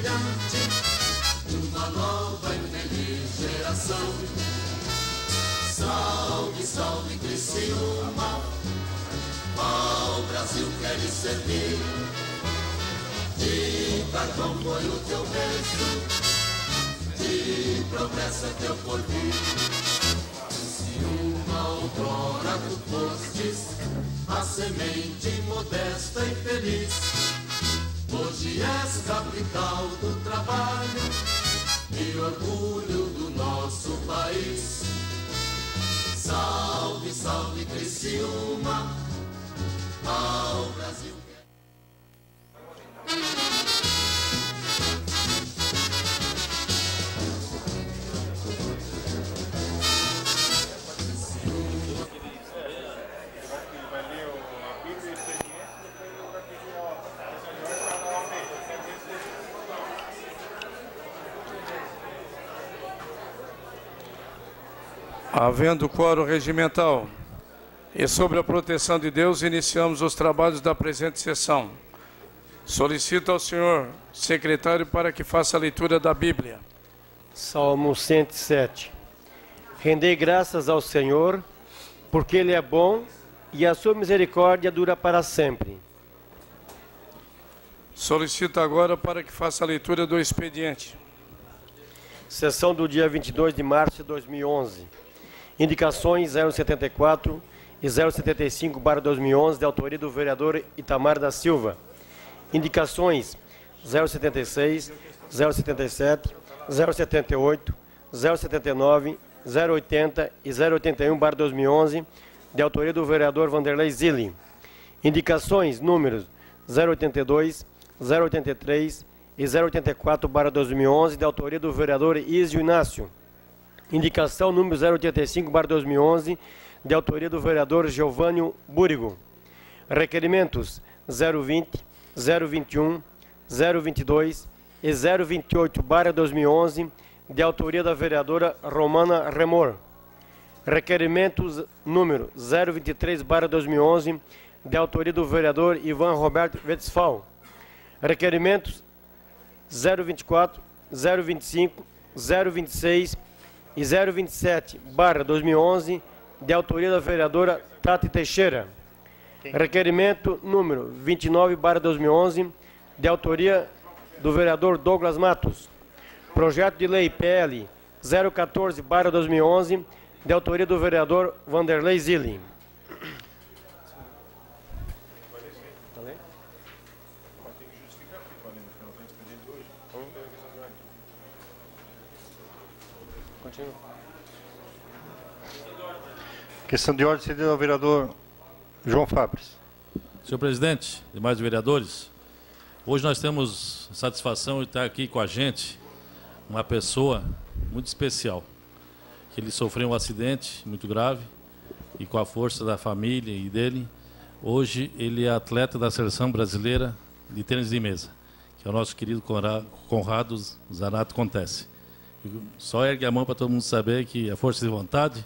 brilhante de uma nova e feliz geração. Salve, salve Criciúma, ao Brasil queres servir. De carvão foi o teu berço, de progresso é teu porvir. Se uma outrora tu fostes a semente modesta e feliz, hoje és capital do trabalho e orgulho do nosso país. Salve, salve Criciúma, ao Brasil. Havendo quórum regimental e sobre a proteção de Deus, iniciamos os trabalhos da presente sessão. Solicito ao senhor secretário para que faça a leitura da Bíblia. Salmo 107. Rendei graças ao Senhor, porque Ele é bom e a sua misericórdia dura para sempre. Solicito agora para que faça a leitura do expediente. Sessão do dia 22 de março de 2011. Indicações 074 e 075/2011, de autoria do vereador Itamar da Silva. Indicações 076, 077, 078, 079, 080 e 081/2011, de autoria do vereador Vanderlei Zilli. Indicações números 082, 083 e 084/2011, de autoria do vereador Ísio Inácio. Indicação número 085/2011, de autoria do vereador Giovânio Búrigo. Requerimentos 020, 021, 022 e 028/2011, de autoria da vereadora Romana Remor. Requerimentos número 023/2011, de autoria do vereador Ivan Roberto Westphal. Requerimentos 024, 025, 026 e 027/2011, de autoria da vereadora Tati Teixeira. Requerimento número 29/2011, de autoria do vereador Douglas Matos. Projeto de lei PL 014/2011, de autoria do vereador Vanderlei Zilli. Questão de ordem cedida ao vereador João Fabres. Senhor presidente, demais vereadores, hoje nós temos satisfação de estar aqui com a gente uma pessoa muito especial. Ele sofreu um acidente muito grave e, com a força da família e dele, hoje ele é atleta da seleção brasileira de tênis de mesa, que é o nosso querido Conrado Zanato Contesse. Só ergue a mão para todo mundo saber que a força de vontade,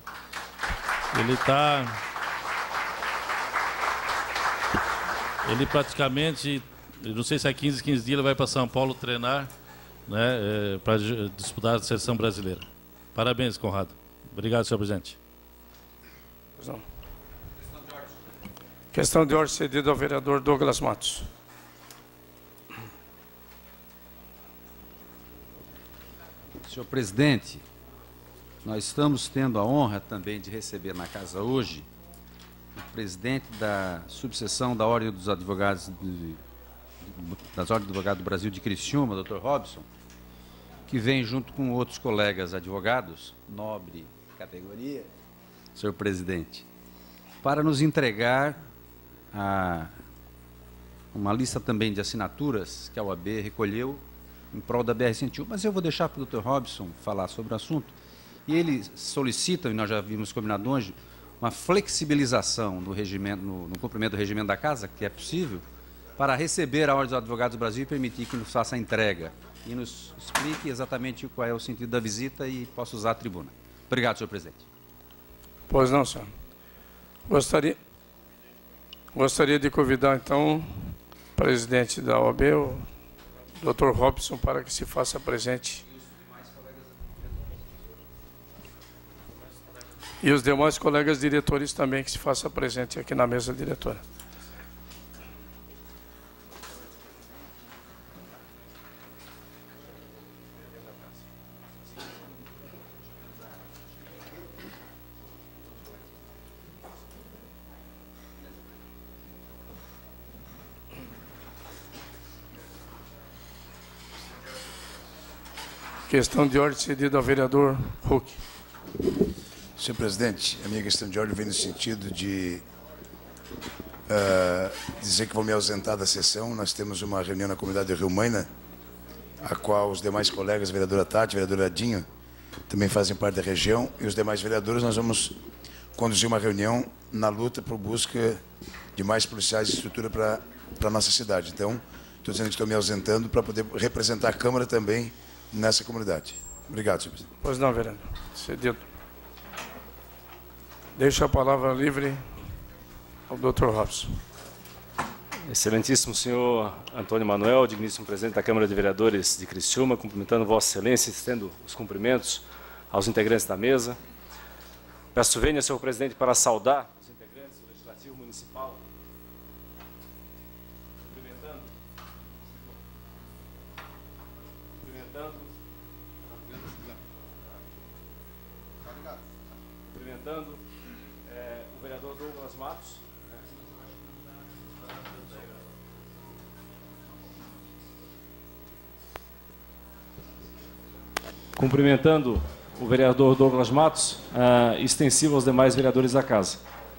ele praticamente, não sei se é 15 dias, ele vai para São Paulo treinar, né, para disputar a seleção brasileira. Parabéns, Conrado. Obrigado, senhor presidente. Questão de ordem cedida ao vereador Douglas Matos. Senhor presidente, nós estamos tendo a honra também de receber na casa hoje o presidente da subseção da Ordem dos Advogados do Brasil de Criciúma, Dr. Robson, que vem junto com outros colegas advogados, nobre categoria, senhor presidente, para nos entregar uma lista também de assinaturas que a OAB recolheu em prol da BR-101, mas eu vou deixar para o Dr. Robson falar sobre o assunto. E eles solicitam, e nós já vimos combinado hoje, uma flexibilização no cumprimento do regimento da casa, que é possível, para receber a Ordem dos Advogados do Brasil e permitir que nos faça a entrega e nos explique exatamente qual é o sentido da visita e possa usar a tribuna. Obrigado, senhor presidente. Pois não, senhor. Gostaria de convidar, então, o presidente da OAB, o Dr. Robson para que se faça presente. E os demais colegas diretores também que se faça presente aqui na mesa diretora. Questão de ordem cedida ao vereador Huck. Senhor presidente, a minha questão de ordem vem no sentido de dizer que vou me ausentar da sessão. Nós temos uma reunião na comunidade de Rio Maina, a qual os demais colegas, a vereadora Tati, a vereadora Adinho, também fazem parte da região, e os demais vereadores, nós vamos conduzir uma reunião na luta por busca de mais policiais e estrutura para a nossa cidade. Então, estou dizendo que estou me ausentando para poder representar a Câmara também nessa comunidade. Obrigado, senhor presidente. Pois não, vereador. Cedido. Deixo a palavra livre ao Dr. Robson. Excelentíssimo senhor Antônio Manuel, digníssimo presidente da Câmara de Vereadores de Criciúma, cumprimentando Vossa Excelência e estendo os cumprimentos aos integrantes da mesa. Peço vênia, senhor presidente, para saudar os integrantes do Legislativo Municipal. Cumprimentando o vereador Douglas Matos. Cumprimentando o vereador Douglas Matos, extensivo aos demais vereadores da casa.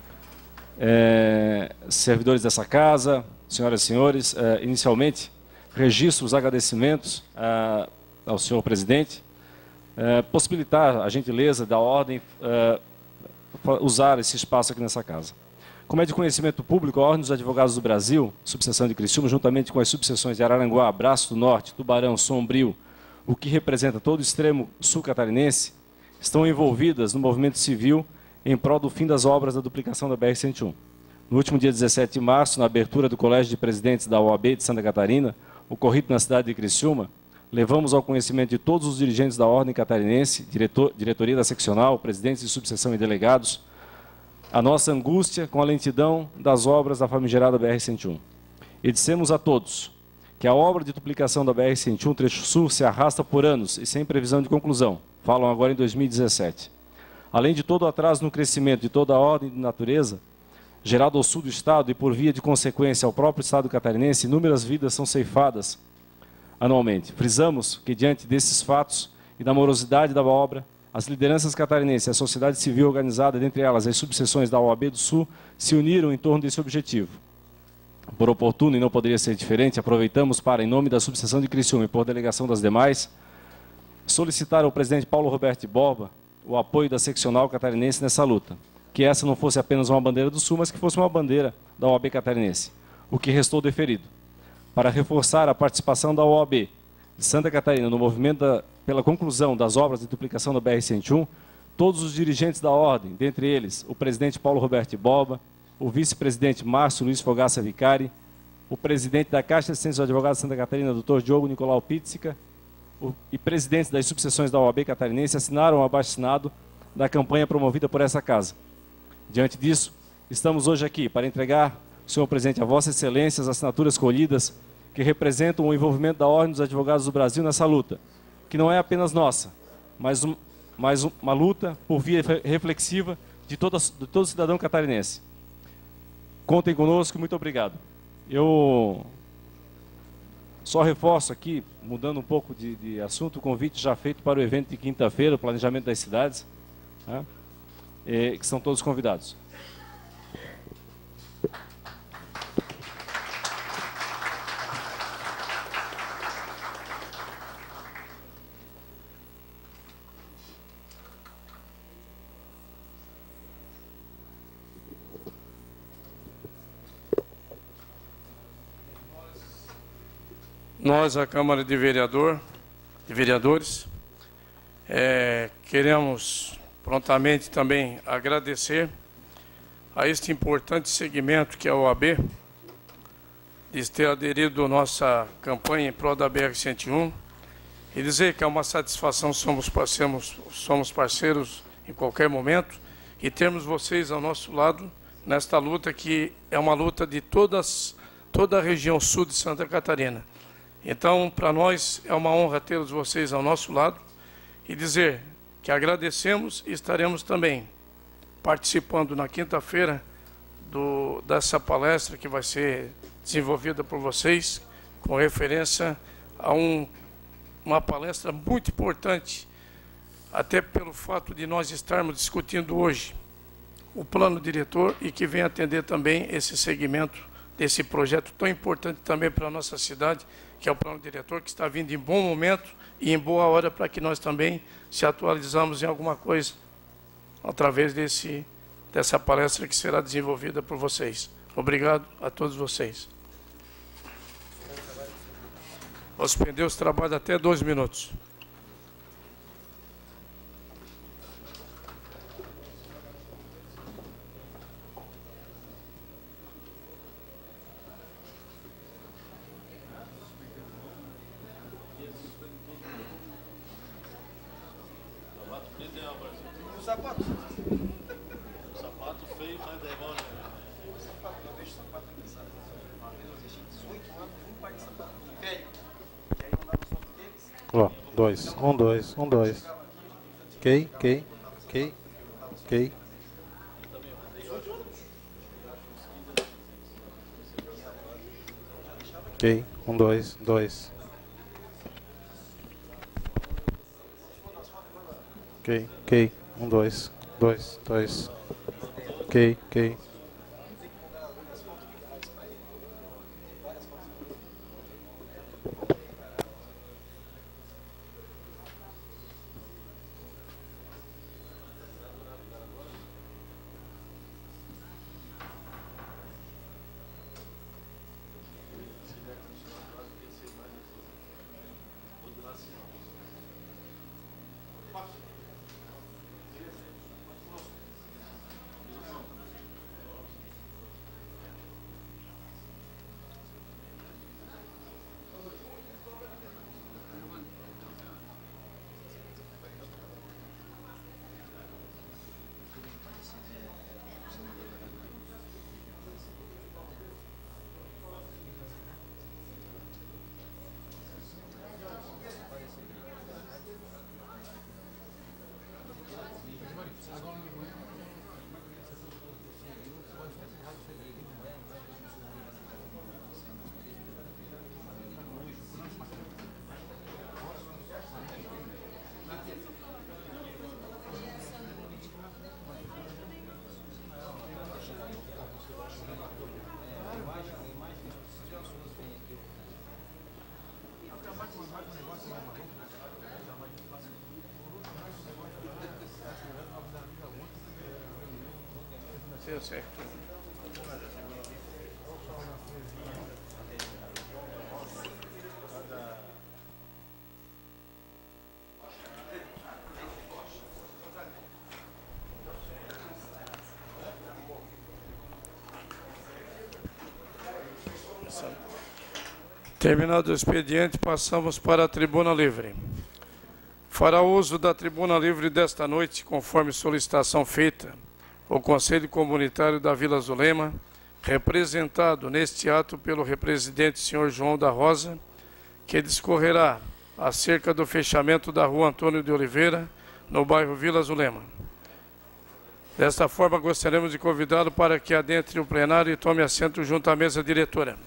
Servidores dessa casa, senhoras e senhores, inicialmente, registro os agradecimentos ao senhor presidente, possibilitar a gentileza da ordem usar esse espaço aqui nessa casa. Como é de conhecimento público, a Ordem dos Advogados do Brasil, subseção de Criciúma, juntamente com as subseções de Araranguá, Braço do Norte, Tubarão, Sombrio, o que representa todo o extremo sul catarinense, estão envolvidas no movimento civil em prol do fim das obras da duplicação da BR-101. No último dia 17 de março, na abertura do Colégio de Presidentes da OAB de Santa Catarina, ocorrido na cidade de Criciúma, levamos ao conhecimento de todos os dirigentes da Ordem Catarinense, diretoria da seccional, presidentes de subseção e delegados, a nossa angústia com a lentidão das obras da famigerada BR-101. E dissemos a todos que a obra de duplicação da BR-101 trecho sul se arrasta por anos e sem previsão de conclusão. Falam agora em 2017. Além de todo o atraso no crescimento de toda a ordem de natureza, gerado ao sul do estado e por via de consequência ao próprio estado catarinense, inúmeras vidas são ceifadas anualmente. Frisamos que, diante desses fatos e da morosidade da obra, as lideranças catarinenses e a sociedade civil organizada, dentre elas as subseções da OAB do Sul, se uniram em torno desse objetivo. Por oportuno, e não poderia ser diferente, aproveitamos para, em nome da subseção de Criciúma e por delegação das demais, solicitar ao presidente Paulo Roberto Borba o apoio da seccional catarinense nessa luta. Que essa não fosse apenas uma bandeira do Sul, mas que fosse uma bandeira da OAB catarinense, o que restou deferido. Para reforçar a participação da OAB de Santa Catarina no movimento pela conclusão das obras de duplicação da BR-101, todos os dirigentes da ordem, dentre eles o presidente Paulo Roberto Borba, o vice-presidente Márcio Luiz Fogaça Vicari, o presidente da Caixa de Assistência dos Advogados de Santa Catarina, Dr. Diogo Nicolau Pizzica, e presidentes das subseções da OAB catarinense assinaram o abaixo-assinado da campanha promovida por essa casa. Diante disso, estamos hoje aqui para entregar, senhor presidente, a Vossa Excelência as assinaturas colhidas que representam o envolvimento da Ordem dos Advogados do Brasil nessa luta, que não é apenas nossa, mas uma luta por via reflexiva de todo cidadão catarinense. Contem conosco, muito obrigado. Eu só reforço aqui, mudando um pouco de assunto, o convite já feito para o evento de quinta-feira, o planejamento das cidades, né, que são todos convidados. Nós, a Câmara de Vereadores, queremos prontamente também agradecer a este importante segmento que é a OAB, de ter aderido à nossa campanha em prol da BR-101 e dizer que é uma satisfação, somos parceiros em qualquer momento e termos vocês ao nosso lado nesta luta que é uma luta de toda a região sul de Santa Catarina. Então, para nós é uma honra tê-los vocês ao nosso lado e dizer que agradecemos e estaremos também participando na quinta-feira dessa palestra que vai ser desenvolvida por vocês, com referência a uma palestra muito importante, até pelo fato de nós estarmos discutindo hoje o plano diretor e que vem atender também esse segmento desse projeto tão importante também para a nossa cidade, que é o plano diretor, que está vindo em bom momento e em boa hora para que nós também se atualizamos em alguma coisa através dessa palestra que será desenvolvida por vocês. Obrigado a todos vocês. Vou suspender os trabalhos até 2 minutos. Sapato feio, mas devolve. Ó, 2, 1, 2, 1, 2. Ok. Ok, 1, 2, 2. Ok, 1, 2, 2, 2. Ok. Eu sei. Terminado o expediente, passamos para a tribuna livre. Fará uso da tribuna livre desta noite, conforme solicitação feita, o Conselho Comunitário da Vila Zulema, representado neste ato pelo represidente senhor João da Rosa, que discorrerá acerca do fechamento da rua Antônio de Oliveira, no bairro Vila Zulema. Desta forma, gostaríamos de convidá-lo para que adentre o plenário e tome assento junto à mesa diretora.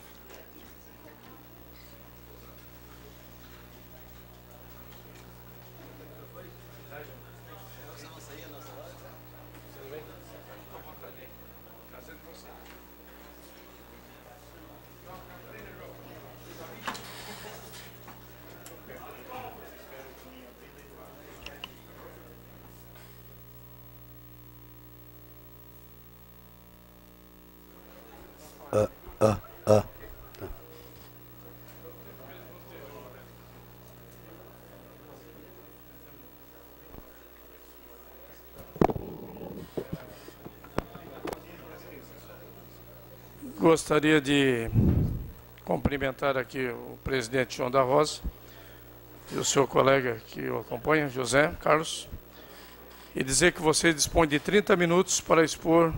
Gostaria de cumprimentar aqui o presidente João da Rosa e o seu colega que o acompanha, José Carlos, e dizer que vocês dispõem de 30 minutos para expor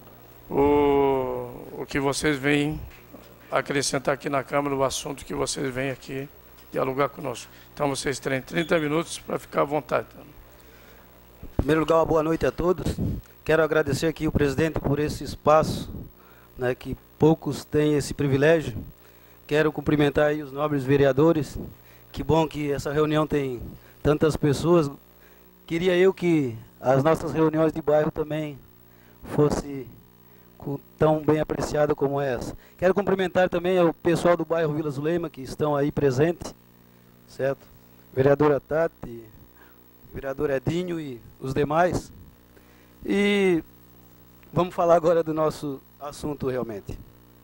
o que vocês vêm acrescentar aqui na Câmara, o assunto que vocês vêm aqui dialogar conosco. Então vocês têm 30 minutos para ficar à vontade. Em primeiro lugar, uma boa noite a todos. Quero agradecer aqui o presidente por esse espaço, né, que poucos têm esse privilégio. Quero cumprimentar aí os nobres vereadores. Que bom que essa reunião tem tantas pessoas. Queria eu que as nossas reuniões de bairro também fosse tão bem apreciada como essa. Quero cumprimentar também o pessoal do bairro Vila Zuleima, que estão aí presentes, certo? Vereadora Tati, vereador Edinho e os demais. E vamos falar agora do nosso assunto realmente.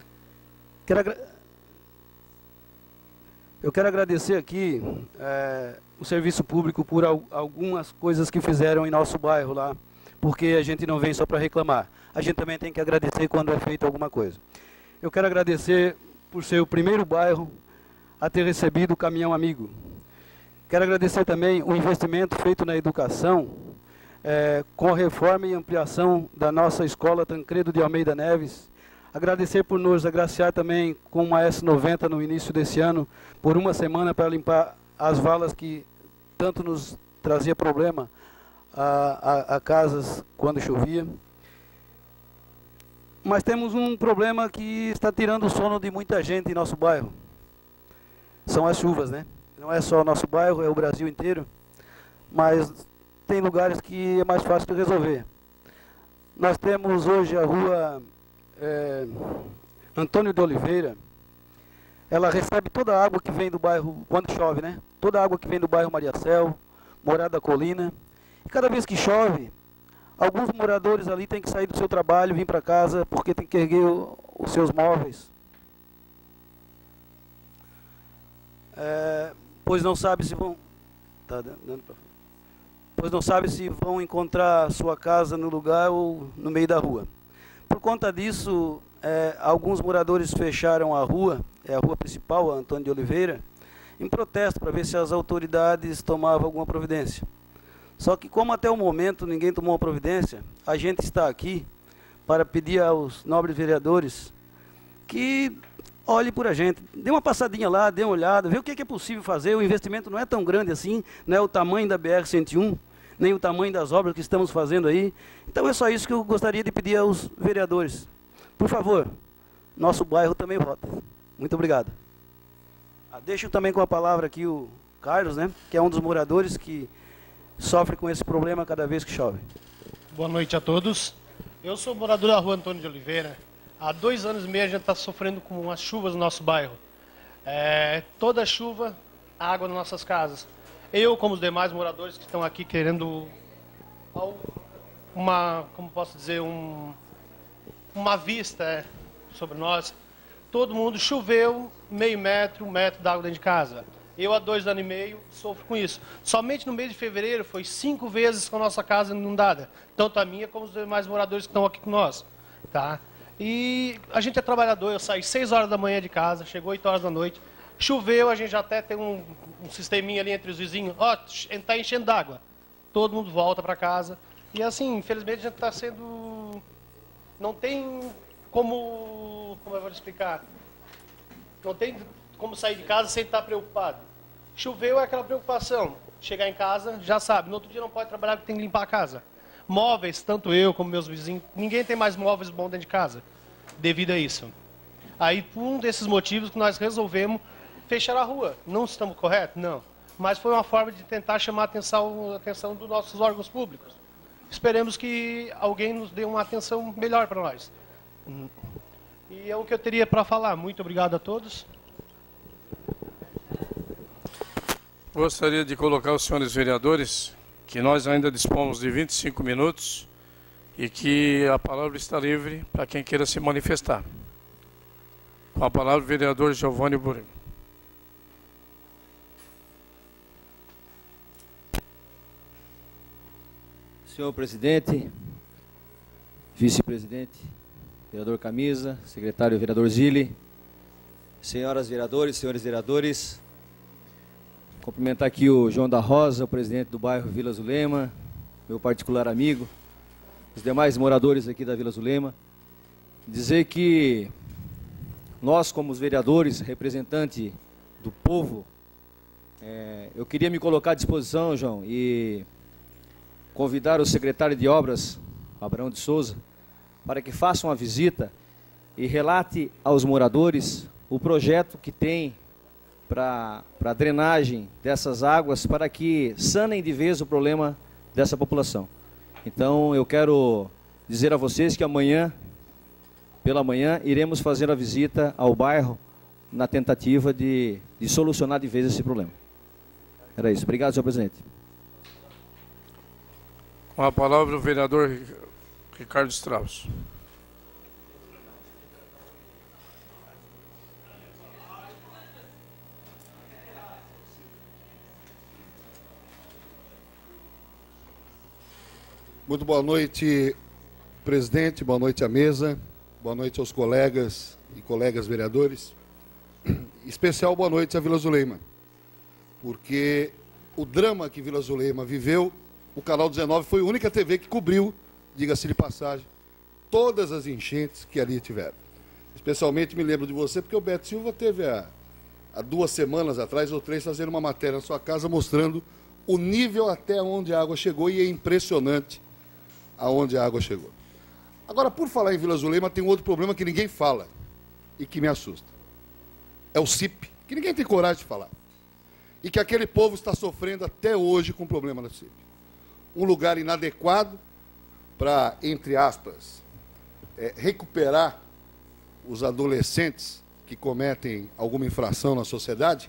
Eu quero agradecer aqui o serviço público por algumas coisas que fizeram em nosso bairro lá, porque a gente não vem só para reclamar. A gente também tem que agradecer quando é feita alguma coisa. Eu quero agradecer por ser o primeiro bairro a ter recebido o caminhão amigo. Quero agradecer também o investimento feito na educação, com a reforma e ampliação da nossa escola Tancredo de Almeida Neves. Agradecer por nos agraciar também com uma S90 no início desse ano, por uma semana para limpar as valas que tanto nos trazia problema a casas quando chovia. Mas temos um problema que está tirando o sono de muita gente em nosso bairro. São as chuvas, né? Não é só o nosso bairro, é o Brasil inteiro. Mas tem lugares que é mais fácil de resolver. Nós temos hoje a rua Antônio de Oliveira. Ela recebe toda a água que vem do bairro, quando chove, né? Toda a água que vem do bairro Maria Céu, Morada Colina. E cada vez que chove, alguns moradores ali têm que sair do seu trabalho, vir para casa, porque tem que erguer os seus móveis. Pois não sabe se vão... Pois não sabe se vão encontrar sua casa no lugar ou no meio da rua. Por conta disso, alguns moradores fecharam a rua principal, a Antônio de Oliveira, em protesto para ver se as autoridades tomavam alguma providência. Só que como até o momento ninguém tomou uma providência, a gente está aqui para pedir aos nobres vereadores que olhem por a gente. Dê uma passadinha lá, dê uma olhada, vê o que é possível fazer. O investimento não é tão grande assim, não é o tamanho da BR-101, nem o tamanho das obras que estamos fazendo aí. Então é só isso que eu gostaria de pedir aos vereadores. Por favor, nosso bairro também vota. Muito obrigado. Deixo também com a palavra aqui o Carlos, né, que é um dos moradores que sofre com esse problema cada vez que chove. Boa noite a todos. Eu sou morador da rua Antônio de Oliveira. Há 2 anos e meio a gente está sofrendo com as chuvas no nosso bairro. Toda chuva, água nas nossas casas. Eu, como os demais moradores que estão aqui querendo como posso dizer, uma vista sobre nós. Todo mundo choveu, meio metro, 1 metro d'água dentro de casa. Eu, há 2 anos e meio, sofro com isso. Somente no mês de fevereiro foi 5 vezes com a nossa casa inundada. Tanto a minha como os demais moradores que estão aqui com nós. Tá? E a gente é trabalhador, eu saio 6 horas da manhã de casa, chego 8 horas da noite. Choveu, a gente já até tem um sisteminha ali entre os vizinhos. Está enchendo d'água. Todo mundo volta para casa. E assim, infelizmente, a gente está sendo... Não tem como eu vou explicar? Não tem como sair de casa sem estar preocupado. Choveu é aquela preocupação. Chegar em casa, já sabe, no outro dia não pode trabalhar porque tem que limpar a casa. Móveis, tanto eu como meus vizinhos, ninguém tem mais móveis bons dentro de casa, devido a isso. Aí, por um desses motivos que nós resolvemos fechar a rua. Não estamos corretos? Não. Mas foi uma forma de tentar chamar a atenção dos nossos órgãos públicos. Esperemos que alguém nos dê uma atenção melhor para nós. E é o que eu teria para falar. Muito obrigado a todos. Gostaria de colocar os senhores vereadores que nós ainda dispomos de 25 minutos e que a palavra está livre para quem queira se manifestar. Com a palavra, o vereador Giovanni Burim. Senhor presidente, vice-presidente, vereador Camisa, secretário vereador Zilli, senhoras vereadores, senhores vereadores, cumprimentar aqui o João da Rosa, o presidente do bairro Vila Zulema, meu particular amigo, os demais moradores aqui da Vila Zulema, dizer que nós, como os vereadores, representantes do povo, eu queria me colocar à disposição, João, e convidar o secretário de Obras, Abraão de Souza, para que faça uma visita e relate aos moradores o projeto que tem para a drenagem dessas águas, para que sanem de vez o problema dessa população. Então, eu quero dizer a vocês que amanhã, pela manhã, iremos fazer a visita ao bairro na tentativa de solucionar de vez esse problema. Era isso. Obrigado, senhor presidente. Com a palavra o vereador Ricardo Strauss. Muito boa noite, presidente, boa noite à mesa, boa noite aos colegas e colegas vereadores. Em especial, boa noite à Vila Zulema, porque o drama que Vila Zulema viveu, o Canal 19 foi a única TV que cobriu, diga-se de passagem, todas as enchentes que ali tiveram. Especialmente me lembro de você, porque o Beto Silva teve há 2 semanas atrás ou 3 fazendo uma matéria na sua casa mostrando o nível até onde a água chegou, e é impressionante aonde a água chegou. Agora, por falar em Vila Zulema, tem um outro problema que ninguém fala e que me assusta. É o CIP, que ninguém tem coragem de falar. E que aquele povo está sofrendo até hoje com o problema da CIP. Um lugar inadequado para, entre aspas, recuperar os adolescentes que cometem alguma infração na sociedade.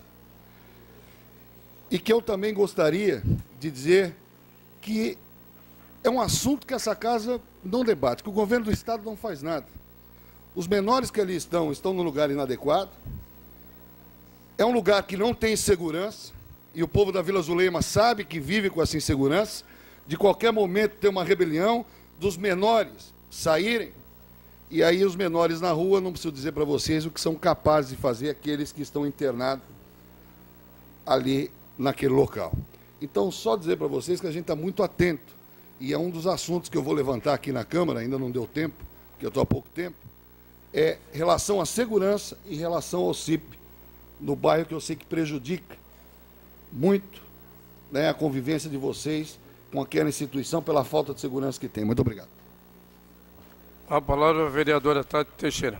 E que eu também gostaria de dizer que é um assunto que essa casa não debate, que o governo do Estado não faz nada. Os menores que ali estão no lugar inadequado. É um lugar que não tem segurança, e o povo da Vila Zulema sabe que vive com essa insegurança. De qualquer momento tem uma rebelião dos menores saírem, e aí os menores na rua, não preciso dizer para vocês o que são capazes de fazer aqueles que estão internados ali naquele local. Então, só dizer para vocês que a gente está muito atento, e é um dos assuntos que eu vou levantar aqui na Câmara, ainda não deu tempo, porque eu estou há pouco tempo, é relação à segurança e relação ao CIP, no bairro, que eu sei que prejudica muito, né, a convivência de vocês com aquela instituição pela falta de segurança que tem. Muito obrigado. A palavra é a vereadora Tati Teixeira.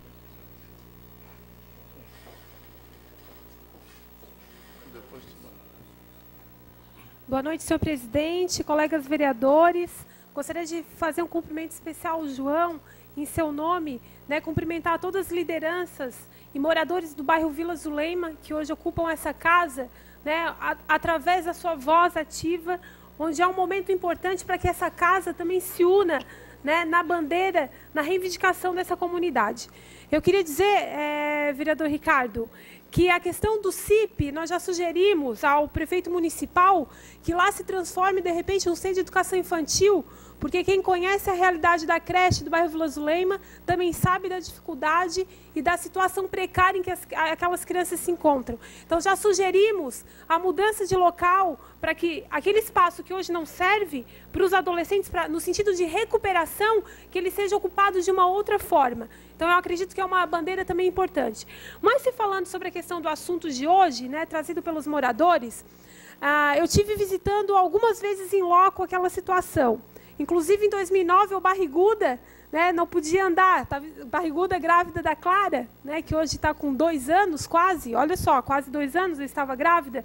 Boa noite, senhor presidente, colegas vereadores. Gostaria de fazer um cumprimento especial ao João, em seu nome, né, cumprimentar todas as lideranças e moradores do bairro Vila Zulema, que hoje ocupam essa casa, né, através da sua voz ativa, onde é um momento importante para que essa casa também se una, né, na bandeira, na reivindicação dessa comunidade. Eu queria dizer, vereador Ricardo, que a questão do CIP, nós já sugerimos ao prefeito municipal que lá se transforme, de repente, um centro de educação infantil, porque quem conhece a realidade da creche do bairro Vila Zulema também sabe da dificuldade e da situação precária em que aquelas crianças se encontram. Então, já sugerimos a mudança de local para que aquele espaço que hoje não serve para os adolescentes, no sentido de recuperação, que ele seja ocupado de uma outra forma. Então, eu acredito que é uma bandeira também importante. Mas, se falando sobre a questão do assunto de hoje, né, trazido pelos moradores, eu tive visitando algumas vezes em loco aquela situação. Inclusive, em 2009, o Barriguda, né, não podia andar. Barriguda grávida da Clara, né, que hoje está com 2 anos quase. Olha só, quase 2 anos eu estava grávida.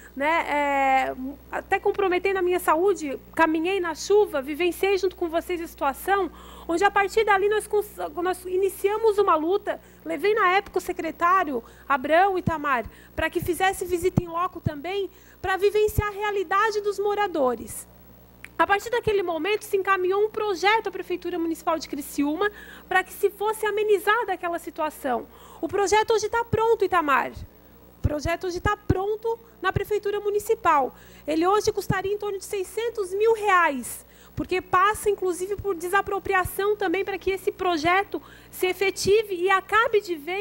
Né, até comprometendo a minha saúde, caminhei na chuva, vivenciei junto com vocês a situação, onde a partir dali nós iniciamos uma luta, levei na época o secretário Abraão Itamar, para que fizesse visita em loco também, para vivenciar a realidade dos moradores. A partir daquele momento se encaminhou um projeto à Prefeitura Municipal de Criciúma para que se fosse amenizada aquela situação. O projeto hoje está pronto, Itamar. O projeto hoje está pronto na Prefeitura Municipal. Ele hoje custaria em torno de R$600 mil, porque passa, inclusive, por desapropriação também para que esse projeto se efetive e acabe de vez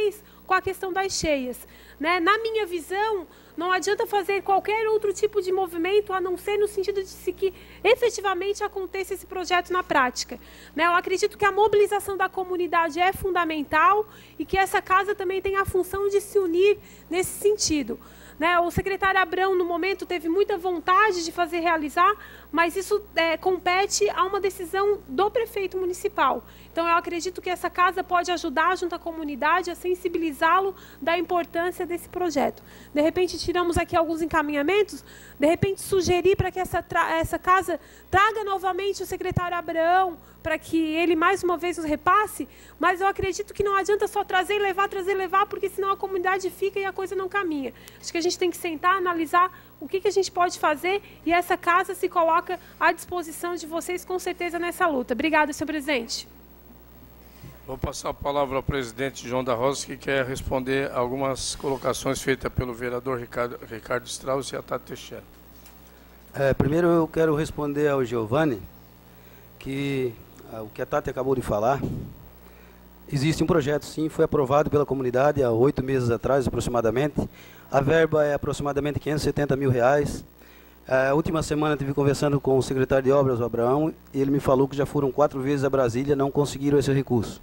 com a questão das cheias. Né? Na minha visão, não adianta fazer qualquer outro tipo de movimento, a não ser no sentido de que efetivamente aconteça esse projeto na prática. Né? Eu acredito que a mobilização da comunidade é fundamental e que essa casa também tem a função de se unir nesse sentido. Né? O secretário Abrão, no momento, teve muita vontade de fazer realizar, mas isso compete a uma decisão do prefeito municipal. Então, eu acredito que essa casa pode ajudar, junto à comunidade, a sensibilizá-lo da importância desse projeto. De repente, tiramos aqui alguns encaminhamentos, de repente, sugerir para que essa casa traga novamente o secretário Abrão, para que ele, mais uma vez, nos repasse, mas eu acredito que não adianta só trazer e levar, porque senão a comunidade fica e a coisa não caminha. Acho que a gente tem que sentar, analisar o que a gente pode fazer e essa casa se coloca à disposição de vocês, com certeza, nessa luta. Obrigada, senhor presidente. Vou passar a palavra ao presidente João da Rosa, que quer responder algumas colocações feitas pelo vereador Ricardo Strauss e a Tati Teixeira. Primeiro eu quero responder ao Giovanni que o que a Tati acabou de falar. Existe um projeto, sim, foi aprovado pela comunidade há 8 meses atrás, aproximadamente. A verba é aproximadamente R$570 mil. A última semana eu estive conversando com o secretário de obras, o Abraão, e ele me falou que já foram 4 vezes a Brasília, não conseguiram esse recurso.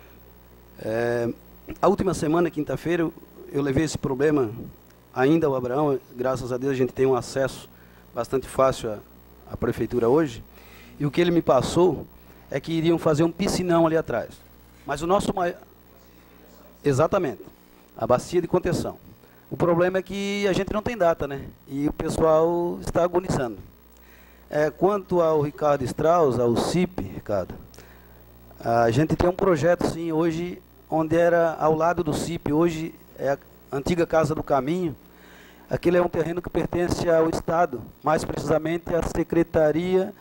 A última semana, quinta-feira, eu levei esse problema ainda ao Abraão. Graças a Deus a gente tem um acesso bastante fácil à prefeitura hoje. E o que ele me passou é que iriam fazer um piscinão ali atrás. Mas o nosso maior... Exatamente, a bacia de contenção. O problema é que a gente não tem data, né? E o pessoal está agonizando. Quanto ao Ricardo Strauss, ao CIP, Ricardo, a gente tem um projeto, sim, hoje, onde era ao lado do CIP, hoje é a antiga Casa do Caminho. Aquele é um terreno que pertence ao Estado, mais precisamente à Secretaria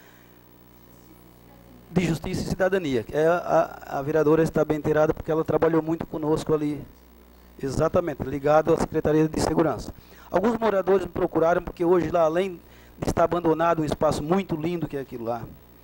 de Justiça e Cidadania. A vereadora está bem inteirada porque ela trabalhou muito conosco ali, exatamente, ligado à Secretaria de Segurança. Alguns moradores me procuraram porque hoje lá, além de estar abandonado, um espaço muito lindo que é aquilo lá,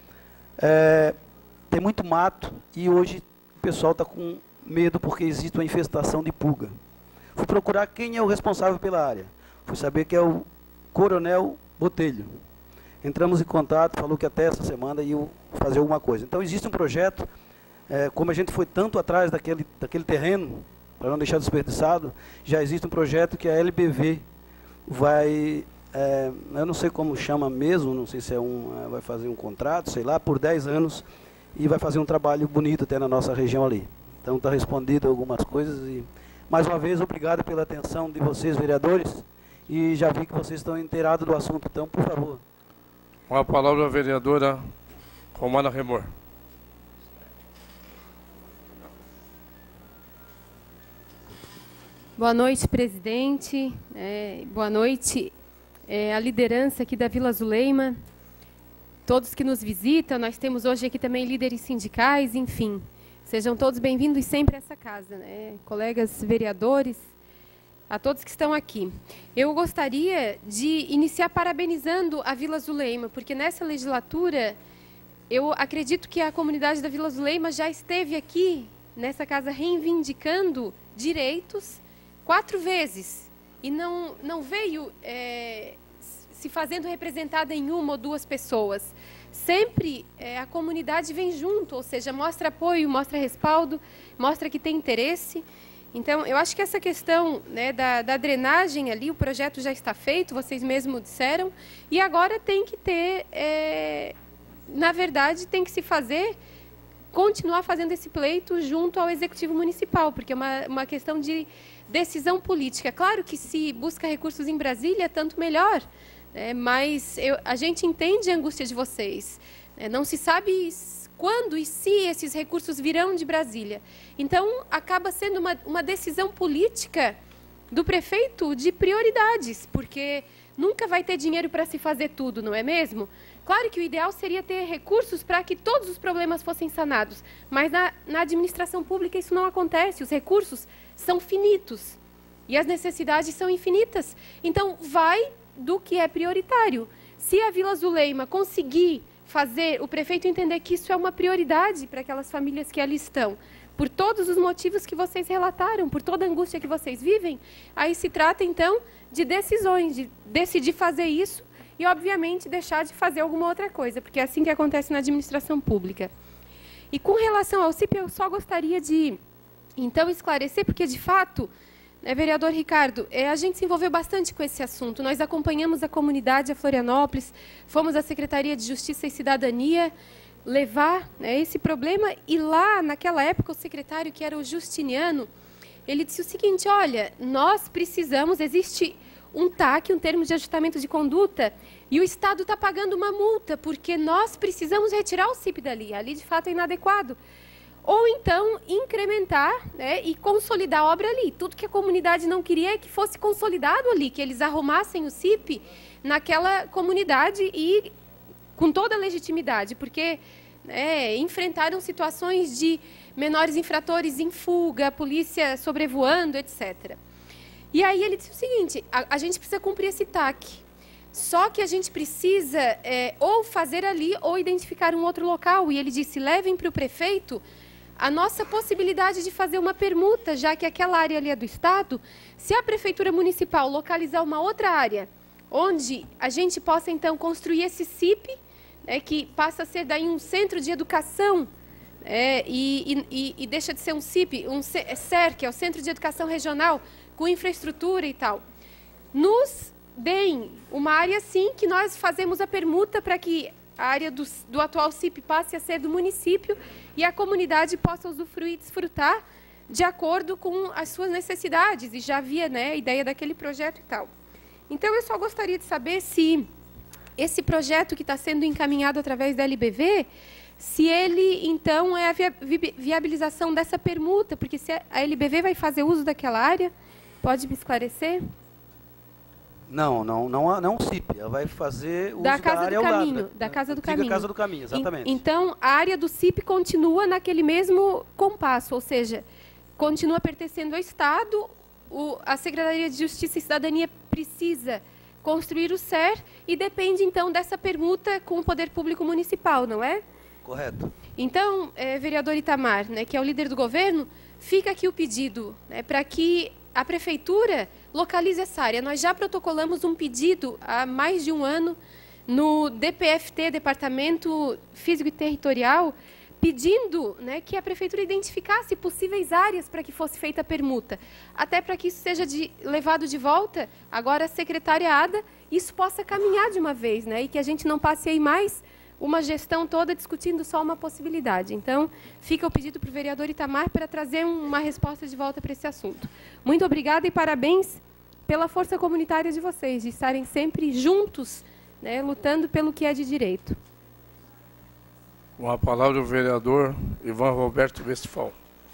tem muito mato e hoje o pessoal está com medo porque existe uma infestação de pulga. Fui procurar quem é o responsável pela área. Fui saber que é o Coronel Botelho. Entramos em contato, falou que até essa semana iam fazer alguma coisa. Então existe um projeto, como a gente foi tanto atrás daquele terreno, para não deixar desperdiçado, já existe um projeto que a LBV vai, eu não sei como chama mesmo, não sei se vai fazer um contrato, sei lá, por 10 anos, e vai fazer um trabalho bonito até na nossa região ali. Então está respondido algumas coisas e, mais uma vez, obrigado pela atenção de vocês, vereadores, e já vi que vocês estão inteirados do assunto, então, por favor. Com a palavra a vereadora Romana Remor. Boa noite, presidente. Boa noite a liderança aqui da Vila Zuleima. Todos que nos visitam, nós temos hoje aqui também líderes sindicais, enfim. Sejam todos bem-vindos sempre a essa casa, né? Colegas vereadores, a todos que estão aqui. Eu gostaria de iniciar parabenizando a Vila Zuleima, porque nessa legislatura, eu acredito que a comunidade da Vila Zuleima já esteve aqui, nessa casa, reivindicando direitos 4 vezes, e não veio se fazendo representada em 1 ou 2 pessoas. Sempre a comunidade vem junto, ou seja, mostra apoio, mostra respaldo, mostra que tem interesse. Então, eu acho que essa questão, né, da drenagem ali, o projeto já está feito, vocês mesmos disseram, e agora tem que ter, na verdade, tem que se fazer, continuar fazendo esse pleito junto ao Executivo Municipal, porque é uma questão de decisão política. Claro que se busca recursos em Brasília, tanto melhor, mas a gente entende a angústia de vocês. Não se sabe quando e se esses recursos virão de Brasília. Então, acaba sendo uma decisão política do prefeito de prioridades, porque nunca vai ter dinheiro para se fazer tudo, não é mesmo? Claro que o ideal seria ter recursos para que todos os problemas fossem sanados, mas na administração pública isso não acontece, os recursos são finitos e as necessidades são infinitas. Então, vai do que é prioritário. Se a Vila Zuleima conseguir fazer o prefeito entender que isso é uma prioridade para aquelas famílias que ali estão, por todos os motivos que vocês relataram, por toda a angústia que vocês vivem, aí se trata, então, de decisões, de decidir fazer isso e, obviamente, deixar de fazer alguma outra coisa, porque é assim que acontece na administração pública. E com relação ao CIP, eu só gostaria de, então, esclarecer, porque, de fato, vereador Ricardo, a gente se envolveu bastante com esse assunto. Nós acompanhamos a comunidade, a Florianópolis, fomos à Secretaria de Justiça e Cidadania levar esse problema, e lá, naquela época, o secretário, que era o Justiniano, ele disse o seguinte: olha, nós precisamos, existe um TAC, um termo de ajustamento de conduta, e o Estado está pagando uma multa, porque nós precisamos retirar o CIP dali, ali de fato é inadequado. Ou então incrementar e consolidar a obra ali. Tudo que a comunidade não queria é que fosse consolidado ali, que eles arrumassem o CIP naquela comunidade e com toda a legitimidade, porque enfrentaram situações de menores infratores em fuga, a polícia sobrevoando, etc. E aí ele disse o seguinte: a gente precisa cumprir esse TAC, só que a gente precisa ou fazer ali ou identificar um outro local. E ele disse: levem para o prefeito a nossa possibilidade de fazer uma permuta, já que aquela área ali é do Estado. Se a Prefeitura Municipal localizar uma outra área, onde a gente possa, então, construir esse CIP, que passa a ser daí um centro de educação, e deixa de ser um CIP, um SER, que é o Centro de Educação Regional, com infraestrutura e tal. Nos deem uma área, sim, que nós fazemos a permuta para que a área do atual CIP passe a ser do município e a comunidade possa usufruir e desfrutar de acordo com as suas necessidades. E já havia a ideia daquele projeto e tal. Então, eu só gostaria de saber se esse projeto que está sendo encaminhado através da LBV, se ele, então, é a viabilização dessa permuta, porque se a LBV vai fazer uso daquela área, pode me esclarecer? Não é um CIP, ela vai fazer uso da área ao lado. Da Casa do Caminho. Casa do Caminho, exatamente. Então, a área do CIP continua naquele mesmo compasso, ou seja, continua pertencendo ao Estado, a Secretaria de Justiça e Cidadania precisa construir o SER e depende, então, dessa permuta com o Poder Público Municipal, não é? Correto. Então, vereador Itamar, que é o líder do governo, fica aqui o pedido para que a Prefeitura localize essa área. Nós já protocolamos um pedido há mais de um ano no DPFT, Departamento Físico e Territorial, pedindo que a Prefeitura identificasse possíveis áreas para que fosse feita a permuta. Até para que isso seja levado de volta, agora a secretariada, isso possa caminhar de uma vez, e que a gente não passe aí mais uma gestão toda discutindo só uma possibilidade. Então, fica o pedido para o vereador Itamar para trazer uma resposta de volta para esse assunto. Muito obrigada e parabéns pela força comunitária de vocês, de estarem sempre juntos, lutando pelo que é de direito. Com a palavra o vereador Ivan Roberto Westphal.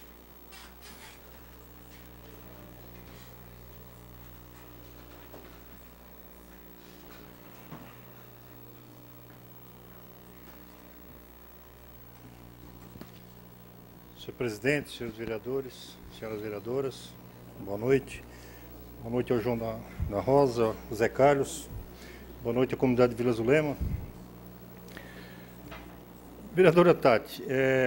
Senhor presidente, senhores vereadores, senhoras vereadoras, boa noite. Boa noite ao João da Rosa, ao Zé Carlos. Boa noite à comunidade de Vila Zulema. Vereadora Tati,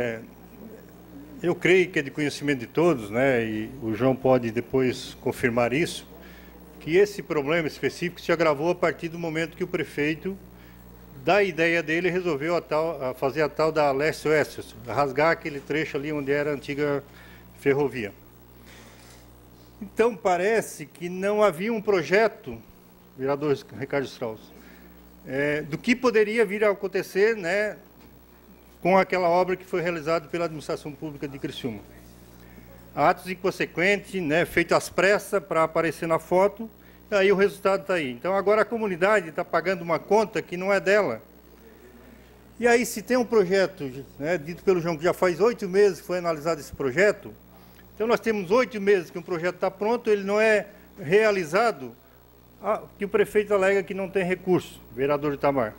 eu creio que é de conhecimento de todos, e o João pode depois confirmar isso, que esse problema específico se agravou a partir do momento que o prefeito, da ideia dele, resolveu fazer a tal da leste-oeste, rasgar aquele trecho ali onde era a antiga ferrovia. Então, parece que não havia um projeto, vereador Ricardo Strauss, do que poderia vir a acontecer, com aquela obra que foi realizada pela administração pública de Criciúma. Atos inconsequentes, feito às pressas para aparecer na foto, e aí o resultado está aí. Então, agora a comunidade está pagando uma conta que não é dela. E aí, se tem um projeto, dito pelo João, que já faz 8 meses que foi analisado esse projeto, então nós temos 8 meses que um projeto está pronto, ele não é realizado, que o prefeito alega que não tem recurso, vereador Itamar.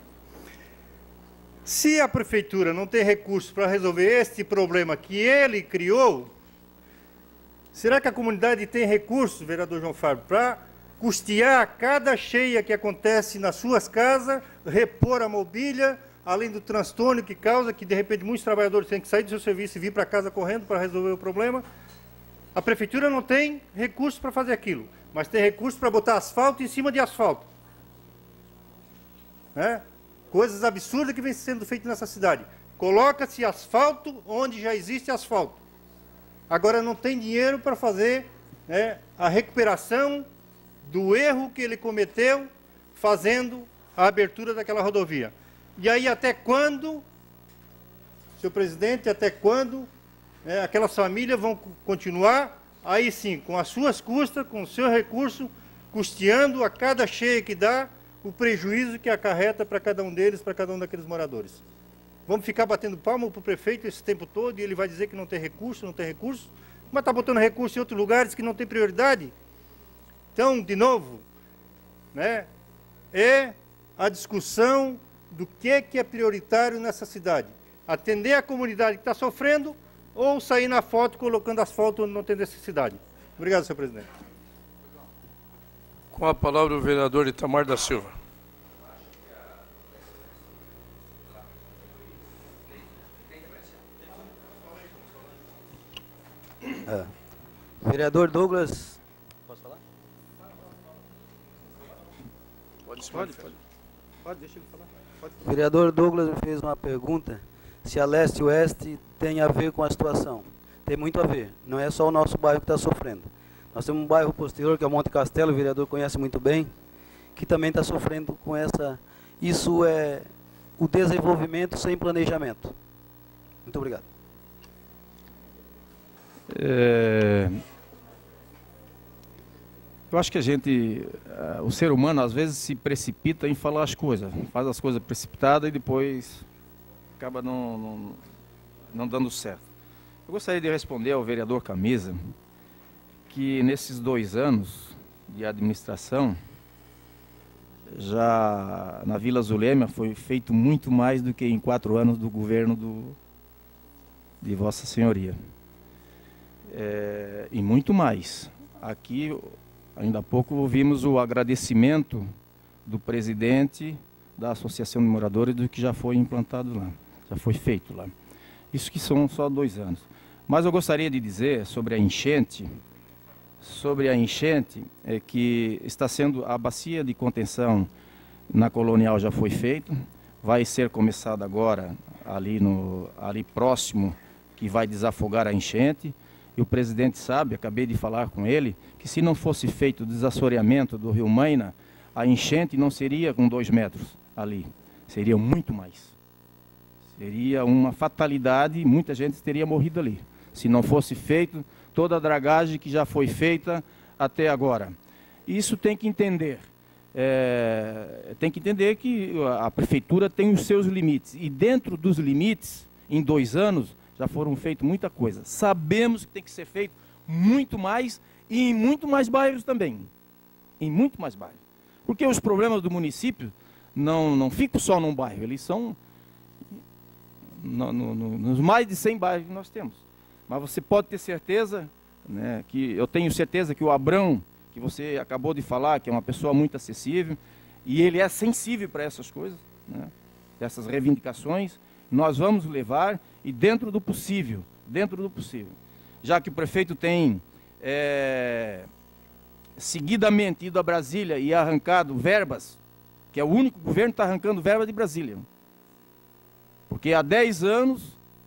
Se a prefeitura não tem recurso para resolver este problema que ele criou, será que a comunidade tem recurso, vereador João Fábio, para custear cada cheia que acontece nas suas casas, repor a mobília, além do transtorno que causa, que de repente muitos trabalhadores têm que sair do seu serviço e vir para casa correndo para resolver o problema. A prefeitura não tem recursos para fazer aquilo, mas tem recursos para botar asfalto em cima de asfalto. Né? Coisas absurdas que vêm sendo feitas nessa cidade. Coloca-se asfalto onde já existe asfalto. Agora não tem dinheiro para fazer, né, a recuperação do erro que ele cometeu fazendo a abertura daquela rodovia. E aí até quando, senhor presidente, até quando aquelas famílias vão continuar, aí sim, com as suas custas, com o seu recurso, custeando a cada cheia que dá, o prejuízo que acarreta para cada um deles, para cada um daqueles moradores. Vamos ficar batendo palma para o prefeito esse tempo todo e ele vai dizer que não tem recurso, mas está botando recurso em outros lugares que não tem prioridade. Então, de novo, né, é a discussão do que é prioritário nessa cidade. Atender a comunidade que está sofrendo ou sair na foto colocando asfalto onde não tem necessidade. Obrigado, senhor presidente. Com a palavra o vereador Itamar da Silva. Vereador Douglas. Posso falar? Pode, deixa ele falar. Vereador Douglas me fez uma pergunta se a leste e oeste tem a ver com a situação. Tem muito a ver, não é só o nosso bairro que está sofrendo. Nós temos um bairro posterior, que é o Monte Castelo, o vereador conhece muito bem, que também está sofrendo com essa... Isso é o desenvolvimento sem planejamento. Muito obrigado. Eu acho que o ser humano às vezes se precipita em falar as coisas, faz as coisas precipitadas e depois acaba não dando certo. Eu gostaria de responder ao vereador Camisa que nesses 2 anos de administração, já na Vila Zulema foi feito muito mais do que em 4 anos do governo de Vossa Senhoria. E muito mais. Aqui, ainda há pouco, ouvimos o agradecimento do presidente da Associação de Moradores do que já foi implantado lá, já foi feito lá. Isso que são só 2 anos. Mas eu gostaria de dizer sobre a enchente, é que está sendo a bacia de contenção na Colonial já foi feito, vai ser começado agora ali próximo, que vai desafogar a enchente. E o presidente sabe, acabei de falar com ele, que se não fosse feito o desassoreamento do rio Maina, a enchente não seria com 2 metros ali, seria muito mais. Seria uma fatalidade e muita gente teria morrido ali, se não fosse feito toda a dragagem que já foi feita até agora. Isso tem que entender. Tem que entender que a prefeitura tem os seus limites. E dentro dos limites, em 2 anos, já foram feitas muita coisa. Sabemos que tem que ser feito muito mais e em muito mais bairros também. Em muito mais bairros. Porque os problemas do município não ficam só num bairro, eles são nos mais de 100 bairros que nós temos. Mas você pode ter certeza, né, que eu tenho certeza que o Abrão, que você acabou de falar, que é uma pessoa muito acessível, e ele é sensível para essas coisas, né, dessas reivindicações, nós vamos levar e dentro do possível, já que o prefeito tem seguidamente ido a Brasília e arrancado verbas, que é o único governo que está arrancando verba de Brasília. Porque há 10 anos,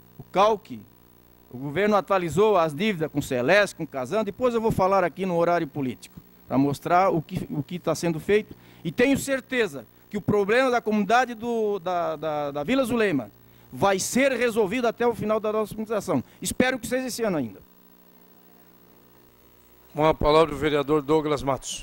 o governo atualizou as dívidas com o Celeste, com o Casan, depois eu vou falar aqui no horário político, para mostrar o que está sendo feito. E tenho certeza que o problema da comunidade da Vila Zulema vai ser resolvido até o final da nossa administração. Espero que seja esse ano ainda. Com a palavra o vereador Douglas Matos.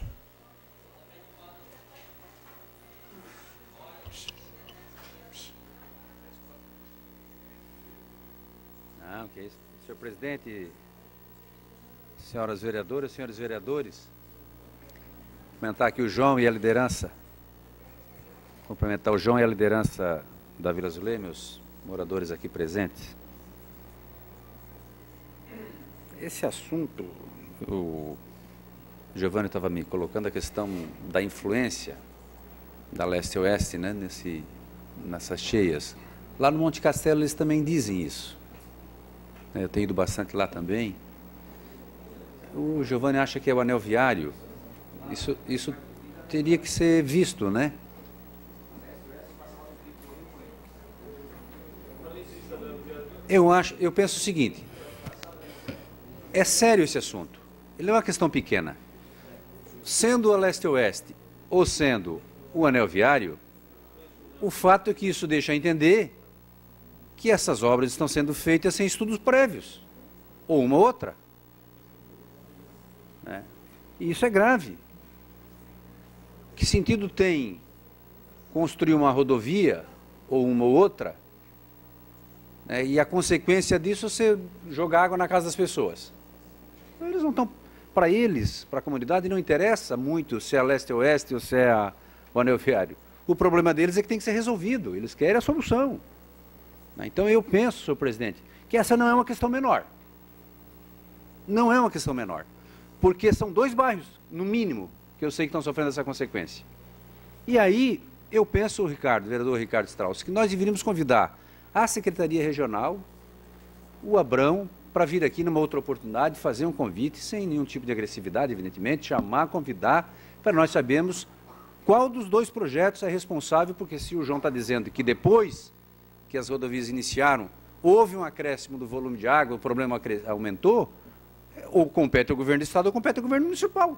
Não, que isso. Senhor presidente, senhoras vereadoras, senhores vereadores, cumprimentar aqui o João e a liderança, da Vila Zulema, os moradores aqui presentes. Esse assunto, o Giovanni estava me colocando a questão da influência da leste-oeste, né, nessas cheias. Lá no Monte Castelo eles também dizem isso. Eu tenho ido bastante lá também. O Giovanni acha que é o anel viário. Isso teria que ser visto, né? Eu penso o seguinte, é sério esse assunto. Ele é uma questão pequena. Sendo a leste-oeste ou sendo o anel viário, o fato é que isso deixa a entender que essas obras estão sendo feitas sem estudos prévios, ou uma outra. Né? E isso é grave. Que sentido tem construir uma rodovia ou uma outra, né, e a consequência disso é você jogar água na casa das pessoas? Eles não estão, para eles, para a comunidade, não interessa muito se é leste-oeste ou se é o anel viário. O problema deles é que tem que ser resolvido, eles querem a solução. Então eu penso, senhor presidente, que essa não é uma questão menor. Não é uma questão menor. Porque são 2 bairros, no mínimo, que eu sei que estão sofrendo essa consequência. E aí, eu penso, Ricardo, vereador Ricardo Strauss, que nós deveríamos convidar a Secretaria Regional, o Abrão, para vir aqui numa outra oportunidade, fazer um convite, sem nenhum tipo de agressividade, evidentemente, chamar, convidar, para nós sabermos qual dos 2 projetos é responsável, porque se o João está dizendo que depois que as rodovias iniciaram, houve um acréscimo do volume de água, o problema aumentou, ou compete ao governo do estado ou compete ao governo municipal.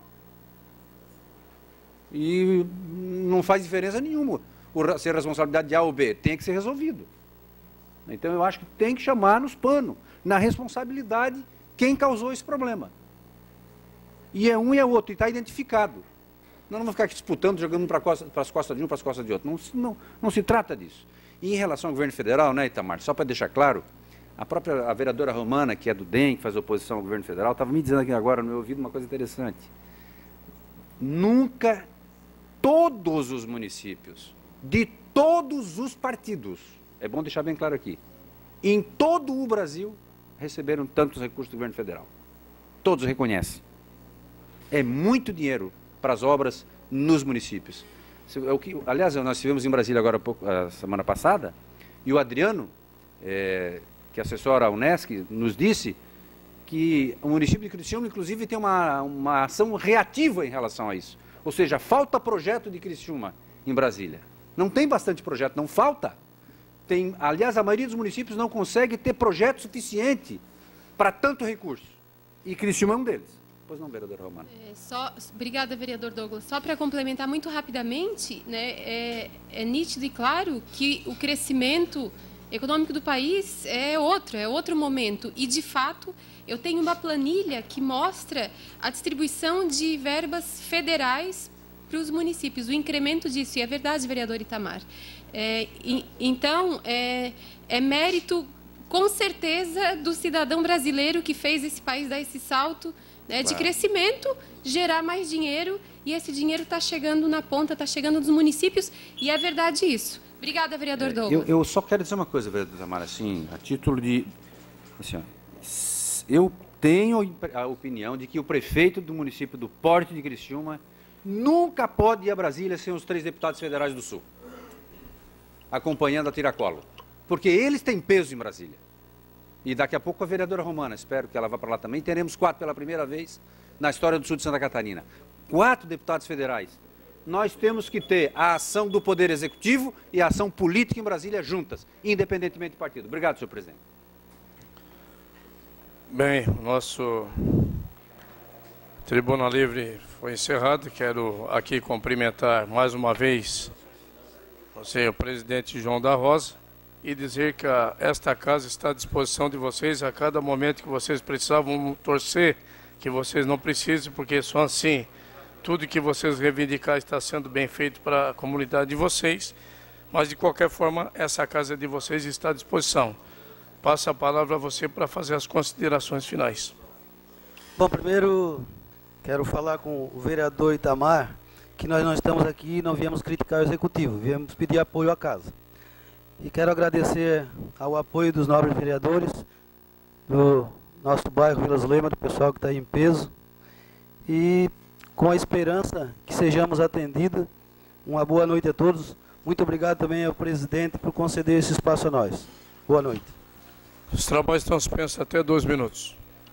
E não faz diferença nenhuma ser responsabilidade de A ou B, tem que ser resolvido. Então eu acho que tem que chamar nos panos, na responsabilidade, quem causou esse problema. E é um e é outro, e está identificado. Nós não vamos ficar aqui disputando, jogando para as costas de um, para as costas de outro. Não se trata disso. E em relação ao governo federal, né, Itamar, só para deixar claro, a vereadora Romana, que é do DEM, que faz oposição ao governo federal, estava me dizendo aqui agora no meu ouvido uma coisa interessante. Nunca todos os municípios, de todos os partidos, é bom deixar bem claro aqui, em todo o Brasil, receberam tantos recursos do governo federal. Todos reconhecem. É muito dinheiro para as obras nos municípios. Aliás, nós estivemos em Brasília agora, a semana passada, e o Adriano, que assessora a Unesc, nos disse que o município de Criciúma, inclusive, tem uma ação reativa em relação a isso. Ou seja, falta projeto de Criciúma em Brasília. Não tem bastante projeto, não falta. Aliás, a maioria dos municípios não consegue ter projeto suficiente para tanto recurso. E Criciúma é um deles. Pois não, vereador Romano. Obrigada, vereador Douglas. Só para complementar muito rapidamente, né, é nítido e claro que o crescimento econômico do país é outro momento. E, de fato, eu tenho uma planilha que mostra a distribuição de verbas federais para os municípios, o incremento disso. E é verdade, vereador Itamar. Então, é mérito, com certeza, do cidadão brasileiro que fez esse país dar esse salto, né, de crescimento, gerar mais dinheiro, e esse dinheiro está chegando na ponta, está chegando dos municípios, e é verdade isso. Obrigada, vereador Douglas. Eu só quero dizer uma coisa, vereador Tamara, assim, a título de... Assim, eu tenho a opinião de que o prefeito do município do Porto de Criciúma nunca pode ir a Brasília sem os 3 deputados federais do Sul, acompanhando a tiracolo, porque eles têm peso em Brasília. E daqui a pouco a vereadora Romana, espero que ela vá para lá também, teremos 4 pela primeira vez na história do sul de Santa Catarina. 4 deputados federais. Nós temos que ter a ação do Poder Executivo e a ação política em Brasília juntas, independentemente do partido. Obrigado, senhor presidente. Bem, o nosso Tribuna Livre foi encerrado. Quero aqui cumprimentar mais uma vez o presidente João da Rosa, e dizer que esta casa está à disposição de vocês a cada momento que vocês precisavam torcer, que vocês não precisem, porque só assim tudo que vocês reivindicar está sendo bem feito para a comunidade de vocês, mas de qualquer forma essa casa de vocês está à disposição. Passo a palavra a você para fazer as considerações finais. Bom, primeiro quero falar com o vereador Itamar, que nós não estamos aqui e não viemos criticar o executivo, viemos pedir apoio à casa. E quero agradecer ao apoio dos nobres vereadores do nosso bairro Vila Zulema, do pessoal que está aí em peso. E com a esperança que sejamos atendidos. Uma boa noite a todos. Muito obrigado também ao presidente por conceder esse espaço a nós. Boa noite. Os trabalhos estão suspensos até 2 minutos.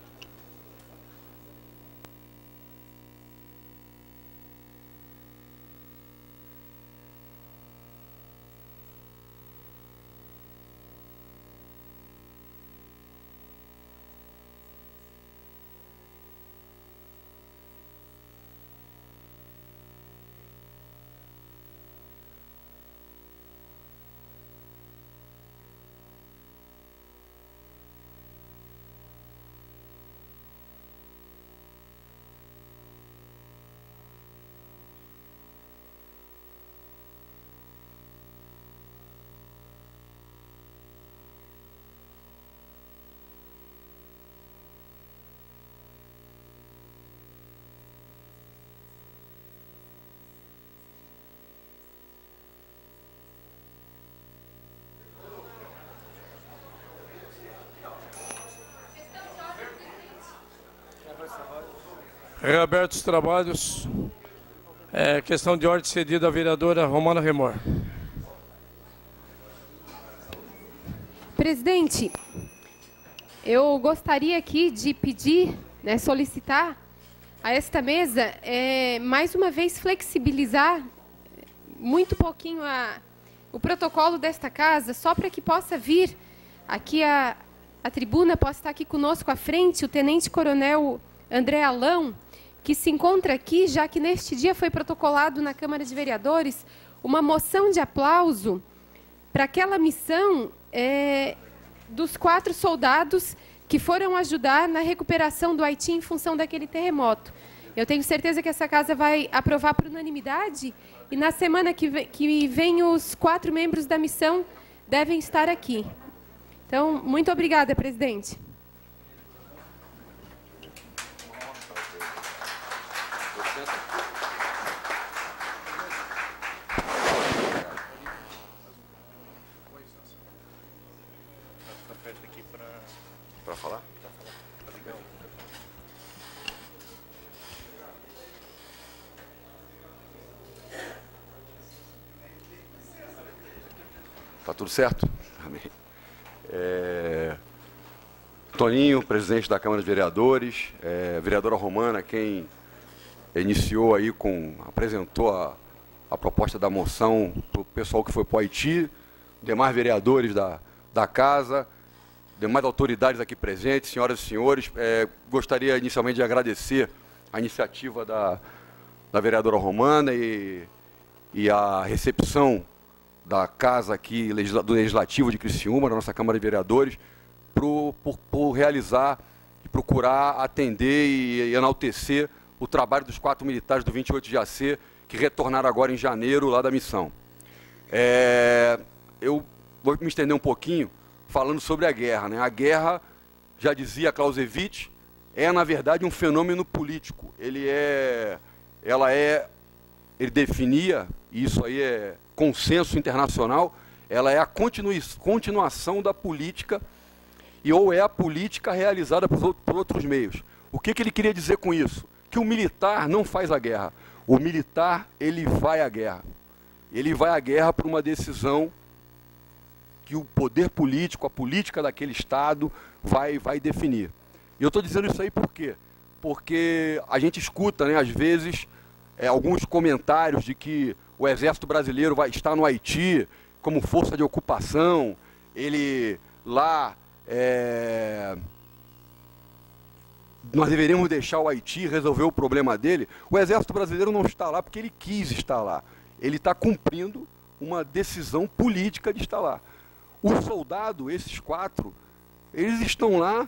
Reabertos os trabalhos. Questão de ordem cedida à vereadora Romana Remor. Presidente, eu gostaria aqui de pedir, solicitar a esta mesa, mais uma vez, flexibilizar muito pouquinho o protocolo desta casa, só para que possa vir aqui a tribuna, possa estar aqui conosco à frente o tenente-coronel André Alão, que se encontra aqui, já que neste dia foi protocolado na Câmara de Vereadores uma moção de aplauso para aquela missão dos 4 soldados que foram ajudar na recuperação do Haiti em função daquele terremoto. Eu tenho certeza que essa casa vai aprovar por unanimidade e na semana que vem os 4 membros da missão devem estar aqui. Então, muito obrigada, presidente. Para falar? Tá tudo certo? Amém. Toninho, presidente da Câmara de Vereadores, vereadora Romana, quem iniciou aí apresentou a proposta da moção para o pessoal que foi para o Haiti, demais vereadores da casa, demais autoridades aqui presentes, senhoras e senhores, gostaria inicialmente de agradecer a iniciativa da vereadora Romana e a recepção da casa aqui, do Legislativo de Criciúma, da nossa Câmara de Vereadores, por realizar e procurar atender e enaltecer o trabalho dos 4 militares do 28 de AC, que retornaram agora em janeiro lá da missão. Eu vou me estender um pouquinho falando sobre a guerra, né? A guerra, já dizia Clausewitz, na verdade um fenômeno político. Ele definia, e isso aí é consenso internacional, ela é a continuação da política ou é a política realizada por outros meios. O que ele queria dizer com isso? Que o militar não faz a guerra. O militar, ele vai à guerra. Ele vai à guerra por uma decisão que o poder político, a política daquele Estado vai definir. E eu estou dizendo isso aí por quê? Porque a gente escuta, às vezes, alguns comentários de que o Exército Brasileiro vai estar no Haiti como força de ocupação, ele lá, nós deveríamos deixar o Haiti resolver o problema dele. O Exército Brasileiro não está lá porque ele quis estar lá. Ele está cumprindo uma decisão política de estar lá. O soldado, esses 4, eles estão lá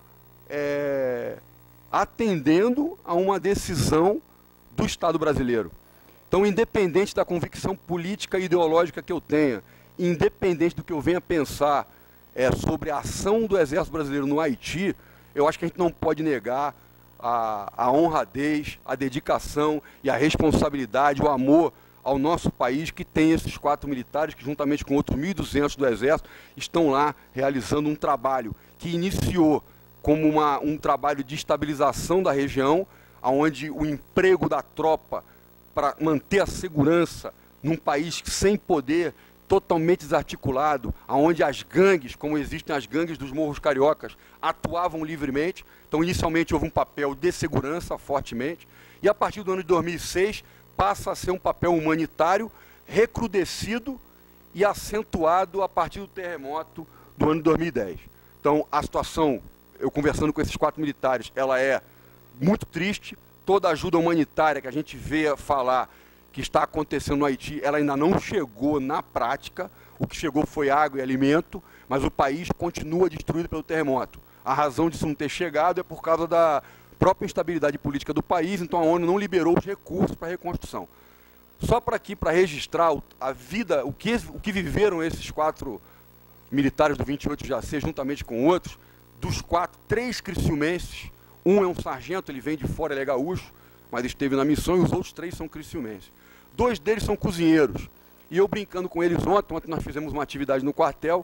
atendendo a uma decisão do Estado brasileiro. Então, independente da convicção política e ideológica que eu tenha, independente do que eu venha pensar sobre a ação do Exército Brasileiro no Haiti, eu acho que a gente não pode negar a honradez, a dedicação e a responsabilidade, o amor ao nosso país, que tem esses 4 militares que, juntamente com outros 1.200 do Exército, estão lá realizando um trabalho que iniciou como um trabalho de estabilização da região, onde o emprego da tropa para manter a segurança num país sem poder totalmente desarticulado, onde as gangues, como existem as gangues dos morros cariocas, atuavam livremente. Então, inicialmente, houve um papel de segurança, fortemente, e a partir do ano de 2006, passa a ser um papel humanitário, recrudescido e acentuado a partir do terremoto do ano de 2010. Então, a situação, eu conversando com esses 4 militares, ela é muito triste. Toda a ajuda humanitária que a gente vê falar que está acontecendo no Haiti, ela ainda não chegou na prática. O que chegou foi água e alimento, mas o país continua destruído pelo terremoto. A razão disso não ter chegado é por causa da própria instabilidade política do país, então a ONU não liberou os recursos para a reconstrução. Só para aqui, para registrar a vida, o que viveram esses 4 militares do 28 de Jacê, juntamente com outros, dos 4, 3 criciumenses, um é um sargento, ele vem de fora, ele é gaúcho, mas esteve na missão, e os outros 3 são criciumenses. 2 deles são cozinheiros, e eu brincando com eles ontem nós fizemos uma atividade no quartel,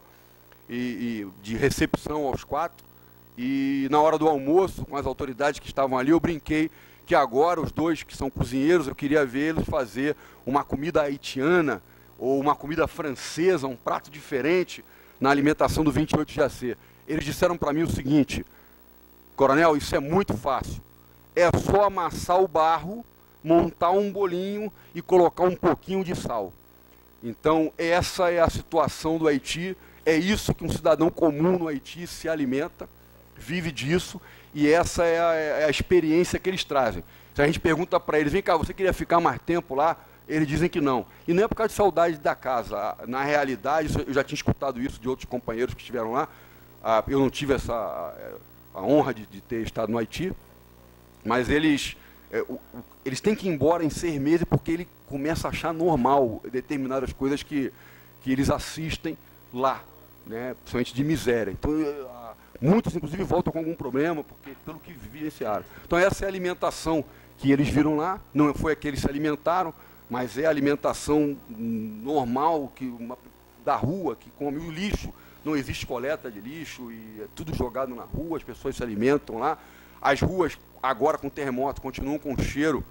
de recepção aos 4, e na hora do almoço, com as autoridades que estavam ali, eu brinquei que agora os 2 que são cozinheiros, eu queria vê-los fazer uma comida haitiana, ou uma comida francesa, um prato diferente, na alimentação do 28 de Jacê. Eles disseram para mim o seguinte: coronel, isso é muito fácil. É só amassar o barro, montar um bolinho e colocar um pouquinho de sal. Então, essa é a situação do Haiti. É isso que um cidadão comum no Haiti se alimenta, vive disso, e essa é a experiência que eles trazem. Se a gente pergunta para eles, vem cá, você queria ficar mais tempo lá? Eles dizem que não. E não é por causa de saudade da casa. Na realidade, eu já tinha escutado isso de outros companheiros que estiveram lá. Eu não tive a honra de ter estado no Haiti, mas eles têm que ir embora em 6 meses porque ele começa a achar normal determinadas coisas que eles assistem lá, né, principalmente de miséria. Então, muitos, inclusive, voltam com algum problema, porque pelo que vivenciaram. Então, essa é a alimentação que eles viram lá. Não foi a que eles se alimentaram, mas é a alimentação normal da rua, que come o lixo. Não existe coleta de lixo, e é tudo jogado na rua, as pessoas se alimentam lá. As ruas, agora com o terremoto, continuam com o cheiro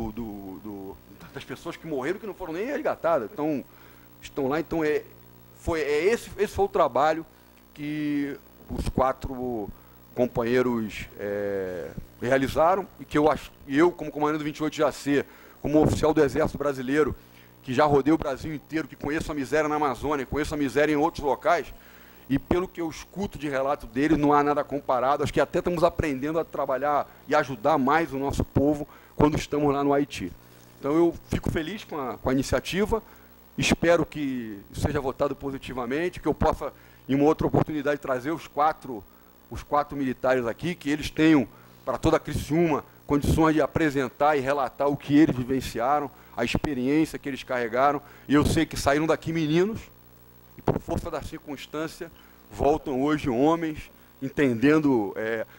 das pessoas que morreram, que não foram nem resgatadas. Então, estão lá. Então, esse foi o trabalho que os 4 companheiros realizaram, e que eu, como comandante do 28 de Jacê, como oficial do Exército Brasileiro, que já rodei o Brasil inteiro, que conheço a miséria na Amazônia, conheço a miséria em outros locais, e pelo que eu escuto de relato deles, não há nada comparado. Acho que até estamos aprendendo a trabalhar e ajudar mais o nosso povo quando estamos lá no Haiti. Então, eu fico feliz com a iniciativa, espero que seja votado positivamente, que eu possa, em uma outra oportunidade, trazer os 4 militares aqui, que eles tenham, para toda a Criciúma, condições de apresentar e relatar o que eles vivenciaram, a experiência que eles carregaram. E eu sei que saíram daqui meninos, e por força da circunstância, voltam hoje homens, entendendo,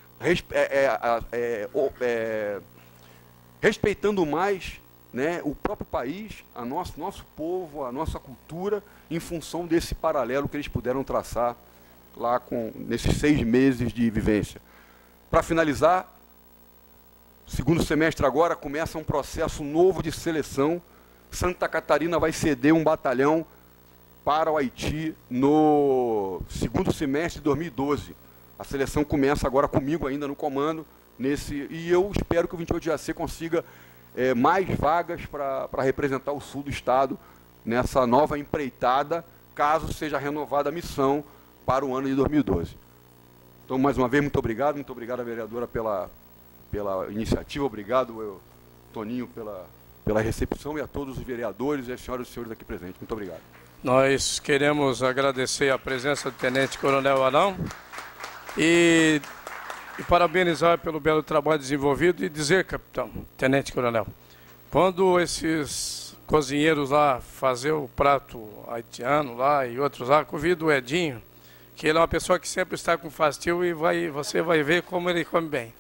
respeitando mais, né, o próprio país, nosso povo, a nossa cultura, em função desse paralelo que eles puderam traçar lá nesses 6 meses de vivência. Para finalizar, segundo semestre agora começa um processo novo de seleção. Santa Catarina vai ceder um batalhão para o Haiti no segundo semestre de 2012. A seleção começa agora comigo ainda no comando, e eu espero que o 28 de Jacê consiga mais vagas para representar o sul do estado nessa nova empreitada, caso seja renovada a missão para o ano de 2012. Então, mais uma vez, muito obrigado à vereadora pela iniciativa, obrigado, Toninho, pela recepção, e a todos os vereadores e as senhoras e senhores aqui presentes. Muito obrigado. Nós queremos agradecer a presença do Tenente Coronel Arão e parabenizar pelo belo trabalho desenvolvido, e dizer, capitão, Tenente Coronel, quando esses cozinheiros lá fazer o prato haitiano lá e outros lá, convido o Edinho, que ele é uma pessoa que sempre está com fastio, e você vai ver como ele come bem.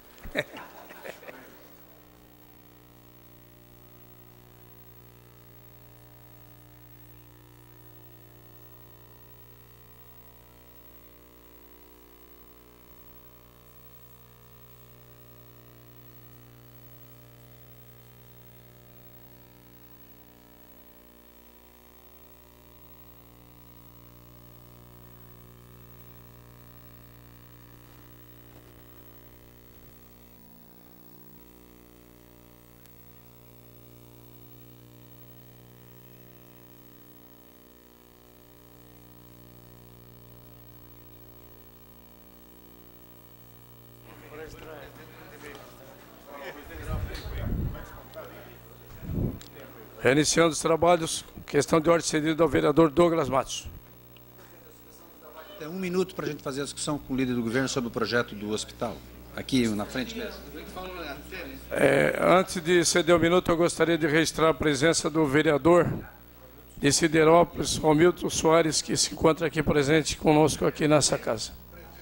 Reiniciando os trabalhos, questão de ordem cedida ao vereador Douglas Matos. Tem 1 minuto para a gente fazer a discussão com o líder do governo sobre o projeto do hospital. Aqui na frente mesmo. Antes de ceder 1 minuto, eu gostaria de registrar a presença do vereador de Siderópolis, Romilton Soares, que se encontra aqui presente conosco aqui nessa casa.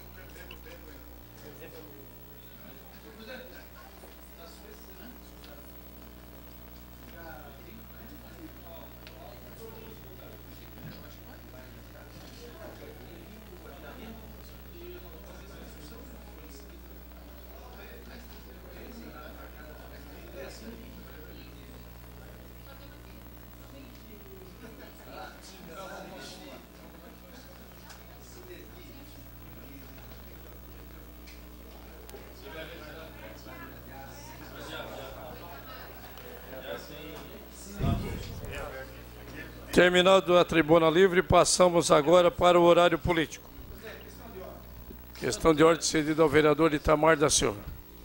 Terminado a tribuna livre, passamos agora para o horário político. Questão de ordem cedida ao vereador Itamar da Silva.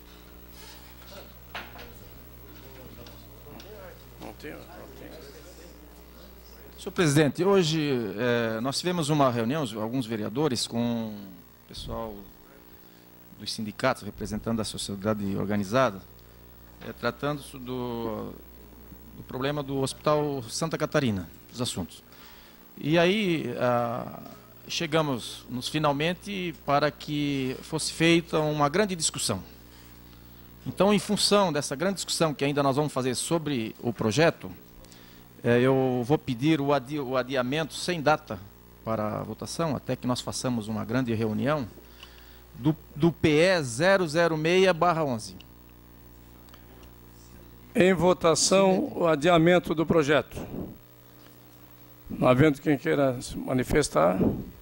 Senhor presidente, hoje nós tivemos uma reunião, alguns vereadores, com o pessoal dos sindicatos, representando a sociedade organizada, tratando do problema do Hospital Santa Catarina, dos assuntos. E aí chegamos finalmente para que fosse feita uma grande discussão. Então, em função dessa grande discussão que ainda nós vamos fazer sobre o projeto, eu vou pedir o adiamento sem data para a votação, até que nós façamos uma grande reunião, do PE 006/11. Em votação, o adiamento do projeto. Não havendo quem queira se manifestar,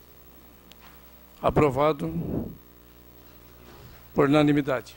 aprovado por unanimidade.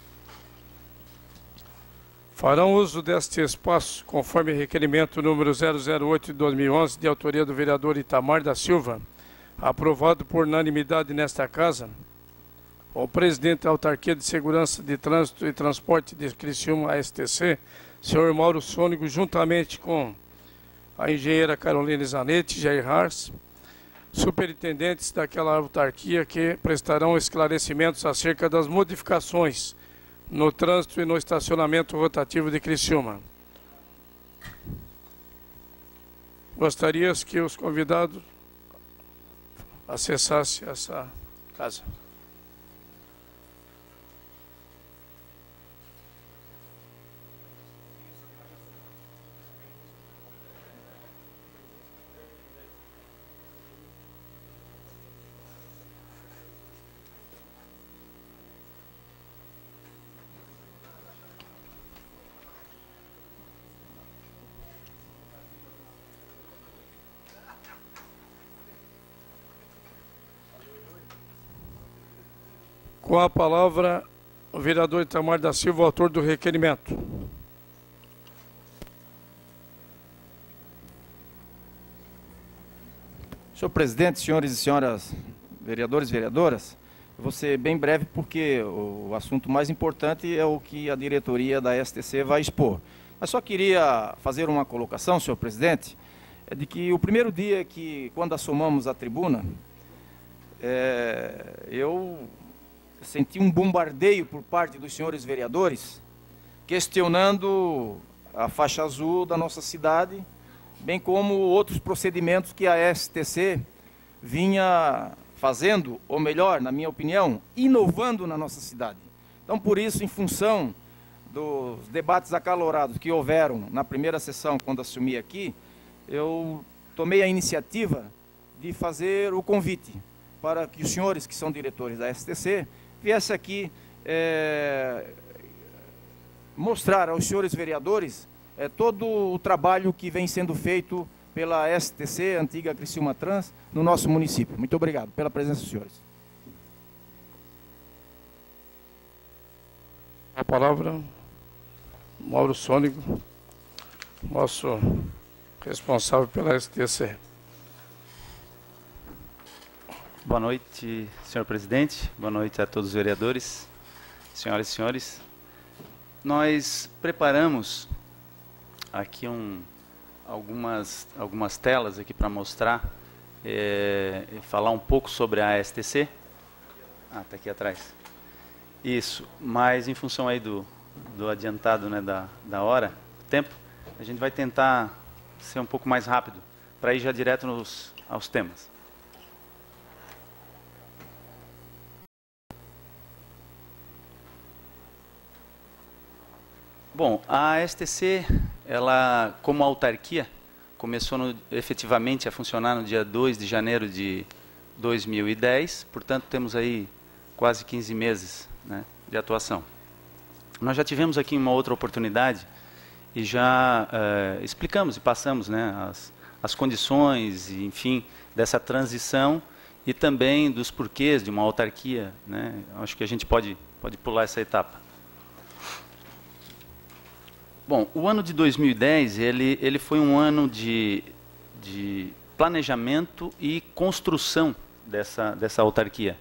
Farão uso deste espaço, conforme requerimento número 008 de 2011, de autoria do vereador Itamar da Silva, aprovado por unanimidade nesta casa, o presidente da Autarquia de Segurança de Trânsito e Transporte de Criciúma, ASTC, senhor Mauro Sônico, juntamente com a engenheira Caroline Zanetti, Jair Hars, superintendentes daquela autarquia que prestarão esclarecimentos acerca das modificações no trânsito e no estacionamento rotativo de Criciúma. Gostaria que os convidados acessassem essa casa. Com a palavra, o vereador Itamar da Silva, autor do requerimento. Senhor presidente, senhores e senhoras vereadores e vereadoras, eu vou ser bem breve porque o assunto mais importante é o que a diretoria da STC vai expor. Mas só queria fazer uma colocação, senhor presidente, de que o primeiro dia quando assomamos a tribuna, eu senti um bombardeio por parte dos senhores vereadores, questionando a faixa azul da nossa cidade, bem como outros procedimentos que a STC vinha fazendo, ou melhor, na minha opinião, inovando na nossa cidade. Então, por isso, em função dos debates acalorados que houveram na primeira sessão, quando assumi aqui, eu tomei a iniciativa de fazer o convite para que os senhores que são diretores da STC viesse aqui mostrar aos senhores vereadores todo o trabalho que vem sendo feito pela STC, antiga Criciúma Trans, no nosso município. Muito obrigado pela presença dos senhores. A palavra, Mauro Sônico, nosso responsável pela STC. Boa noite, senhor presidente. Boa noite a todos os vereadores. senhoras e senhores, nós preparamos aqui algumas telas aqui para mostrar e falar um pouco sobre a STC. Ah, está aqui atrás. Isso, mas em função aí do adiantado, né, da hora, do tempo, a gente vai tentar ser um pouco mais rápido, para ir já direto aos temas. Bom, a STC, ela, como autarquia, começou efetivamente a funcionar no dia 2 de janeiro de 2010, portanto temos aí quase 15 meses, né, de atuação. Nós já tivemos aqui uma outra oportunidade e já explicamos e passamos, né, as condições, enfim, dessa transição e também dos porquês de uma autarquia, né. Acho que a gente pode pular essa etapa. Bom, o ano de 2010 ele foi um ano de planejamento e construção dessa autarquia.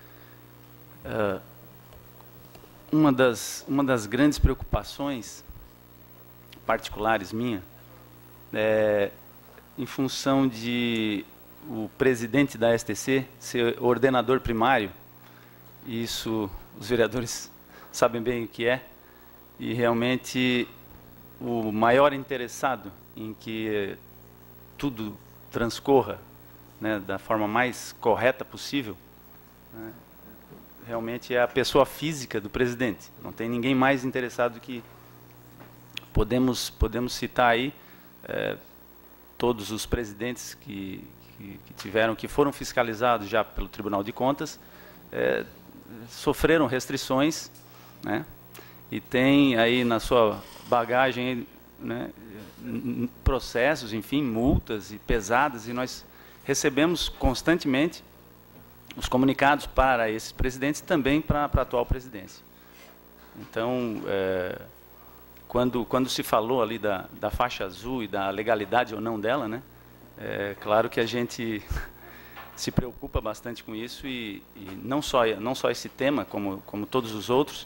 Uma das grandes preocupações particulares minha é em função de o presidente da STC ser ordenador primário. Isso os vereadores sabem bem o que é, e realmente o maior interessado em que tudo transcorra, né, da forma mais correta possível, né, realmente é a pessoa física do presidente. Não tem ninguém mais interessado que podemos citar aí todos os presidentes que foram fiscalizados já pelo Tribunal de Contas, sofreram restrições, né, e tem aí na sua bagagem, né, processos, enfim, multas e pesadas, e nós recebemos constantemente os comunicados para esses presidentes e também para a atual presidência. Então, quando se falou ali da faixa azul e da legalidade ou não dela, né, é claro que a gente se preocupa bastante com isso, e não só esse tema, como todos os outros,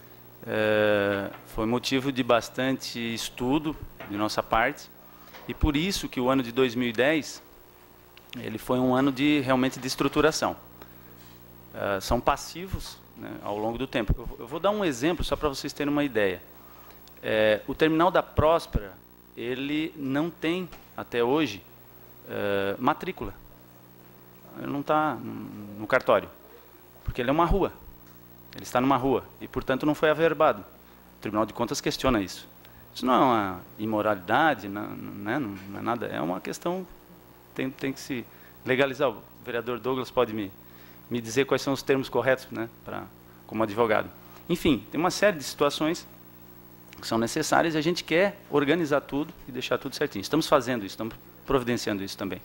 foi motivo de bastante estudo de nossa parte, e por isso que o ano de 2010 ele foi um ano realmente de estruturação. São passivos, né, ao longo do tempo. Eu vou dar um exemplo só para vocês terem uma ideia. O terminal da Próspera, ele não tem até hoje matrícula. Ele não está no cartório, porque ele é uma rua. Ele está numa rua e, portanto, não foi averbado. O Tribunal de Contas questiona isso. Isso não é uma imoralidade, não é nada. É uma questão, tem que se legalizar. O vereador Douglas pode me dizer quais são os termos corretos, né, como advogado. Enfim, tem uma série de situações que são necessárias e a gente quer organizar tudo e deixar tudo certinho. Estamos fazendo isso, estamos providenciando isso também.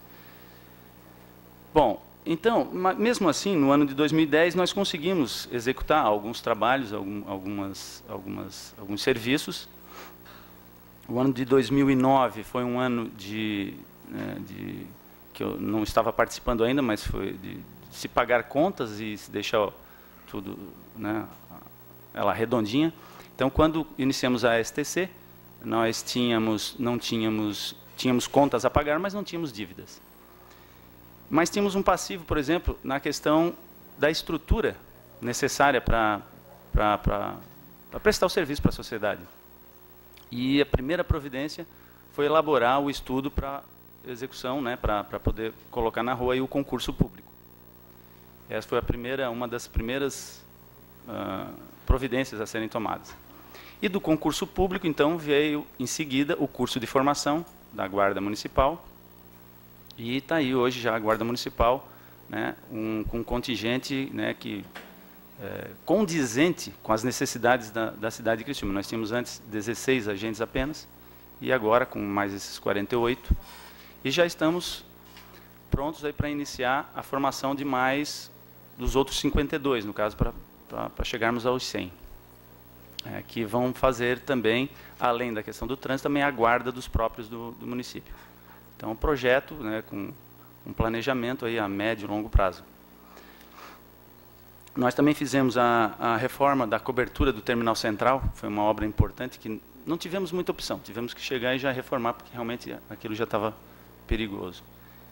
Bom, então, mesmo assim, no ano de 2010, nós conseguimos executar alguns trabalhos, alguns serviços. O ano de 2009 foi um ano que eu não estava participando ainda, mas foi de se pagar contas e se deixar tudo, né, ela redondinha. Então, quando iniciamos a STC, nós tínhamos contas a pagar, mas não tínhamos dívidas. Mas tínhamos um passivo, por exemplo, na questão da estrutura necessária para prestar o serviço para a sociedade. E a primeira providência foi elaborar o estudo para execução, né, para poder colocar na rua aí o concurso público. Essa foi uma das primeiras providências a serem tomadas. E do concurso público, então, veio em seguida o curso de formação da Guarda Municipal. E está aí hoje já a Guarda Municipal, né, com um contingente, né, condizente com as necessidades da cidade de Criciúma. Nós tínhamos antes 16 agentes apenas, e agora com mais esses 48. E já estamos prontos para iniciar a formação de mais dos outros 52, no caso, para chegarmos aos 100. Que vão fazer também, além da questão do trânsito, também a guarda dos próprios do município. Então, um projeto, né, com um planejamento aí a médio e longo prazo. Nós também fizemos a reforma da cobertura do Terminal Central, foi uma obra importante que não tivemos muita opção, tivemos que chegar e já reformar, porque realmente aquilo já estava perigoso.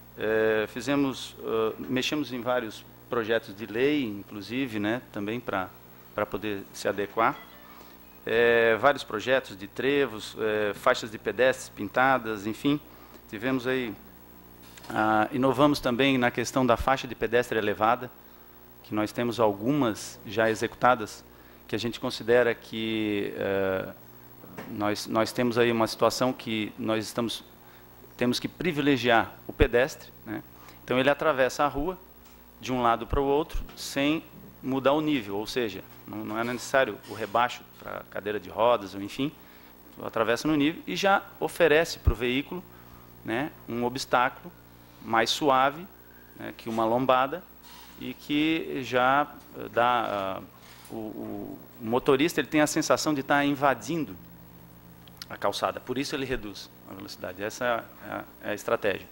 Mexemos em vários projetos de lei, inclusive, né, também para poder se adequar. Vários projetos de trevos, faixas de pedestres pintadas, enfim, tivemos aí, inovamos também na questão da faixa de pedestre elevada, que nós temos algumas já executadas, que a gente considera que nós temos aí uma situação que nós temos que privilegiar o pedestre, né? Então ele atravessa a rua de um lado para o outro sem mudar o nível, ou seja, não é necessário o rebaixo para cadeira de rodas, ou enfim, atravessa no nível e já oferece para o veículo, né, um obstáculo mais suave, né, que uma lombada, e que já dá o motorista ele tem a sensação de estar invadindo a calçada, por isso ele reduz a velocidade. Essa é a estratégia.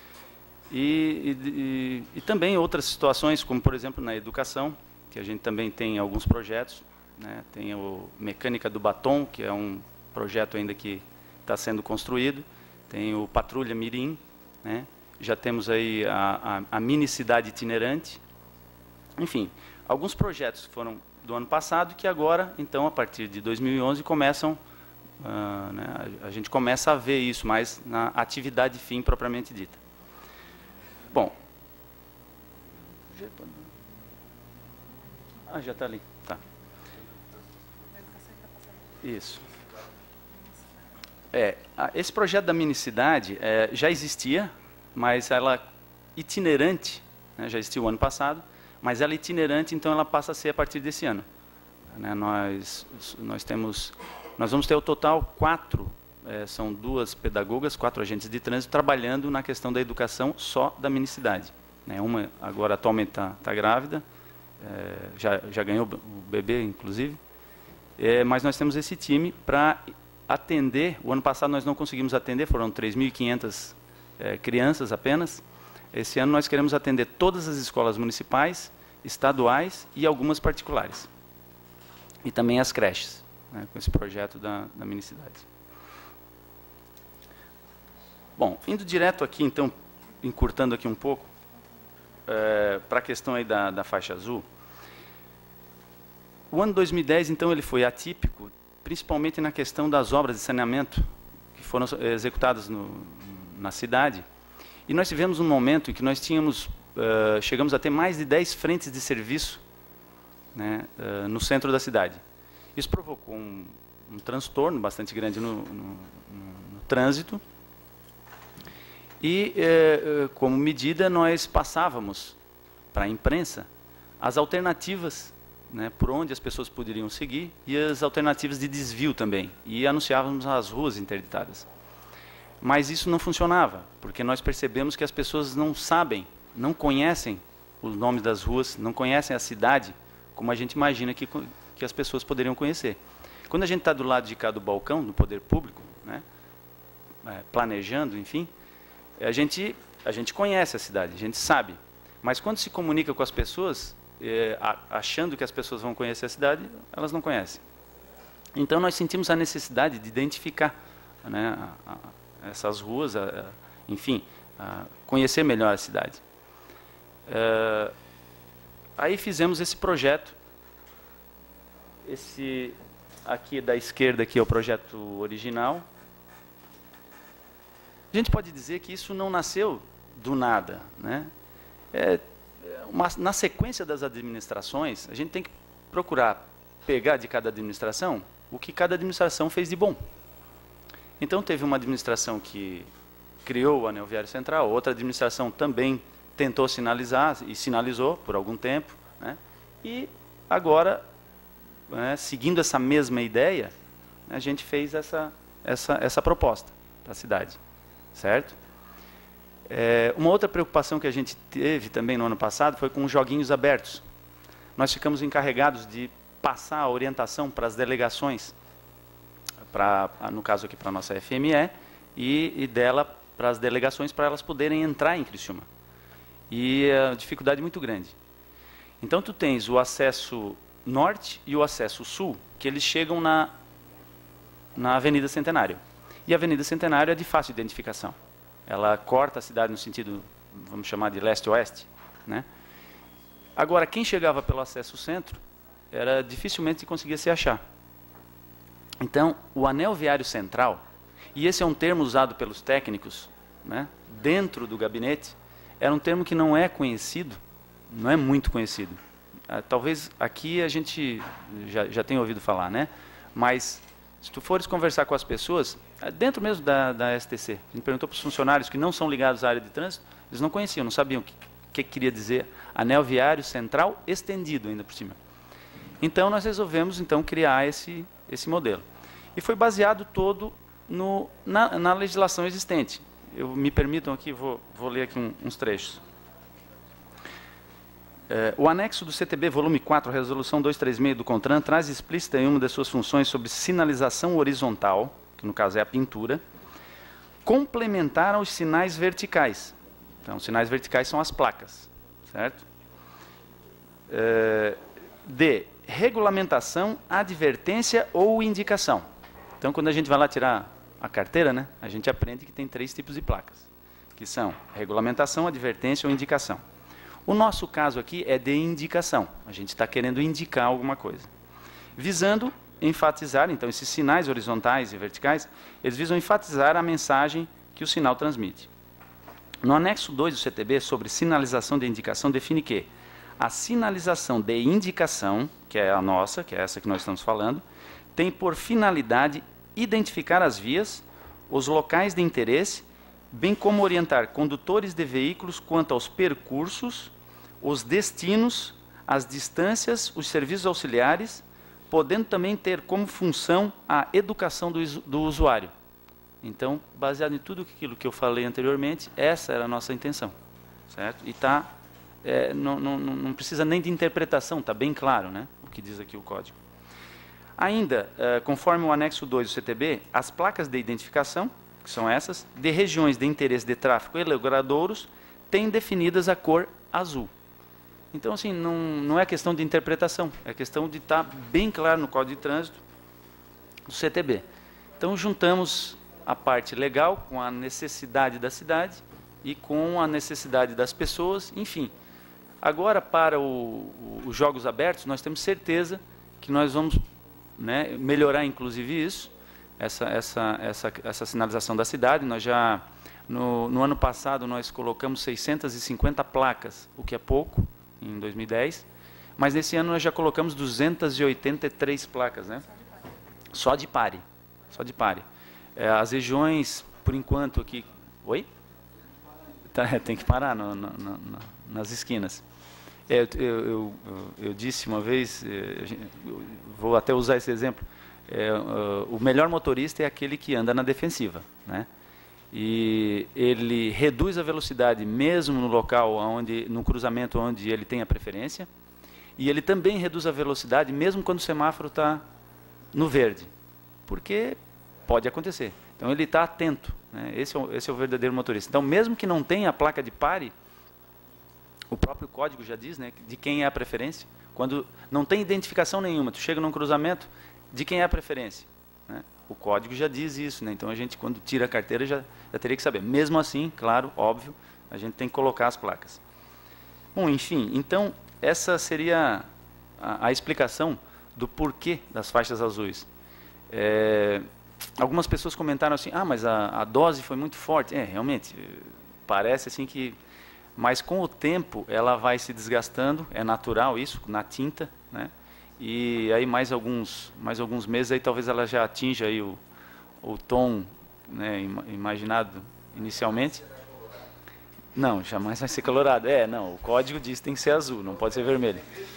E também outras situações, como por exemplo na educação, que a gente também tem alguns projetos, né? Tem o Mecânica do Batom, que é um projeto ainda que está sendo construído, tem o Patrulha Mirim, né? Já temos aí a mini cidade itinerante, enfim, alguns projetos foram do ano passado que agora, então, a partir de 2011, começam, né, a gente começa a ver isso mais na atividade fim propriamente dita. Bom, já está ali, tá. Isso. Esse projeto da minicidade já existia, mas ela itinerante, né, já existiu o ano passado, mas ela itinerante, então ela passa a ser a partir desse ano. Né, nós vamos ter o total 4, são 2 pedagogas, 4 agentes de trânsito trabalhando na questão da educação só da minicidade. Né, uma agora atualmente está grávida, já ganhou o bebê, inclusive, mas nós temos esse time para atender. O ano passado nós não conseguimos atender, foram 3.500 crianças apenas. Esse ano nós queremos atender todas as escolas municipais, estaduais e algumas particulares. E também as creches, né, com esse projeto da minicidade. Bom, indo direto aqui, então, encurtando aqui um pouco, para a questão aí da faixa azul. O ano 2010, então, ele foi atípico, principalmente na questão das obras de saneamento que foram executadas na cidade. E nós tivemos um momento em que nós chegamos a ter mais de 10 frentes de serviço, né, no centro da cidade. Isso provocou um transtorno bastante grande no trânsito. E, como medida, nós passávamos para a imprensa as alternativas, né, por onde as pessoas poderiam seguir e as alternativas de desvio também. E anunciávamos as ruas interditadas. Mas isso não funcionava, porque nós percebemos que as pessoas não sabem, não conhecem os nomes das ruas, não conhecem a cidade como a gente imagina que as pessoas poderiam conhecer. Quando a gente está do lado de cá do balcão, do poder público, né, planejando, enfim, a gente conhece a cidade, a gente sabe. Mas quando se comunica com as pessoas, achando que as pessoas vão conhecer a cidade, elas não conhecem. Então nós sentimos a necessidade de identificar, né, essas ruas, enfim, conhecer melhor a cidade. Aí fizemos esse projeto. Esse aqui da esquerda aqui é o projeto original. A gente pode dizer que isso não nasceu do nada, né? Na sequência das administrações, a gente tem que procurar pegar de cada administração o que cada administração fez de bom. Então, teve uma administração que criou o Anel Viário Central, outra administração também tentou sinalizar, e sinalizou por algum tempo, né? E agora, né, seguindo essa mesma ideia, a gente fez essa proposta para a cidade, certo? Uma outra preocupação que a gente teve também no ano passado foi com os joguinhos abertos. Nós ficamos encarregados de passar a orientação para as delegações, no caso aqui para a nossa FME, e dela para as delegações, para elas poderem entrar em Criciúma. E a dificuldade muito grande. Então, tu tens o acesso norte e o acesso sul, que eles chegam na Avenida Centenário. E a Avenida Centenário é de fácil identificação. Ela corta a cidade no sentido, vamos chamar de leste-oeste, né? Agora, quem chegava pelo acesso centro, era dificilmente conseguia se achar. Então, o anel viário central, e esse é um termo usado pelos técnicos, né, dentro do gabinete, era um termo que não é conhecido, não é muito conhecido. Talvez aqui a gente já tenha ouvido falar, né? Mas, se tu fores conversar com as pessoas, dentro mesmo da STC, a gente perguntou para os funcionários que não são ligados à área de trânsito, eles não conheciam, não sabiam o que queria dizer anel viário central estendido ainda por cima. Então, nós resolvemos então criar esse modelo. E foi baseado todo na legislação existente. Me permitam aqui, vou ler aqui uns trechos. O anexo do CTB, volume 4, resolução 236 do CONTRAN, traz explícita em uma das suas funções sobre sinalização horizontal, que no caso é a pintura, complementar aos sinais verticais. Então, os sinais verticais são as placas, certo? De regulamentação, advertência ou indicação. Então, quando a gente vai lá tirar a carteira, né, a gente aprende que tem 3 tipos de placas, que são regulamentação, advertência ou indicação. O nosso caso aqui é de indicação. A gente está querendo indicar alguma coisa. Visando enfatizar, então, esses sinais horizontais e verticais, eles visam enfatizar a mensagem que o sinal transmite. No anexo 2 do CTB, sobre sinalização de indicação, define que a sinalização de indicação, que é a nossa, que é essa que nós estamos falando, tem por finalidade identificar as vias, os locais de interesse, bem como orientar condutores de veículos quanto aos percursos, os destinos, as distâncias, os serviços auxiliares, podendo também ter como função a educação do usuário. Então, baseado em tudo aquilo que eu falei anteriormente, essa era a nossa intenção, certo? E não precisa nem de interpretação, está bem claro, né, o que diz aqui o código. Ainda, conforme o anexo 2 do CTB, as placas de identificação, que são essas, de regiões de interesse de tráfego e logradouros, têm definidas a cor azul. Então, assim, não é questão de interpretação, é questão de estar bem claro no Código de Trânsito do CTB. Então, juntamos a parte legal com a necessidade da cidade e com a necessidade das pessoas, enfim. Agora, para os jogos abertos, nós temos certeza que nós vamos, né, melhorar, inclusive, isso, essa sinalização da cidade. Nós já, no ano passado, nós colocamos 650 placas, o que é pouco, em 2010, mas nesse ano nós já colocamos 283 placas, né? Só de pare. Só de pare. As regiões, por enquanto, aqui... Oi? Tem que parar nas esquinas. Eu disse uma vez, vou até usar esse exemplo, o melhor motorista é aquele que anda na defensiva, né? E ele reduz a velocidade mesmo no local, no cruzamento onde ele tem a preferência, e ele também reduz a velocidade mesmo quando o semáforo está no verde, porque pode acontecer. Então ele está atento, né? Esse é o verdadeiro motorista. Então, mesmo que não tenha a placa de pare, o próprio código já diz, né, de quem é a preferência. Quando não tem identificação nenhuma, tu chega num cruzamento, de quem é a preferência, né? O código já diz isso, né? Então a gente, quando tira a carteira, já teria que saber. Mesmo assim, claro, óbvio, a gente tem que colocar as placas. Bom, enfim, então essa seria a explicação do porquê das faixas azuis. Algumas pessoas comentaram assim, mas a dose foi muito forte. Realmente, parece assim que... Mas com o tempo ela vai se desgastando, é natural isso, na tinta, né? E aí mais alguns meses aí talvez ela já atinja aí o tom, né, imaginado inicialmente. Não, jamais vai ser colorado. Não, o código diz que tem que ser azul, não pode ser vermelho.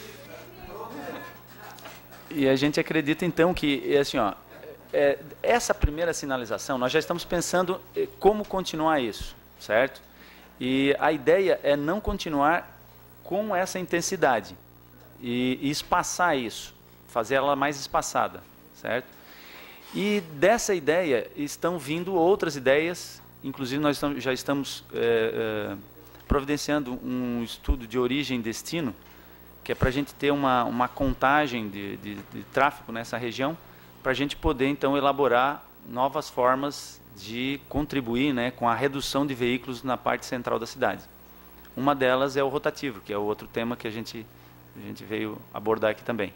E a gente acredita então que assim, essa primeira sinalização, nós já estamos pensando como continuar isso, certo? E a ideia é não continuar com essa intensidade e espaçar isso, fazer ela mais espaçada, certo? E dessa ideia estão vindo outras ideias, inclusive nós já estamos providenciando um estudo de origem e destino que é para a gente ter uma contagem de tráfego nessa região, para a gente poder, então, elaborar novas formas de contribuir, né, com a redução de veículos na parte central da cidade. Uma delas é o rotativo, que é o outro tema que a gente veio abordar aqui também.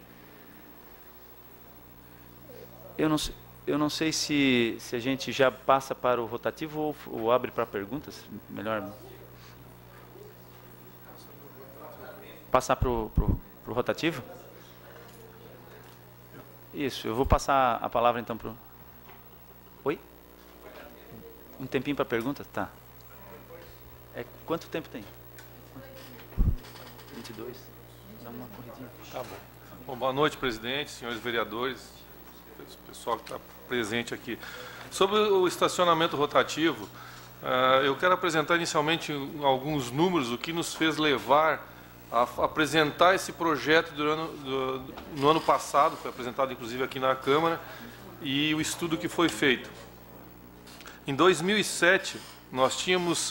Eu não sei se a gente já passa para o rotativo ou abre para perguntas. Melhor passar para o rotativo? Isso, eu vou passar a palavra então para o... Oi? Um tempinho para perguntas? Tá. Quanto tempo tem? 22. Dá uma corridinha. Tá bom. Bom, boa noite, presidente, senhores vereadores, pessoal que está presente aqui. Sobre o estacionamento rotativo, eu quero apresentar inicialmente alguns números, o que nos fez levar a apresentar esse projeto no ano passado, foi apresentado inclusive aqui na Câmara, e o estudo que foi feito. Em 2007, nós tínhamos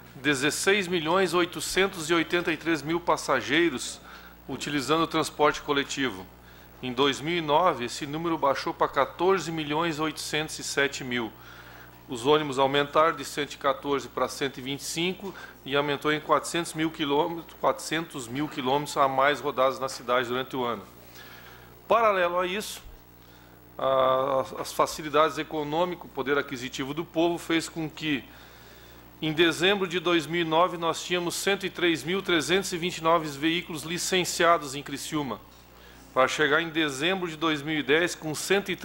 16.883.000 passageiros utilizando o transporte coletivo. Em 2009, esse número baixou para 14.807.000. Os ônibus aumentaram de 114 para 125 e aumentou em 400 mil quilômetros a mais rodados na cidade durante o ano. Paralelo a isso, as facilidades econômicas, o poder aquisitivo do povo fez com que, em dezembro de 2009, nós tínhamos 103.329 veículos licenciados em Criciúma, para chegar em dezembro de 2010 com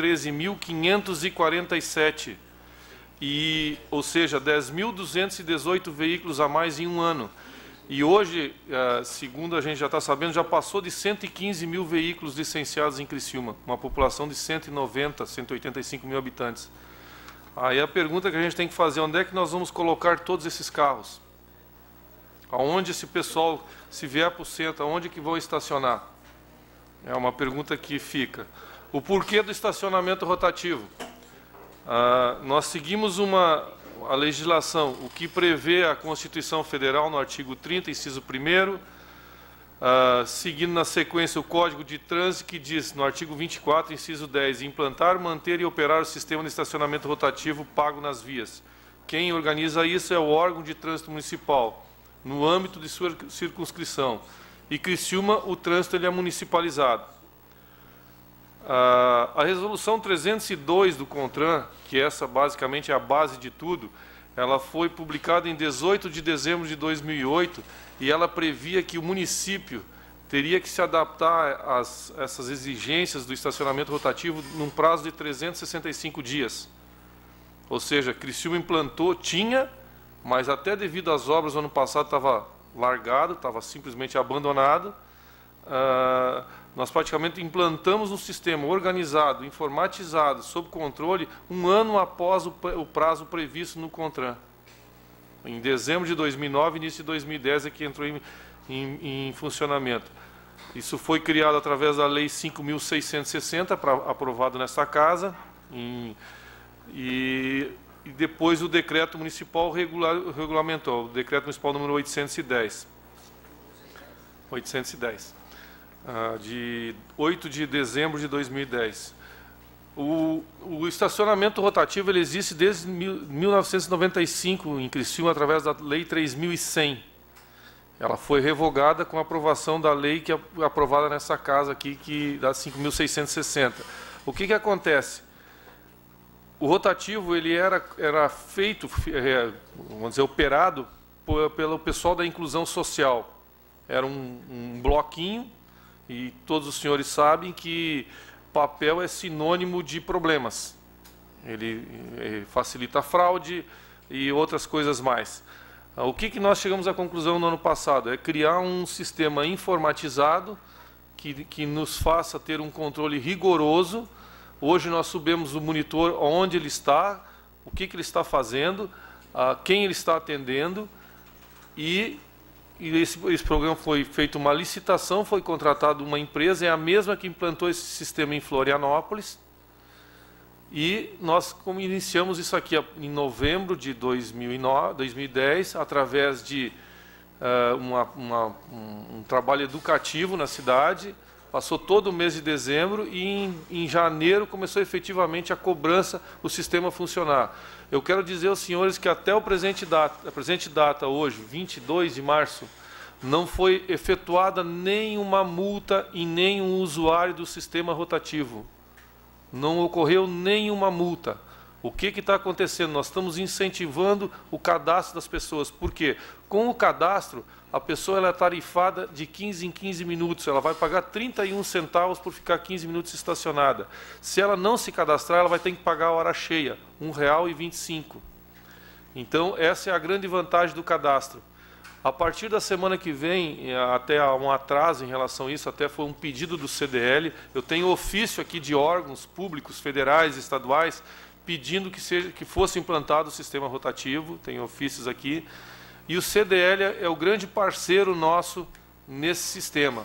113.547, ou seja, 10.218 veículos a mais em um ano. E hoje, segundo a gente já está sabendo, já passou de 115 mil veículos licenciados em Criciúma, uma população de 185 mil habitantes. Aí a pergunta que a gente tem que fazer, onde é que nós vamos colocar todos esses carros? Aonde esse pessoal, se vier para o centro, aonde que vão estacionar? É uma pergunta que fica. O porquê do estacionamento rotativo? Nós seguimos a legislação, o que prevê a Constituição Federal no artigo 30, inciso 1º, seguindo na sequência o Código de Trânsito, que diz, no artigo 24, inciso 10, implantar, manter e operar o sistema de estacionamento rotativo pago nas vias. Quem organiza isso é o órgão de trânsito municipal, no âmbito de sua circunscrição. E Criciúma, o trânsito ele é municipalizado. A resolução 302 do CONTRAN, que essa basicamente é a base de tudo, ela foi publicada em 18 de dezembro de 2008 e ela previa que o município teria que se adaptar a essas exigências do estacionamento rotativo num prazo de 365 dias. Ou seja, Criciúma implantou, mas até devido às obras no ano passado estava largado, estava simplesmente abandonado. Nós praticamente implantamos um sistema organizado, informatizado, sob controle, um ano após o prazo previsto no CONTRAN. Em dezembro de 2009, início de 2010 é que entrou em funcionamento. Isso foi criado através da Lei 5.660, aprovado nesta casa, e depois o decreto municipal regulamentou, o decreto municipal número 810. De 8 de dezembro de 2010. O estacionamento rotativo ele existe desde 1995 em Criciúma, através da Lei 3.100. Ela foi revogada com a aprovação da lei que é aprovada nessa casa aqui, da 5.660. O que acontece? O rotativo ele era feito, vamos dizer, operado pelo pessoal da inclusão social. Era um bloquinho, e todos os senhores sabem que papel é sinônimo de problemas. Ele facilita a fraude e outras coisas mais. O que nós chegamos à conclusão no ano passado? É criar um sistema informatizado que nos faça ter um controle rigoroso. Hoje nós subimos o monitor onde ele está, o que ele está fazendo, quem ele está atendendo, e esse programa foi feito uma licitação, foi contratada uma empresa, é a mesma que implantou esse sistema em Florianópolis, e nós iniciamos isso aqui em novembro de 2010, através de um trabalho educativo na cidade, passou todo o mês de dezembro e em janeiro começou efetivamente a cobrança, o sistema funcionar. Eu quero dizer aos senhores que até a presente data hoje, 22 de março, não foi efetuada nenhuma multa em nenhum usuário do sistema rotativo. Não ocorreu nenhuma multa. O que está acontecendo? Nós estamos incentivando o cadastro das pessoas. Por quê? Com o cadastro, a pessoa ela é tarifada de 15 em 15 minutos. Ela vai pagar 31 centavos por ficar 15 minutos estacionada. Se ela não se cadastrar, ela vai ter que pagar a hora cheia, R$ 1,25. Então, essa é a grande vantagem do cadastro. A partir da semana que vem, até há um atraso em relação a isso, até foi um pedido do CDL, eu tenho ofício aqui de órgãos públicos, federais, estaduais, pedindo que fosse implantado o sistema rotativo, tem ofícios aqui, e o CDL é o grande parceiro nosso nesse sistema.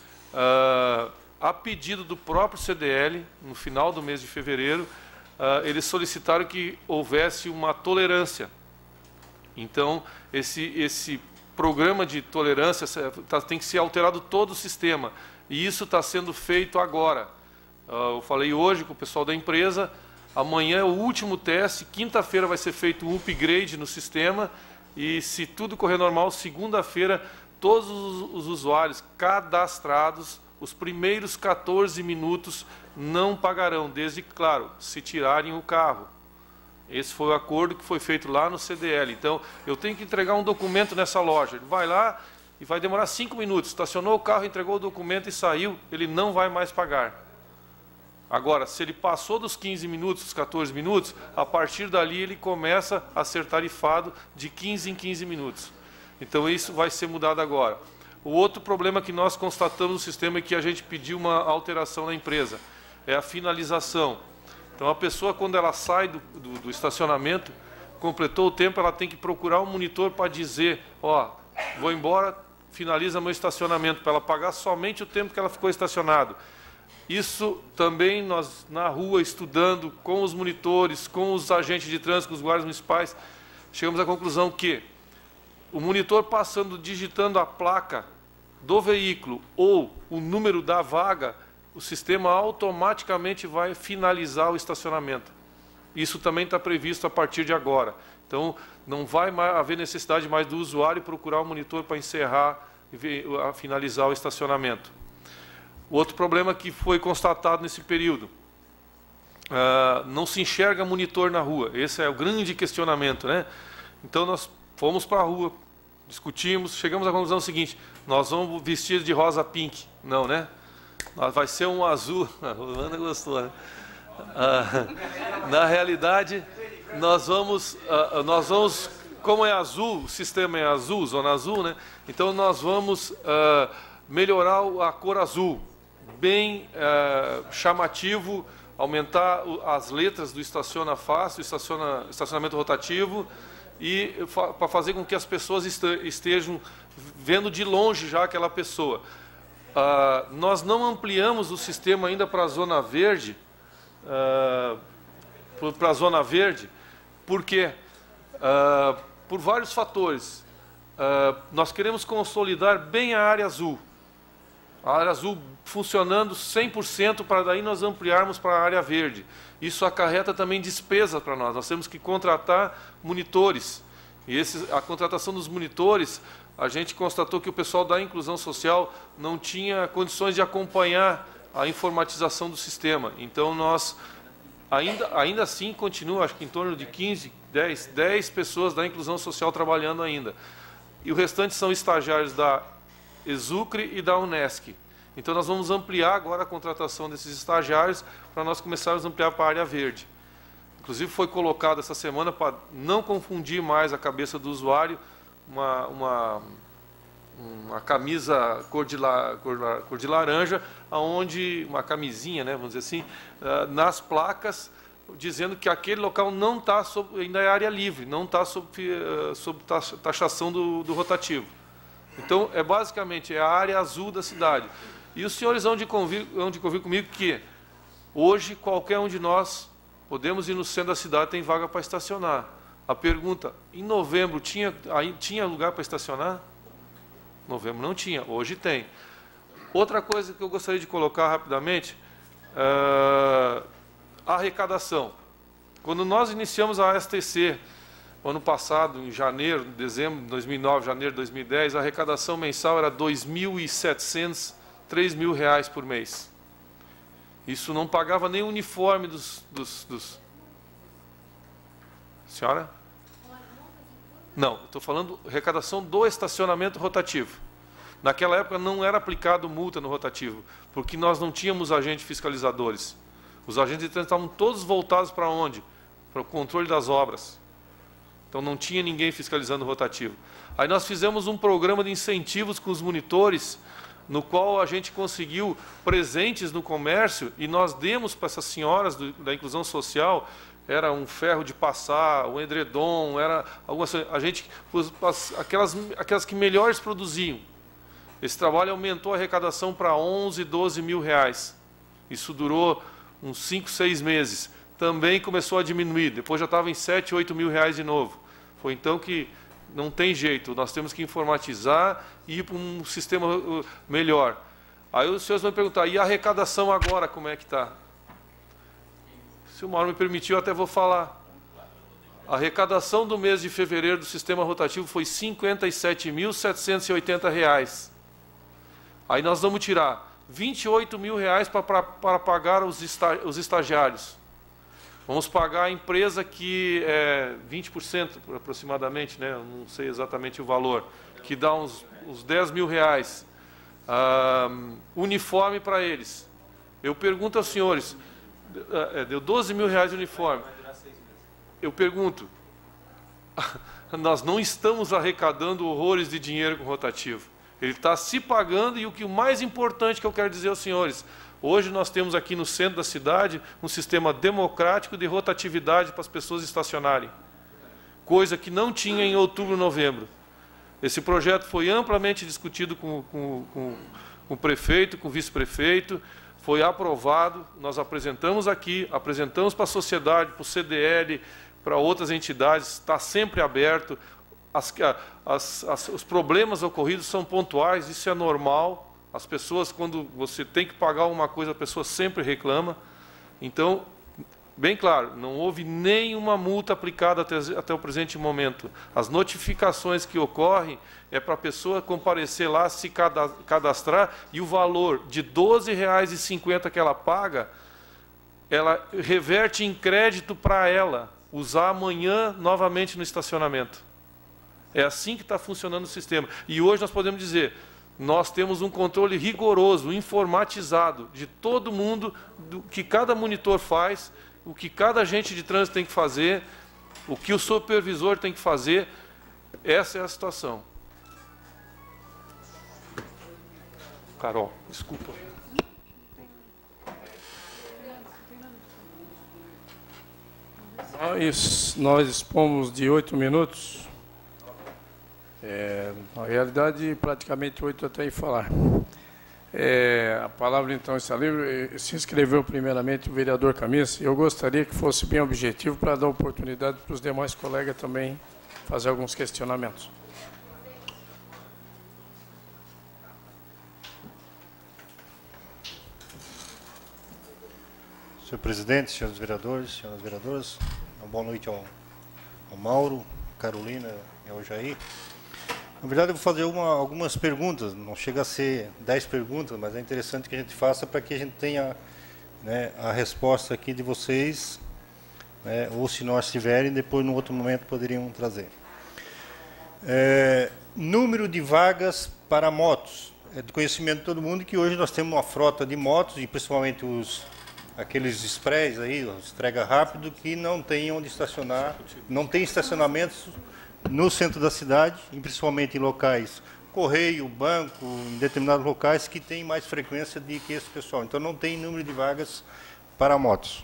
A pedido do próprio CDL, no final do mês de fevereiro, eles solicitaram que houvesse uma tolerância. Então, esse programa de tolerância tem que ser alterado todo o sistema, e isso está sendo feito agora. Eu falei hoje com o pessoal da empresa, amanhã é o último teste, quinta-feira vai ser feito um upgrade no sistema, e se tudo correr normal, segunda-feira, todos os usuários cadastrados, os primeiros 14 minutos não pagarão, desde, claro, se tirarem o carro. Esse foi o acordo que foi feito lá no CDL. Então, eu tenho que entregar um documento nessa loja. Ele vai lá e vai demorar 5 minutos. Estacionou o carro, entregou o documento e saiu, ele não vai mais pagar. Agora, se ele passou dos 15 minutos, dos 14 minutos, a partir dali ele começa a ser tarifado de 15 em 15 minutos. Então, isso vai ser mudado agora. O outro problema que nós constatamos no sistema é que a gente pediu uma alteração na empresa. É a finalização. Então, a pessoa, quando ela sai do estacionamento, completou o tempo, ela tem que procurar um monitor para dizer, ó, vou embora, finaliza meu estacionamento, para ela pagar somente o tempo que ela ficou estacionado. Isso também nós, na rua, estudando com os monitores, com os agentes de trânsito, com os guardas municipais, chegamos à conclusão que o monitor passando, digitando a placa do veículo ou o número da vaga, o sistema automaticamente vai finalizar o estacionamento. Isso também está previsto a partir de agora. Então, não vai haver necessidade mais do usuário procurar o monitor para encerrar e finalizar o estacionamento. O outro problema que foi constatado nesse período, não se enxerga monitor na rua. Esse é o grande questionamento, né? Então, nós fomos para a rua, discutimos, chegamos à conclusão seguinte, nós vamos vestir de rosa pink. Não, né? Vai ser um azul. A Rolanda gostou, né? Na realidade, nós vamos, como é azul, o sistema é azul, zona azul, né? Então nós vamos melhorar a cor azul, bem chamativo, aumentar as letras do estaciona fácil, estacionamento rotativo, e para fazer com que as pessoas estejam vendo de longe já aquela pessoa. Nós não ampliamos o sistema ainda para a zona verde, porque por vários fatores. Nós queremos consolidar bem a área azul funcionando 100% para daí nós ampliarmos para a área verde. Isso acarreta também despesa para nós. Nós temos que contratar monitores. E a contratação dos monitores, a gente constatou que o pessoal da inclusão social não tinha condições de acompanhar a informatização do sistema. Então, nós, ainda assim, continua, acho que em torno de 10 pessoas da inclusão social trabalhando ainda. E o restante são estagiários da Exucre e da Unesc. Então, nós vamos ampliar agora a contratação desses estagiários para nós começarmos a ampliar para a área verde. Inclusive, foi colocado essa semana, para não confundir mais a cabeça do usuário, uma camisa cor de laranja, onde uma camisinha, né, vamos dizer assim, nas placas, dizendo que aquele local não está ainda é área livre, não está sob taxação do rotativo. Então, basicamente a área azul da cidade. E os senhores hão de convir comigo que hoje qualquer um de nós podemos ir no centro da cidade, tem vaga para estacionar. A pergunta, em novembro tinha lugar para estacionar? novembro não tinha, hoje tem. Outra coisa que eu gostaria de colocar rapidamente, a arrecadação. Quando nós iniciamos a STC, ano passado, em janeiro, dezembro de 2009, janeiro de 2010, a arrecadação mensal era R$ 2.700, R$ 3.000 por mês. Isso não pagava nem o uniforme dos... Senhora? Não, estou falando arrecadação do estacionamento rotativo. Naquela época não era aplicado multa no rotativo, porque nós não tínhamos agentes fiscalizadores. Os agentes de trânsito estavam todos voltados para onde? Para o controle das obras. Então não tinha ninguém fiscalizando o rotativo. Aí nós fizemos um programa de incentivos com os monitores, no qual a gente conseguiu presentes no comércio e nós demos para essas senhoras da inclusão social, era um ferro de passar, um edredom, era algumas, a gente aquelas que melhores produziam. Esse trabalho aumentou a arrecadação para 11, 12 mil reais. Isso durou uns 5, 6 meses. Também começou a diminuir, depois já estava em 7, 8 mil reais de novo. Foi então que não tem jeito, nós temos que informatizar e ir para um sistema melhor. Aí os senhores vão me perguntar, e a arrecadação agora, como é que está? Se o Mauro me permitiu, eu até vou falar. A arrecadação do mês de fevereiro do sistema rotativo foi R$ 57.780. Aí nós vamos tirar R$ 28 mil para pagar os estagiários. Vamos pagar a empresa que é 20% aproximadamente, né? Eu não sei exatamente o valor, que dá uns 10 mil reais. Uniforme para eles. Eu pergunto aos senhores, deu 12 mil reais de uniforme. Eu pergunto, nós não estamos arrecadando horrores de dinheiro com rotativo. Ele está se pagando e o mais importante que eu quero dizer aos senhores, hoje nós temos aqui no centro da cidade um sistema democrático de rotatividade para as pessoas estacionarem. Coisa que não tinha em outubro, novembro. Esse projeto foi amplamente discutido com o prefeito, com o vice-prefeito, foi aprovado, nós apresentamos aqui, apresentamos para a sociedade, para o CDL, para outras entidades, está sempre aberto. Os problemas ocorridos são pontuais, isso é normal. As pessoas, quando você tem que pagar uma coisa, a pessoa sempre reclama. Então, bem claro, não houve nenhuma multa aplicada até o presente momento. As notificações que ocorrem é para a pessoa comparecer lá, se cadastrar, e o valor de R$ 12,50 que ela paga, ela reverte em crédito para ela usar amanhã novamente no estacionamento. É assim que está funcionando o sistema. E hoje nós podemos dizer, nós temos um controle rigoroso, informatizado, de todo mundo, do que cada monitor faz, o que cada agente de trânsito tem que fazer, o que o supervisor tem que fazer. Essa é a situação. Carol, desculpa. Nós dispomos de 8 minutos. Na realidade, praticamente 8 até ir falar. A palavra, então, está livre. Se inscreveu primeiramente o vereador Camisa. Eu gostaria que fosse bem objetivo para dar oportunidade para os demais colegas também fazer alguns questionamentos. Senhor presidente, senhores vereadores, senhoras vereadoras, uma boa noite ao Mauro, Carolina e ao Jair. Na verdade, eu vou fazer algumas perguntas, não chega a ser 10 perguntas, mas é interessante que a gente faça para que a gente tenha, né, a resposta aqui de vocês, né, ou se nós tiverem, depois, no outro momento, poderiam trazer. Número de vagas para motos. É de conhecimento de todo mundo que hoje nós temos uma frota de motos, e principalmente aqueles sprays aí, os entrega rápido, que não tem onde estacionar, não tem estacionamentos no centro da cidade, e principalmente em locais, correio, banco, em determinados locais que tem mais frequência do que esse pessoal. Então não tem número de vagas para motos.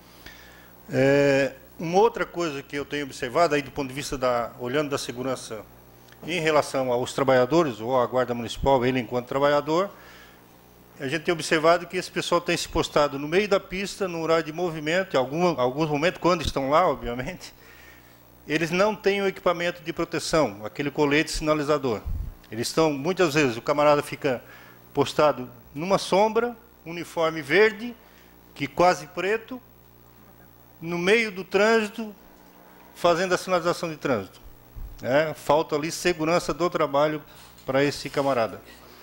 Uma outra coisa que eu tenho observado aí do ponto de vista olhando da segurança em relação aos trabalhadores, ou à Guarda Municipal, ele enquanto trabalhador, a gente tem observado que esse pessoal tem se postado no meio da pista, no horário de movimento, em alguns momentos, quando estão lá, obviamente, eles não têm o equipamento de proteção, aquele colete sinalizador. Eles estão, muitas vezes, o camarada fica postado numa sombra, uniforme verde, que quase preto, no meio do trânsito, fazendo a sinalização de trânsito. Falta ali segurança do trabalho para esse camarada.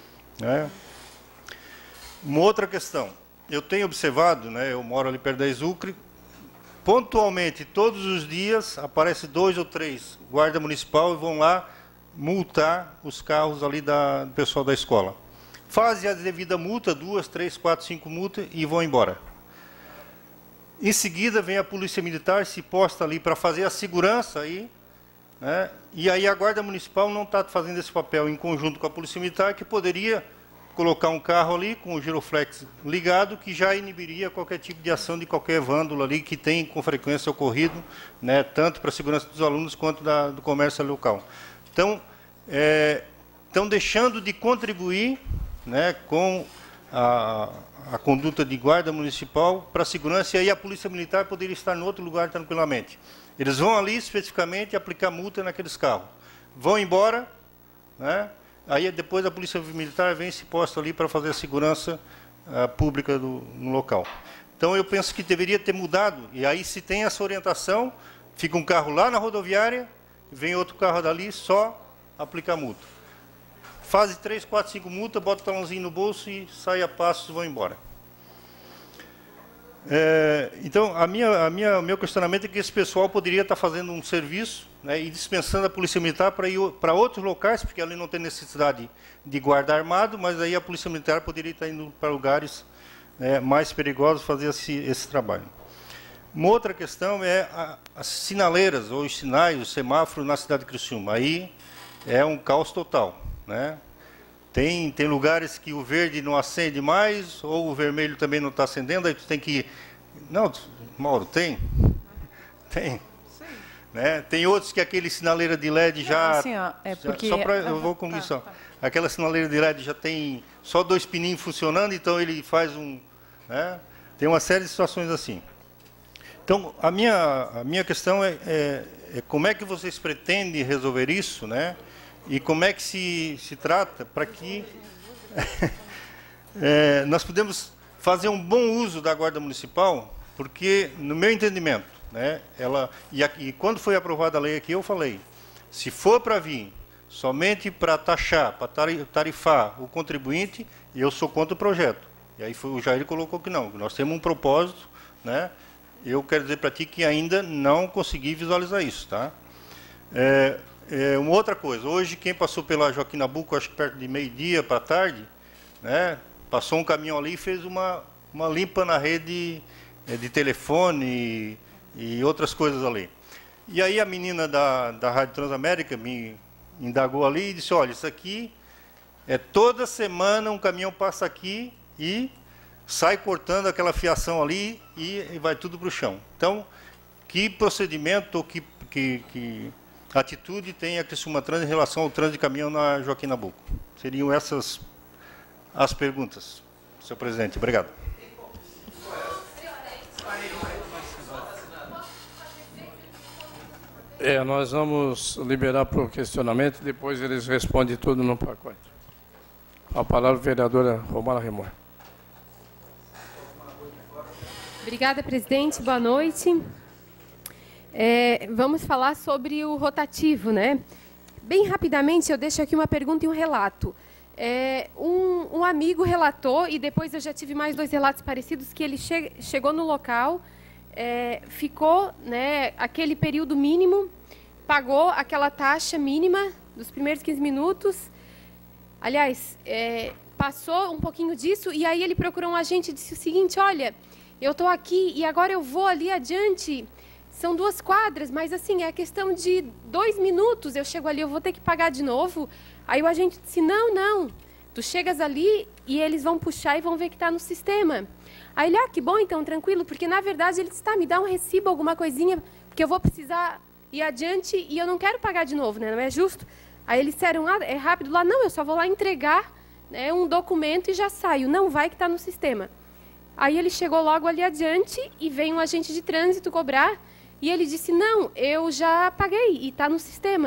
Uma outra questão. Eu tenho observado, eu moro ali perto da Exucre, pontualmente, todos os dias, aparece 2 ou 3 guarda municipal e vão lá multar os carros ali do pessoal da escola. Fazem a devida multa, 2, 3, 4, 5 multas e vão embora. Em seguida, vem a Polícia Militar, se posta ali para fazer a segurança aí, e aí a Guarda Municipal não está fazendo esse papel em conjunto com a Polícia Militar, que poderia colocar um carro ali com o giroflex ligado, que já inibiria qualquer tipo de ação de qualquer vândalo ali que tem com frequência ocorrido, tanto para a segurança dos alunos quanto do comércio local. Então, estão deixando de contribuir com a conduta de guarda municipal para a segurança, e aí a Polícia Militar poderia estar em outro lugar tranquilamente. Eles vão ali especificamente aplicar multa naqueles carros. Vão embora, aí depois a Polícia Militar vem e se posta ali para fazer a segurança pública no local. Então eu penso que deveria ter mudado, e aí se tem essa orientação, fica um carro lá na rodoviária, vem outro carro dali, só aplicar multa. Faz 3, 4, 5 multas, bota o talãozinho no bolso e sai a passos e vão embora. Então, o meu questionamento é que esse pessoal poderia estar fazendo um serviço e dispensando a Polícia Militar para ir para outros locais, porque ali não tem necessidade de guarda armado, mas aí a Polícia Militar poderia estar indo para lugares mais perigosos fazer esse trabalho. Uma outra questão é as sinaleiras, ou os sinais, os semáforos na cidade de Criciúma. Aí é um caos total. Tem lugares que o verde não acende mais, ou o vermelho também não está acendendo, aí tu tem que... Não, Mauro, tem? Tem. Tem outros que aquele sinaleira de LED já... Assim, ó, porque... Só para eu vou com isso. Tá. Aquela sinaleira de LED já tem só 2 pininhos funcionando, então ele faz um... Tem uma série de situações assim. Então, a minha questão é como é que vocês pretendem resolver isso, e como é que se trata para que nós podemos fazer um bom uso da Guarda Municipal, porque, no meu entendimento, e quando foi aprovada a lei aqui, eu falei, se for para vir somente para taxar, para tarifar o contribuinte, eu sou contra o projeto. E aí o Jair colocou que não, nós temos um propósito, eu quero dizer para ti que ainda não consegui visualizar isso, tá? Uma outra coisa, hoje quem passou pela Joaquim Nabuco, acho que perto de meio-dia para tarde, passou um caminhão ali e fez uma limpa na rede de telefone e outras coisas ali. E aí a menina da Rádio Transamérica me indagou ali e disse, olha, isso aqui toda semana um caminhão passa aqui e sai cortando aquela fiação ali e vai tudo para o chão. Então, que procedimento, que atitude tem a Criciúma Trans em relação ao trânsito de caminhão na Joaquim Nabuco? Seriam essas as perguntas, senhor presidente. Obrigado. Nós vamos liberar para o questionamento, depois eles respondem tudo no pacote. A palavra, vereadora Romana Remor. Obrigada, presidente. Boa noite. Vamos falar sobre o rotativo, Bem rapidamente, eu deixo aqui uma pergunta e um relato. Um amigo relatou, e depois eu já tive mais 2 relatos parecidos, que ele chegou no local, ficou aquele período mínimo, pagou aquela taxa mínima dos primeiros 15 minutos. Aliás, passou um pouquinho disso, e aí ele procurou um agente e disse o seguinte, olha, eu estou aqui e agora eu vou ali adiante, são 2 quadras, mas assim, é questão de 2 minutos, eu chego ali, eu vou ter que pagar de novo. Aí o agente disse, não, tu chegas ali e eles vão puxar e vão ver que está no sistema. Aí ele, que bom, então, tranquilo, porque na verdade ele disse, me dá um recibo, alguma coisinha, porque eu vou precisar ir adiante e eu não quero pagar de novo, não é justo? Aí eles disseram, é rápido lá, não, eu só vou lá entregar um documento e já saio, não vai que está no sistema. Aí ele chegou logo ali adiante e veio um agente de trânsito cobrar, e ele disse, não, eu já paguei e está no sistema.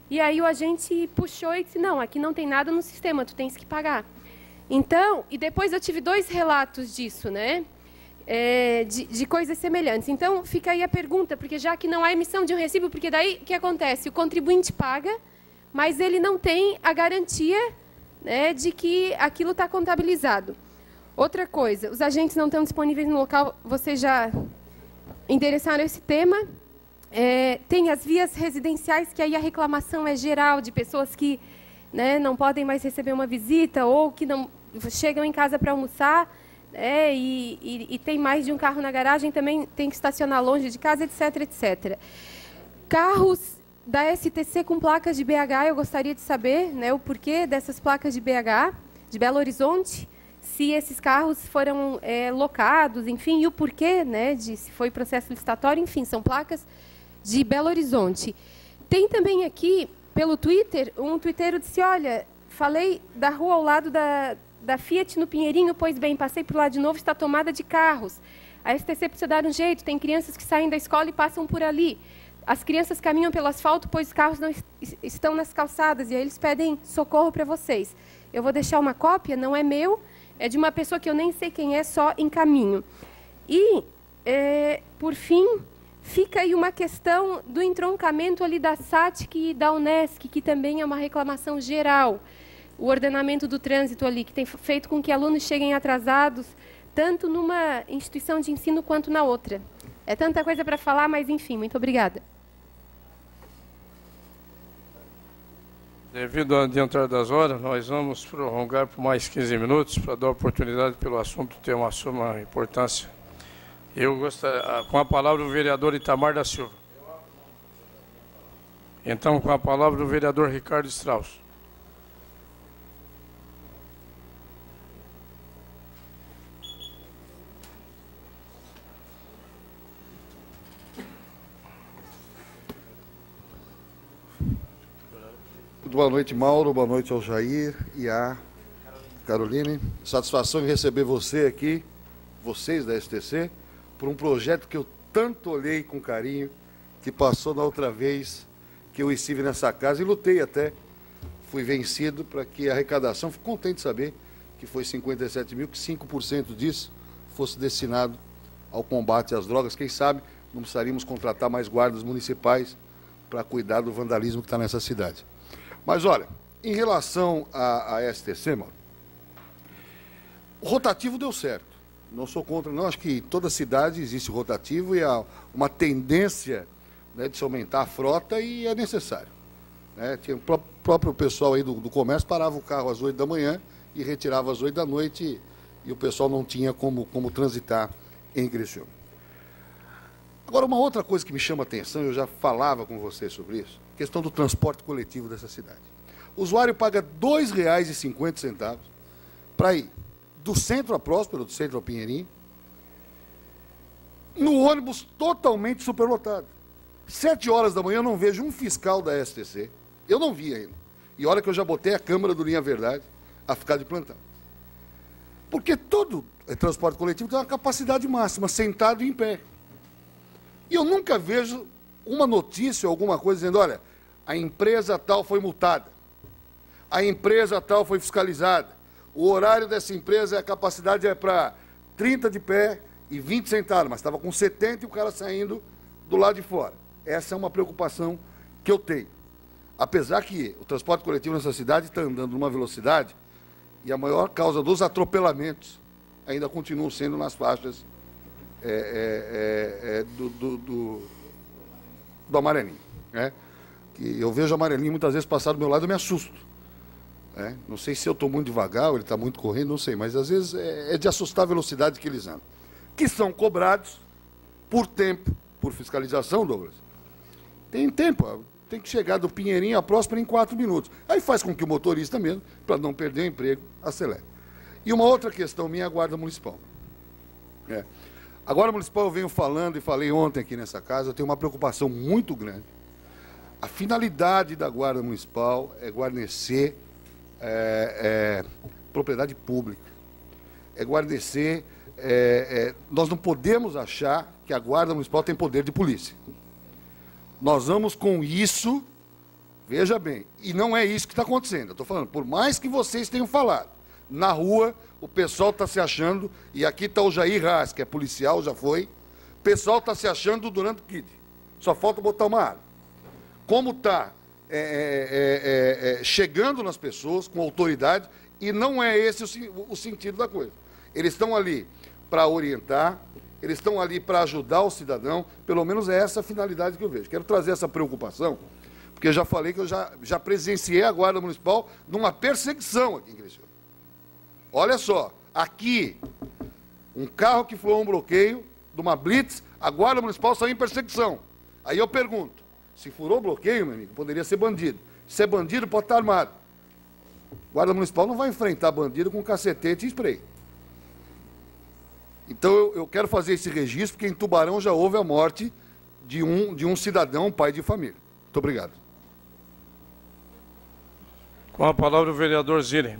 E aí o agente puxou e disse, não, aqui não tem nada no sistema, tu tens que pagar. Então, e depois eu tive 2 relatos disso, né? De coisas semelhantes. Então, fica aí a pergunta, porque já que não há emissão de um recibo, porque daí o que acontece? O contribuinte paga, mas ele não tem a garantia, né, de que aquilo está contabilizado. Outra coisa, os agentes não estão disponíveis no local, vocês já endereçaram esse tema. Tem as vias residenciais, que aí a reclamação é geral, de pessoas que, né, não podem mais receber uma visita ou que não chegam em casa para almoçar, e tem mais de um carro na garagem, também tem que estacionar longe de casa, etc, etc. Carros da STC com placas de BH, eu gostaria de saber, né, o porquê dessas placas de BH, de Belo Horizonte, se esses carros foram locados, enfim, e o porquê, né, de se foi processo licitatório, enfim, são placas de Belo Horizonte. Tem também aqui, pelo Twitter, um tuiteiro disse, olha, falei da rua ao lado da Fiat no Pinheirinho, pois bem, passei por lá de novo, está tomada de carros. A STC precisa dar um jeito, tem crianças que saem da escola e passam por ali. As crianças caminham pelo asfalto, pois os carros não estão nas calçadas, e aí eles pedem socorro para vocês. Eu vou deixar uma cópia, não é meu, é de uma pessoa que eu nem sei quem é, só encaminho. E, por fim, fica aí uma questão do entroncamento ali da SATIC e da Unesc, que também é uma reclamação geral. O ordenamento do trânsito ali, que tem feito com que alunos cheguem atrasados, tanto numa instituição de ensino quanto na outra. É tanta coisa para falar, mas enfim, muito obrigada. Devido ao adiantar das horas, nós vamos prolongar por mais 15 minutos para dar oportunidade pelo assunto ter uma suma importância. Eu gostaria, com a palavra o vereador Itamar da Silva. Então, com a palavra o vereador Ricardo Strauss. Boa noite, Mauro. Boa noite ao Jair e à Caroline. Satisfação em receber você aqui, vocês da STC, por um projeto que eu tanto olhei com carinho, que passou da outra vez que eu estive nessa casa e lutei até. Fui vencido para que a arrecadação, fico contente de saber que foi 57 mil, que 5% disso fosse destinado ao combate às drogas. Quem sabe não precisaríamos contratar mais guardas municipais para cuidar do vandalismo que está nessa cidade. Mas, olha, em relação à STC, mano, o rotativo deu certo. Não sou contra, não. Acho que em toda cidade existe rotativo e há uma tendência, né, de se aumentar a frota e é necessário. Né? Tinha o próprio pessoal aí do comércio parava o carro às 8 da manhã e retirava às 8 da noite e o pessoal não tinha como transitar em Criciúma. Agora, uma outra coisa que me chama a atenção, eu já falava com você sobre isso, questão do transporte coletivo dessa cidade. O usuário paga R$ 2,50 para ir do centro a Próspero, do centro ao Pinheirinho, no ônibus totalmente superlotado. 7 horas da manhã eu não vejo um fiscal da STC, eu não vi ainda. E olha que eu já botei a Câmara do Linha Verdade a ficar de plantão. Porque todo transporte coletivo tem uma capacidade máxima, sentado e em pé. E eu nunca vejo uma notícia ou alguma coisa dizendo, olha, a empresa tal foi multada, a empresa tal foi fiscalizada, o horário dessa empresa, a capacidade é para 30 de pé e 20 sentados, mas estava com 70 e o cara saindo do lado de fora. Essa é uma preocupação que eu tenho. Apesar que o transporte coletivo nessa cidade está andando numa velocidade e a maior causa dos atropelamentos ainda continuam sendo nas faixas do amarelinho, né? Que eu vejo o amarelinho muitas vezes passar do meu lado e me assusto, né? Não sei se eu estou muito devagar ou ele está muito correndo, não sei, mas às vezes é de assustar a velocidade que eles andam. Que são cobrados por tempo, por fiscalização, Douglas. Tem tempo, tem que chegar do Pinheirinho à Próspera em 4 minutos. Aí faz com que o motorista mesmo, para não perder o emprego, acelere. E uma outra questão minha é a Guarda Municipal. A Guarda Municipal eu venho falando e falei ontem aqui nessa casa, eu tenho uma preocupação muito grande. A finalidade da Guarda Municipal é guarnecer propriedade pública. É guarnecer... nós não podemos achar que a Guarda Municipal tem poder de polícia. Nós vamos, com isso, Veja bem, e não é isso que está acontecendo. Eu estou falando, por mais que vocês tenham falado, na rua o pessoal está se achando, e aqui está o Jair Haas, que é policial, já foi, o pessoal está se achando durante o kit. Só falta botar uma arma. Como está chegando nas pessoas com autoridade, e não é esse o sentido da coisa. Eles estão ali para orientar, eles estão ali para ajudar o cidadão, pelo menos é essa a finalidade que eu vejo. Quero trazer essa preocupação, porque eu já falei que eu já presenciei a Guarda Municipal numa perseguição aqui em Criciúma. Olha só, aqui, um carro que foi um bloqueio de uma blitz, a Guarda Municipal saiu em perseguição. Aí eu pergunto, se furou o bloqueio, meu amigo, poderia ser bandido. Se é bandido, pode estar armado. Guarda Municipal não vai enfrentar bandido com cacetete e spray. Então eu quero fazer esse registro, porque em Tubarão já houve a morte de um cidadão, pai de família. Muito obrigado. Com a palavra o vereador Zilli.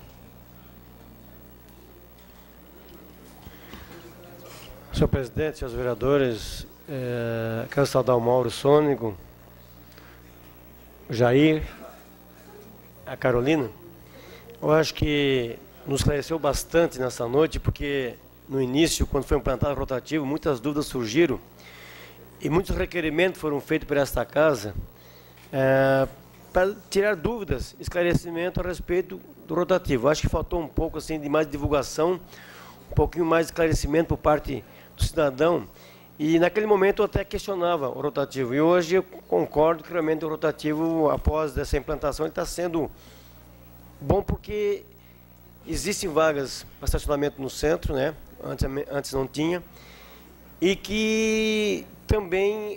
Senhor presidente, senhores vereadores, quero saudar o Mauro Sônico, o Jair, a Carolina. Eu acho que nos esclareceu bastante nessa noite, porque no início, quando foi implantado o rotativo, muitas dúvidas surgiram e muitos requerimentos foram feitos por esta casa para tirar dúvidas, esclarecimento a respeito do rotativo. Acho que faltou um pouco assim, de mais divulgação, um pouquinho mais de esclarecimento por parte do cidadão. E naquele momento eu até questionava o rotativo. E hoje eu concordo que realmente o rotativo, após essa implantação, ele está sendo bom, porque existem vagas para estacionamento no centro, né? Antes não tinha. E que também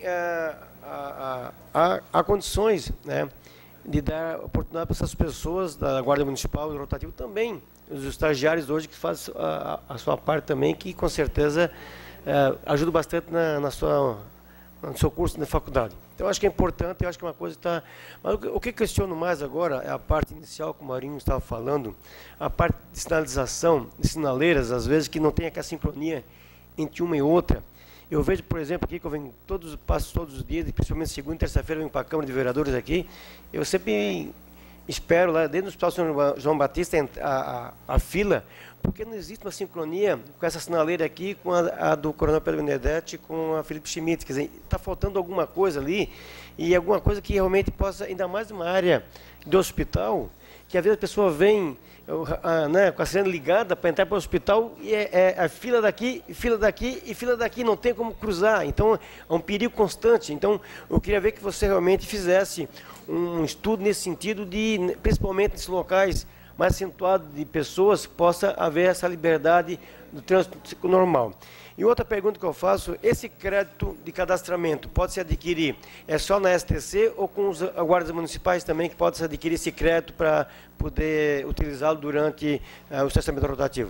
há condições, né, de dar oportunidade para essas pessoas da Guarda Municipal e do rotativo também, os estagiários hoje que fazem a sua parte também, que com certeza ajuda bastante no seu curso na faculdade. Então, eu acho que é importante, eu acho que uma coisa está... Mas o que questiono mais agora é a parte inicial que o Marinho estava falando, a parte de sinalização, de sinaleiras, às vezes, que não tem aquela sincronia entre uma e outra. Eu vejo, por exemplo, aqui que eu venho passo todos os dias, principalmente segunda e terça-feira, eu venho para a Câmara de Vereadores aqui, eu sempre espero lá, dentro do Hospital São João Batista, a fila, porque não existe uma sincronia com essa sinaleira aqui, com a do Coronel Pedro Benedetti, com a Felipe Schmidt. Quer dizer, está faltando alguma coisa ali, e alguma coisa que realmente possa, ainda mais numa área do hospital, que às vezes a pessoa vem né, com a sirene ligada para entrar para o hospital, e a fila daqui e fila daqui, não tem como cruzar. Então, é um perigo constante. Então, eu queria ver que você realmente fizesse um estudo nesse sentido, de, principalmente nesses locais mais acentuados de pessoas, possa haver essa liberdade do trânsito normal. E outra pergunta que eu faço, esse crédito de cadastramento pode se adquirir só na STC ou com os guardas municipais também, que pode se adquirir esse crédito para poder utilizá-lo durante o estacionamento rotativo?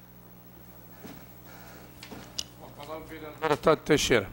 A palavra é vereadora Tati Teixeira.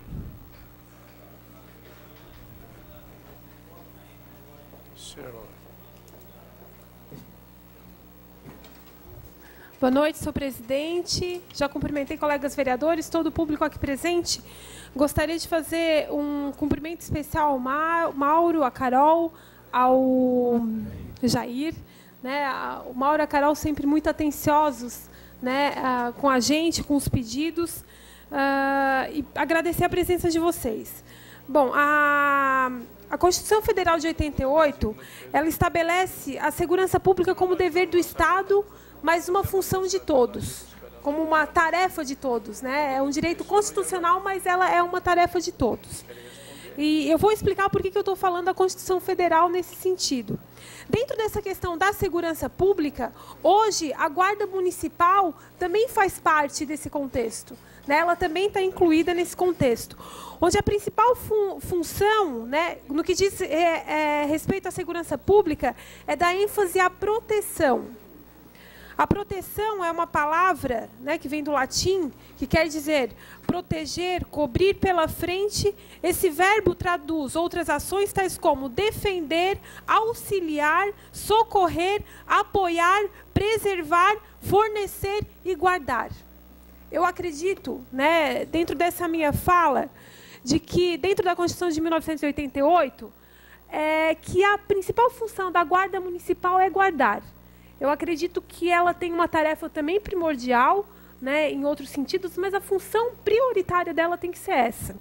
Boa noite, senhor presidente. Já cumprimentei colegas vereadores, todo o público aqui presente. Gostaria de fazer um cumprimento especial ao Mauro, a Carol, ao Jair. Né? O Mauro e a Carol sempre muito atenciosos, né, com a gente, com os pedidos. E agradecer a presença de vocês. Bom, a Constituição Federal de 88, ela estabelece a segurança pública como dever do Estado, mas uma função de todos, como uma tarefa de todos, né? É um direito constitucional, mas ela é uma tarefa de todos. E eu vou explicar por que eu estou falando da Constituição Federal nesse sentido. Dentro dessa questão da segurança pública, hoje a Guarda Municipal também faz parte desse contexto, né? Ela também está incluída nesse contexto, onde a principal função, né, no que diz respeito à segurança pública, é dar ênfase à proteção. A proteção é uma palavra, né, que vem do latim, que quer dizer proteger, cobrir pela frente. Esse verbo traduz outras ações tais como defender, auxiliar, socorrer, apoiar, preservar, fornecer e guardar. Eu acredito, né, dentro dessa minha fala, de que dentro da Constituição de 1988, que a principal função da Guarda Municipal é guardar. Eu acredito que ela tem uma tarefa também primordial, né, em outros sentidos, mas a função prioritária dela tem que ser essa.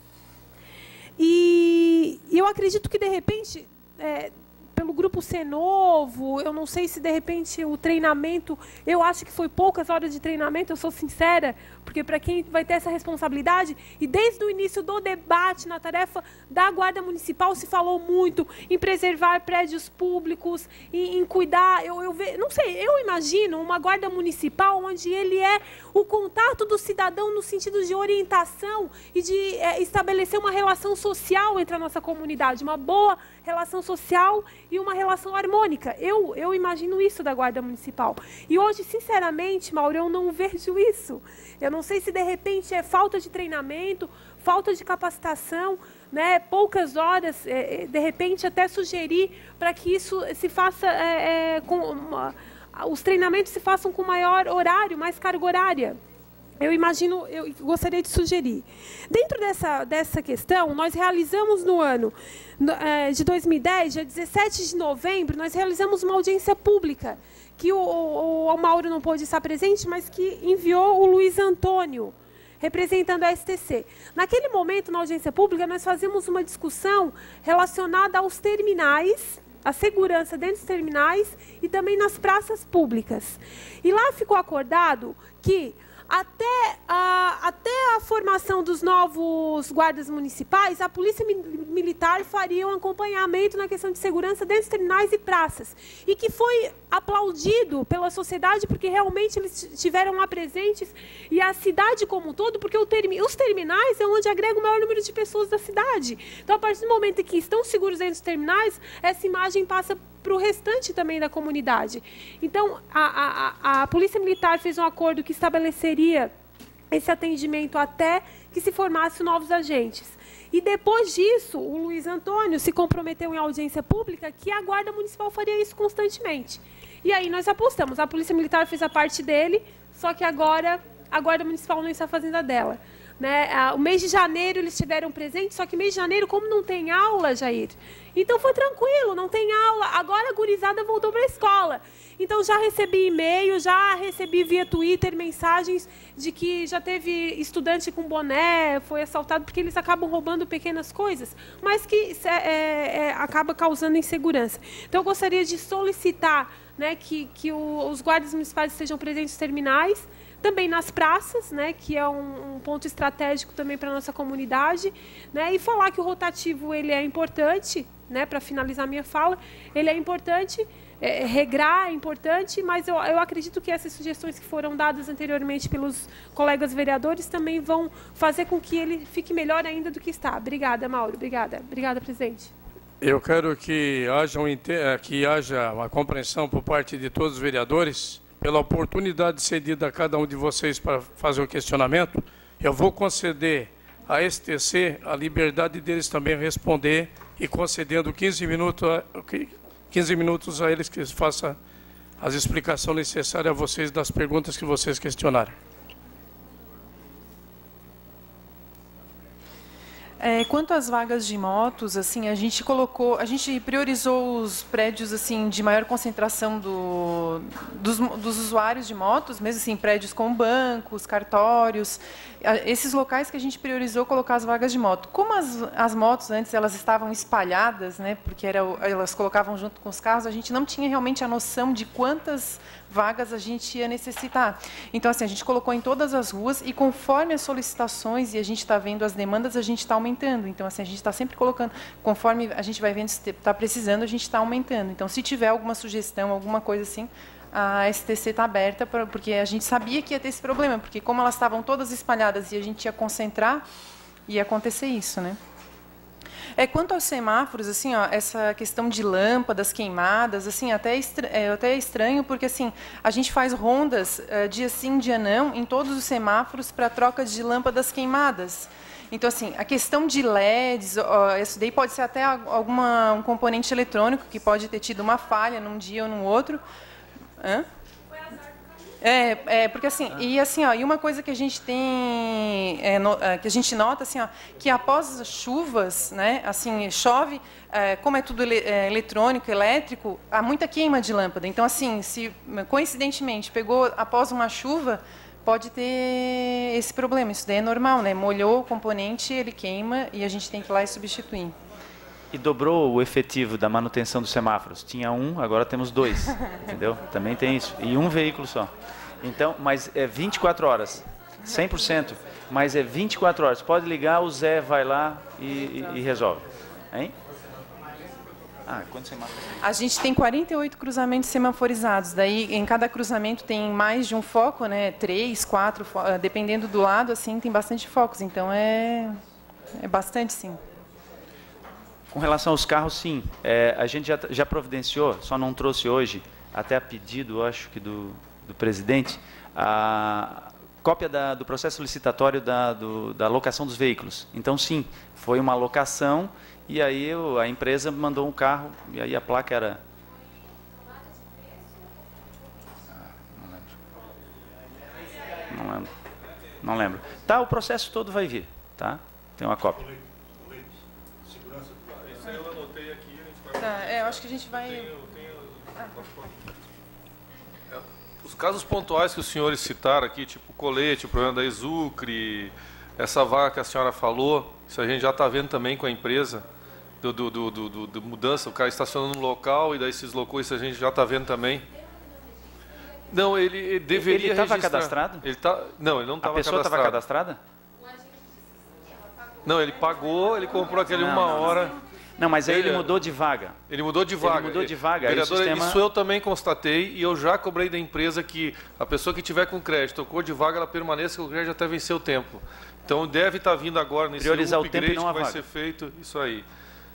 E eu acredito que, de repente, pelo grupo ser novo, eu não sei se, de repente, o treinamento... Eu acho que foi poucas horas de treinamento, eu sou sincera, porque para quem vai ter essa responsabilidade, e desde o início do debate na tarefa da Guarda Municipal se falou muito em preservar prédios públicos, em cuidar... não sei, eu imagino uma Guarda Municipal onde ele é o contato do cidadão no sentido de orientação e de estabelecer uma relação social entre a nossa comunidade, uma boa relação social e uma relação harmônica. Eu imagino isso da Guarda Municipal. E hoje, sinceramente, Mauro, eu não vejo isso. Eu não sei se, de repente, é falta de treinamento, falta de capacitação, né? Poucas horas, de repente, até sugerir para que isso se faça, os treinamentos se façam com maior horário, mais carga horária. Eu gostaria de sugerir. Dentro dessa questão, nós realizamos no ano de 2010, dia 17 de novembro, nós realizamos uma audiência pública, que o Mauro não pôde estar presente, mas que enviou o Luiz Antônio, representando a STC. Naquele momento, na audiência pública, nós fazíamos uma discussão relacionada aos terminais, a segurança dentro dos terminais e também nas praças públicas. E lá ficou acordado que até a formação dos novos guardas municipais, a Polícia Militar faria um acompanhamento na questão de segurança dentro dos terminais e praças. E que foi aplaudido pela sociedade, porque realmente eles estiveram lá presentes, e a cidade como um todo, porque os terminais é onde agrega o maior número de pessoas da cidade. Então, a partir do momento em que estão seguros dentro dos terminais, essa imagem passa para o restante também da comunidade. Então, a Polícia Militar fez um acordo que estabeleceria esse atendimento até que se formassem novos agentes. E depois disso, o Luiz Antônio se comprometeu em audiência pública que a Guarda Municipal faria isso constantemente. E aí nós apostamos. A Polícia Militar fez a parte dele, só que agora a Guarda Municipal não está fazendo a dela. Né? O mês de janeiro eles estiveram presentes, só que mês de janeiro, como não tem aula, Jair, então foi tranquilo, não tem aula. Agora a gurizada voltou para a escola. Então já recebi e-mail, já recebi via Twitter mensagens de que já teve estudante com boné, foi assaltado, porque eles acabam roubando pequenas coisas, mas que acaba causando insegurança. Então eu gostaria de solicitar, né, que os guardas municipais estejam presentes nos terminais, também nas praças, né, que é um ponto estratégico também para a nossa comunidade, né, e falar que o rotativo ele é importante, né, para finalizar minha fala, ele é importante, regrar é importante, mas eu acredito que essas sugestões que foram dadas anteriormente pelos colegas vereadores também vão fazer com que ele fique melhor ainda do que está. Obrigada, Mauro. Obrigada. Obrigada, presidente. Eu quero que haja uma compreensão por parte de todos os vereadores pela oportunidade cedida a cada um de vocês para fazer o questionamento. Eu vou conceder à STC a liberdade deles também responder e concedendo 15 minutos a eles que façam as explicações necessárias a vocês das perguntas que vocês questionaram. Quanto às vagas de motos, assim, a gente priorizou os prédios assim de maior concentração dos usuários de motos, mesmo assim, prédios com bancos, cartórios, esses locais que a gente priorizou colocar as vagas de moto. Como as motos antes elas estavam espalhadas, né, porque elas colocavam junto com os carros, a gente não tinha realmente a noção de quantas vagas a gente ia necessitar. Então, assim, a gente colocou em todas as ruas e conforme as solicitações e a gente está vendo as demandas, a gente está aumentando. Então, assim, a gente está sempre colocando, conforme a gente vai vendo se está precisando, a gente está aumentando. Então, se tiver alguma sugestão, alguma coisa assim, a STC está aberta, porque a gente sabia que ia ter esse problema, porque como elas estavam todas espalhadas e a gente ia concentrar, ia acontecer isso, né? Quanto aos semáforos, assim, ó, essa questão de lâmpadas queimadas, assim, até é estranho, porque assim, a gente faz rondas dia sim, dia não, em todos os semáforos para troca de lâmpadas queimadas. Então, assim, a questão de LEDs, isso daí pode ser até um componente eletrônico que pode ter tido uma falha num dia ou no outro. Hã? Porque assim, e uma coisa que a gente tem, que a gente nota, assim, ó, que após as chuvas, né, assim, chove, como é tudo eletrônico, elétrico, há muita queima de lâmpada. Então, assim, se coincidentemente pegou após uma chuva, pode ter esse problema. Isso daí é normal, né? Molhou o componente, ele queima e a gente tem que ir lá e substituir. E dobrou o efetivo da manutenção dos semáforos. Tinha um, agora temos 2, entendeu? Também tem isso. E um veículo só. Então, mas é 24 horas, 100%, mas é 24 horas. Pode ligar, o Zé vai lá e resolve. Hein? Quantos semáforos? A gente tem 48 cruzamentos semaforizados. Daí, em cada cruzamento tem mais de um foco, né? 3, 4, dependendo do lado, assim, tem bastante focos. Então, é bastante, sim. Com relação aos carros, sim. A gente já providenciou, só não trouxe hoje, até a pedido, acho que do presidente, a cópia do processo licitatório da locação dos veículos. Então, sim, foi uma locação e aí a empresa mandou um carro e aí a placa era... Não lembro. Tá, o processo todo vai vir, tá? Tem uma cópia. Isso aí eu anotei aqui. Eu acho que a gente vai... Os casos pontuais que os senhores citaram aqui, tipo colete, o problema da Exucre, essa vaga que a senhora falou, isso a gente já está vendo também com a empresa, do mudança, o cara estacionando no local e daí se deslocou, isso a gente já está vendo também. Não, ele deveria registrar. Ele estava cadastrado? Não, ele não estava cadastrado. A pessoa estava cadastrada? Não, ele pagou, ele comprou aquele uma hora... Não, mas aí ele mudou de vaga. Ele mudou de vaga. Ele mudou de vaga. Vereador, sistema... isso eu também constatei e eu já cobrei da empresa que a pessoa que tiver com crédito, trocou de vaga, ela permaneça com o crédito até vencer o tempo. Então deve estar vindo agora nesse priorizar o tempo e não a que vai vaga. ser feito. Isso aí.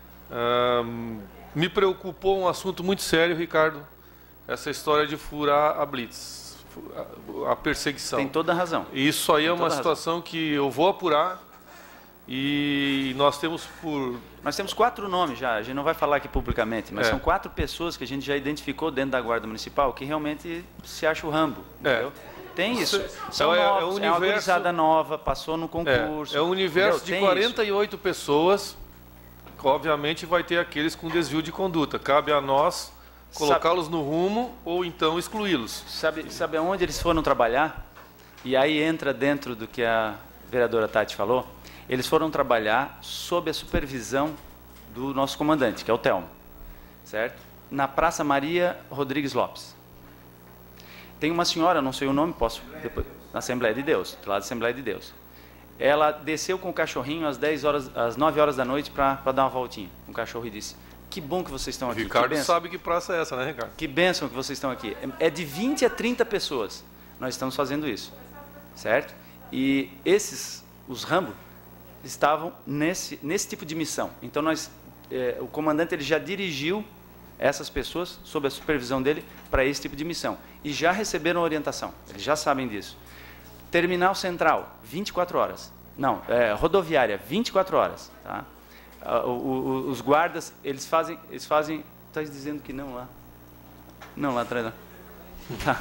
Me preocupou um assunto muito sério, Ricardo, essa história de furar a blitz, a perseguição. Tem toda a razão. E isso aí é uma situação que eu vou apurar. E nós temos 4 nomes já, a gente não vai falar aqui publicamente, mas são 4 pessoas que a gente já identificou dentro da Guarda Municipal que realmente se acha o Rambo, entendeu? Tem isso. São novos, é uma gurizada nova, passou no concurso. É um universo de 48 pessoas, que obviamente vai ter aqueles com desvio de conduta. Cabe a nós colocá-los no rumo ou então excluí-los. Sabe aonde eles foram trabalhar? E aí entra dentro do que a vereadora Tati falou. Eles foram trabalhar sob a supervisão do nosso comandante, que é o Telmo, certo? Na Praça Maria Rodrigues Lopes. Tem uma senhora, não sei o nome, posso depois, na Assembleia de Deus, lá da Assembleia de Deus. Ela desceu com o cachorrinho às 9 horas da noite para dar uma voltinha. O cachorro e disse: que bom que vocês estão aqui. Ricardo sabe que praça é essa, né, Ricardo? Que bênção que vocês estão aqui. É de 20 a 30 pessoas. Nós estamos fazendo isso, certo? E os Rambo, estavam nesse tipo de missão. Então, o comandante ele já dirigiu essas pessoas, sob a supervisão dele, para esse tipo de missão. E já receberam orientação, eles já sabem disso. Terminal Central, 24 horas. Não, rodoviária, 24 horas. Tá? Os guardas, eles fazem... Está dizendo que não lá? Não, lá atrás. Não. Tá.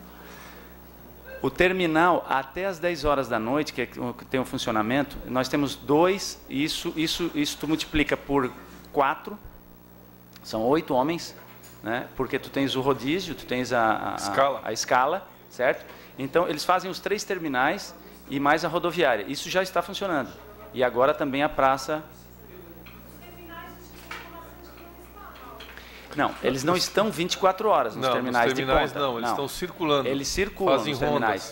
O terminal, até às 10 horas da noite, que tem um funcionamento, nós temos 2, isso tu multiplica por 4, são 8 homens, né? Porque tu tens o rodízio, tu tens a escala, certo? Então, eles fazem os 3 terminais e mais a rodoviária. Isso já está funcionando. E agora também a praça... Não, eles não estão 24 horas nos terminais de ponta. Não, eles estão circulando. Eles circulam nos terminais.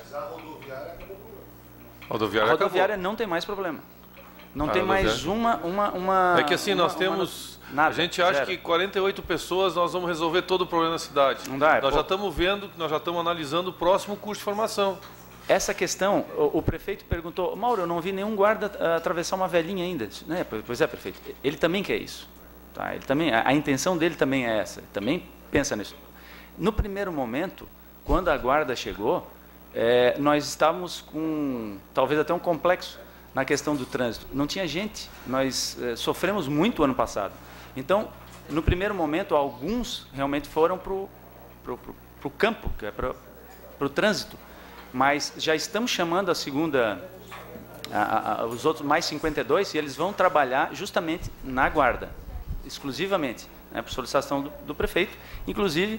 A rodoviária não tem mais problema. Não tem mais uma... É que assim, nós temos... Nada, a gente acha que 48 pessoas nós vamos resolver todo o problema da cidade. Não dá. Nós já estamos vendo, nós já estamos analisando o próximo curso de formação. Essa questão, o prefeito perguntou: Mauro, eu não vi nenhum guarda atravessar uma velhinha ainda. Pois é, prefeito. Ele também quer isso. Tá? Ele também, a intenção dele também é essa, ele também pensa nisso. No primeiro momento, quando a guarda chegou, nós estávamos com talvez até um complexo na questão do trânsito. Não tinha gente, nós sofremos muito ano passado. Então, no primeiro momento, alguns realmente foram para o campo, que é para o trânsito, mas já estamos chamando a segunda, os outros mais 52, e eles vão trabalhar justamente na guarda, exclusivamente, né, por solicitação do prefeito. Inclusive,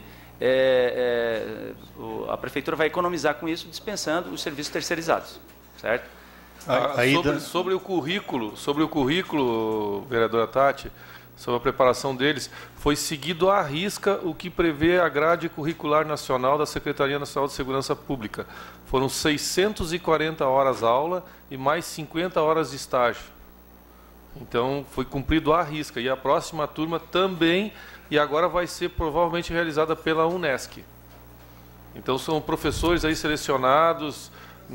a prefeitura vai economizar com isso, dispensando os serviços terceirizados, certo? Sobre o currículo, vereadora Tati, sobre a preparação deles, foi seguido à risca o que prevê a grade curricular nacional da Secretaria Nacional de Segurança Pública. Foram 640 horas aula e mais 50 horas de estágio. Então, foi cumprido à risca. E a próxima turma também, e agora vai ser provavelmente realizada pela Unesc. Então, são professores aí selecionados.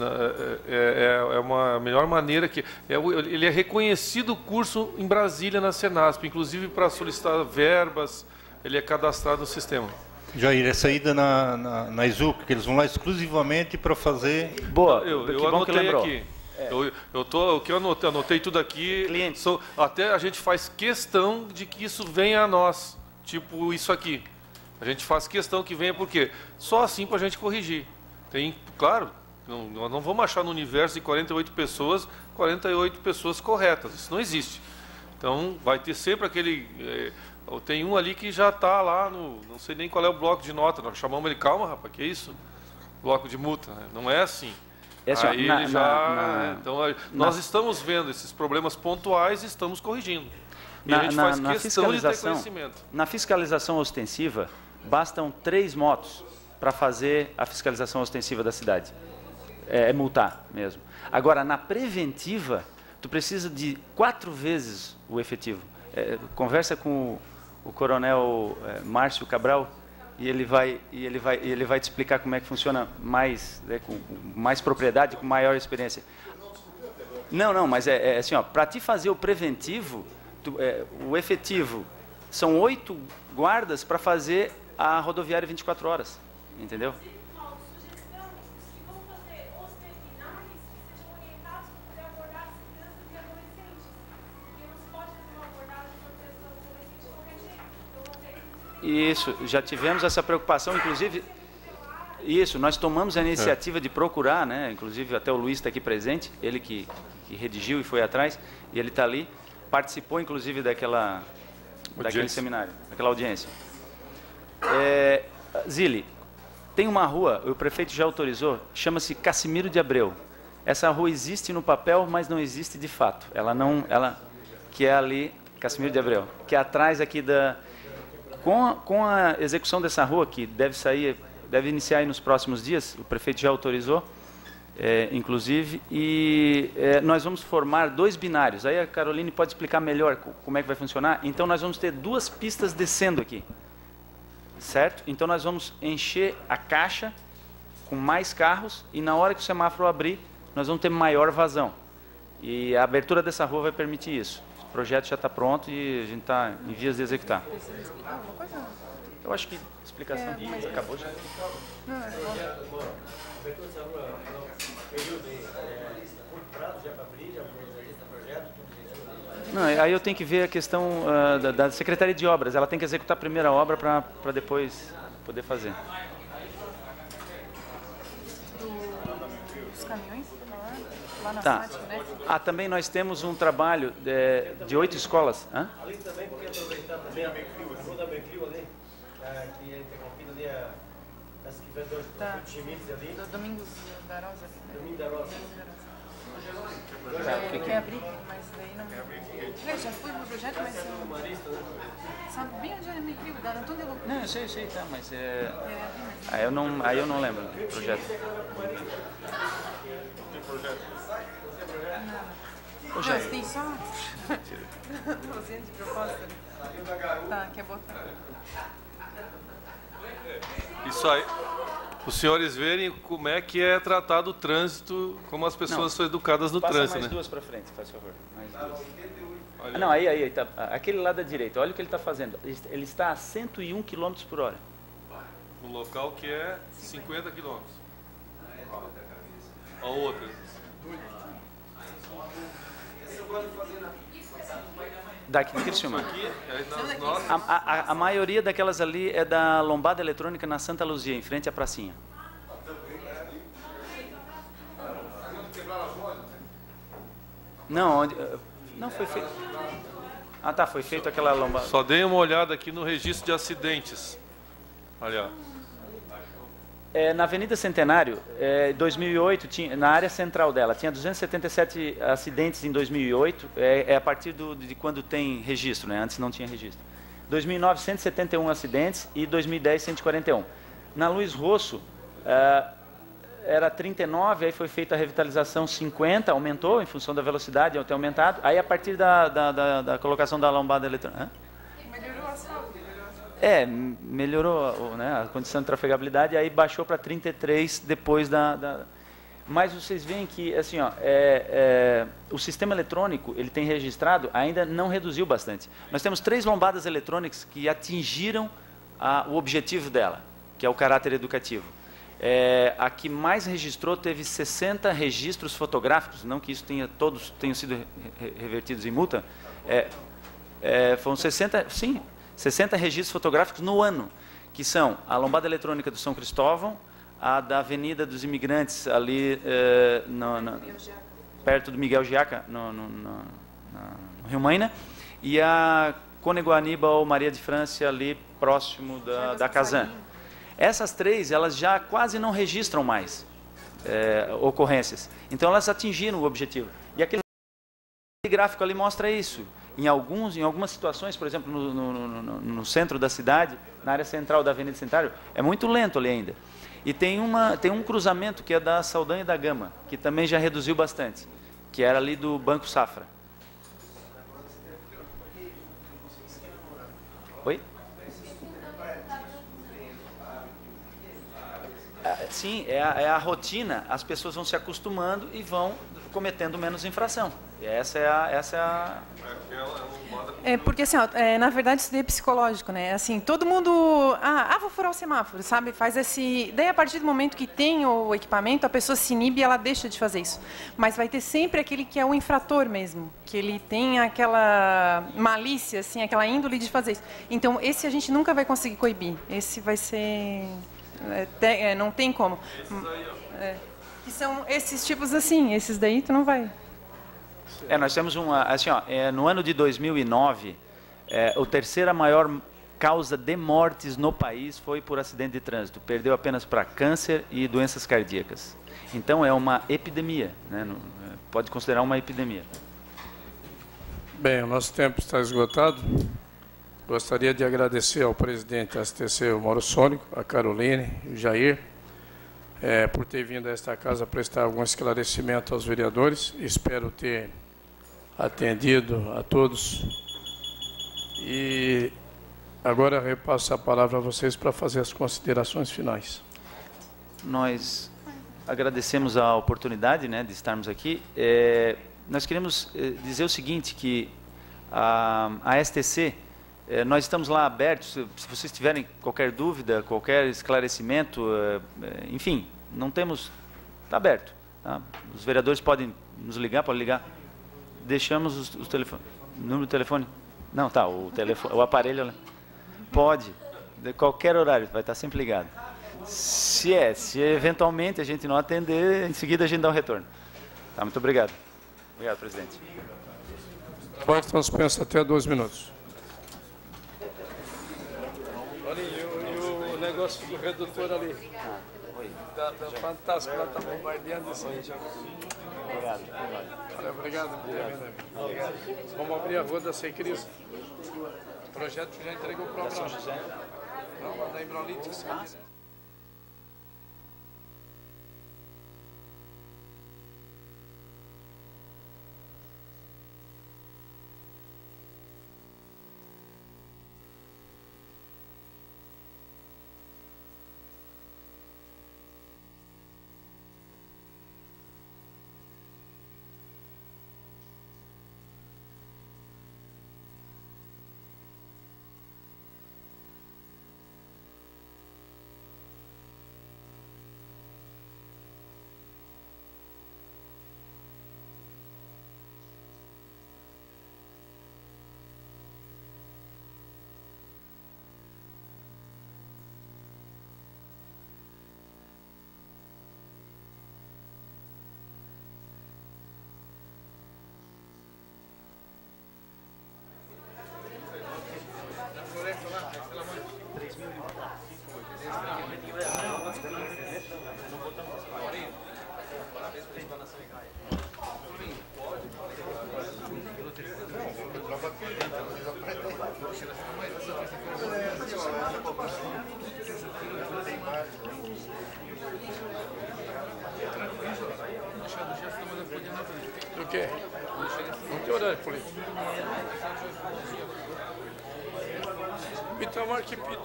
É uma melhor maneira que... ele é reconhecido o curso em Brasília, na Senasp, inclusive para solicitar verbas, ele é cadastrado no sistema. Jair, essa ida na Exuc, que eles vão lá exclusivamente para fazer... Boa, eu anotei aqui. O que eu anotei tudo aqui. Até a gente faz questão de que isso venha a nós, tipo isso aqui. A gente faz questão que venha, porque só assim para a gente corrigir. Tem, claro... Nós não vamos achar no universo de 48 pessoas corretas. Isso não existe. Então, vai ter sempre aquele... tem um ali que já está lá no... Não sei nem qual é o bloco de nota. Nós chamamos ele... Calma, rapaz, que isso? Bloco de multa. Né? Não é assim. Aí ele já... Então, nós estamos vendo esses problemas pontuais e estamos corrigindo. E a gente faz questão de ter conhecimento. Na fiscalização ostensiva, bastam 3 motos para fazer a fiscalização ostensiva da cidade. Multar mesmo. Agora, na preventiva, tu precisa de 4 vezes o efetivo. Conversa com o coronel Márcio Cabral e ele vai te explicar como é que funciona mais, com mais propriedade, com maior experiência. Não, mas é assim, ó, para te fazer o preventivo, o efetivo são 8 guardas para fazer a rodoviária 24 horas, entendeu? Isso, já tivemos essa preocupação, inclusive, nós tomamos a iniciativa de procurar, né, inclusive até o Luiz está aqui presente, ele que redigiu e foi atrás, e ele está ali, participou inclusive daquele seminário, daquela audiência. Zili, tem uma rua, o prefeito já autorizou, chama-se Cassimiro de Abreu. Essa rua existe no papel, mas não existe de fato. Que é ali, Cassimiro de Abreu, que é atrás aqui da... Com a execução dessa rua, que deve iniciar aí nos próximos dias, o prefeito já autorizou, inclusive, e nós vamos formar 2 binários. Aí a Caroline pode explicar melhor como é que vai funcionar. Então, nós vamos ter 2 pistas descendo aqui, certo? Então, nós vamos encher a caixa com mais carros e na hora que o semáforo abrir, nós vamos ter maior vazão. E a abertura dessa rua vai permitir isso. O projeto já está pronto e a gente está em vias de executar. Eu acho que a explicação acabou já. Não, aí eu tenho que ver a questão da Secretaria de Obras. Ela tem que executar a primeira obra para depois poder fazer. Dos caminhões? Lá na Tá. SAT, né? Também nós temos um trabalho de 8 escolas. Hã? Ali também, porque aproveitar também a rua da Becrio ali, que é interrompida ali, essa que vem do Schmitz ali. Do Domingos da Rosa. Domingo da Rosa. Quer abrir, mas daí não... Eu já fui no projeto, mas sabe bem onde é a Becrio, da Antônio de Loucura. Não, eu sei, tá, mas aí eu não lembro do projeto. Tem projeto. Não, você tem só... Você de proposta? Tá, quer botar? Isso aí. Os senhores verem como é que é tratado o trânsito, como as pessoas são educadas no trânsito, mais né? 2 para frente, faz favor. Mais 2. Não, aí tá, aquele lado da direita, olha o que ele está fazendo. Ele está a 101 km por hora. No local que é 50 km. A outra. Daqui de Criciúma. A maioria daquelas ali é da lombada eletrônica na Santa Luzia, em frente à pracinha. Não, onde, não foi feito. Ah, tá, foi feito aquela lombada. Só dei uma olhada aqui no registro de acidentes. Olha. Na Avenida Centenário, 2008, na área central dela, tinha 277 acidentes em 2008, a partir de quando tem registro, né? Antes não tinha registro. 2009, 171 acidentes e 2010, 141. Na Luiz Rosso, era 39, aí foi feita a revitalização 50, aumentou em função da velocidade, tem aumentado. Aí a partir da colocação da lombada eletrônica... Melhorou o asfalto. Melhorou, né, a condição de trafegabilidade, aí baixou para 33 depois Mas vocês veem que assim, ó, o sistema eletrônico, ele tem registrado, ainda não reduziu bastante. Nós temos 3 lombadas eletrônicas que atingiram o objetivo dela, que é o caráter educativo. A que mais registrou teve 60 registros fotográficos, não que isso todos tenham sido revertidos em multa, foram 60, sim, 60 registros fotográficos no ano, que são a lombada eletrônica do São Cristóvão, a da Avenida dos Imigrantes, ali perto do Miguel Giaca, no Rio Maina, e a Cônego Aníbal Maria de França, ali próximo da Casan. Essas 3, elas já quase não registram mais ocorrências. Então, elas atingiram o objetivo. E aquele gráfico ali mostra isso. Em algumas situações, por exemplo, no centro da cidade, na área central da Avenida Centenário, é muito lento ali ainda. E tem um cruzamento que é da Saldanha e da Gama, que também já reduziu bastante, que era ali do Banco Safra. Oi? Sim, é a rotina, as pessoas vão se acostumando e vão cometendo menos infração. E essa é a... Porque assim, na verdade isso daí é psicológico, né? Assim, todo mundo, vou furar o semáforo, sabe? Faz daí a partir do momento que tem o equipamento, a pessoa se inibe e ela deixa de fazer isso. Mas vai ter sempre aquele que é o infrator mesmo, que ele tem aquela malícia, assim, aquela índole de fazer isso. Então, esse a gente nunca vai conseguir coibir. Esse vai ser... não tem como. Que são esses tipos assim, esses daí tu não vai. Nós temos no ano de 2009, a terceira maior causa de mortes no país foi por acidente de trânsito. Perdeu apenas para câncer e doenças cardíacas. Então é uma epidemia, né? Pode considerar uma epidemia. Bem, o nosso tempo está esgotado. Gostaria de agradecer ao presidente da STC, o Mauro Sônico, a Caroline e o Jair, por ter vindo a esta casa prestar algum esclarecimento aos vereadores. Espero ter atendido a todos. E agora repasso a palavra a vocês para fazer as considerações finais. Nós agradecemos a oportunidade, né, de estarmos aqui. Nós queremos dizer o seguinte, que a STC, nós estamos lá abertos, se vocês tiverem qualquer dúvida, qualquer esclarecimento, enfim, não temos, está aberto. Tá? Os vereadores podem nos ligar, podem ligar. Deixamos os telefones. Número do telefone? Não, tá, o aparelho. Pode, de qualquer horário, vai estar sempre ligado. Se eventualmente a gente não atender, em seguida a gente dá um retorno. Tá, muito obrigado. Obrigado, presidente. Trabalho suspenso até 2 minutos. Olha, e o negócio do redutor ali. Tá fantástico, ela está bombardeando isso aí. Obrigado. Obrigado. Vamos abrir a rua da Sem Cristo. O projeto já entregou para o Abraão. Não, da Embrolítica. Do quê? Não tem horário político. Itamar que pediu.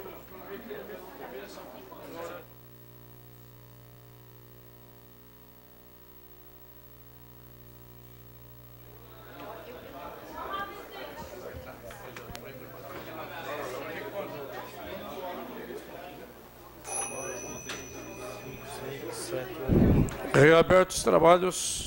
Reabertos os trabalhos.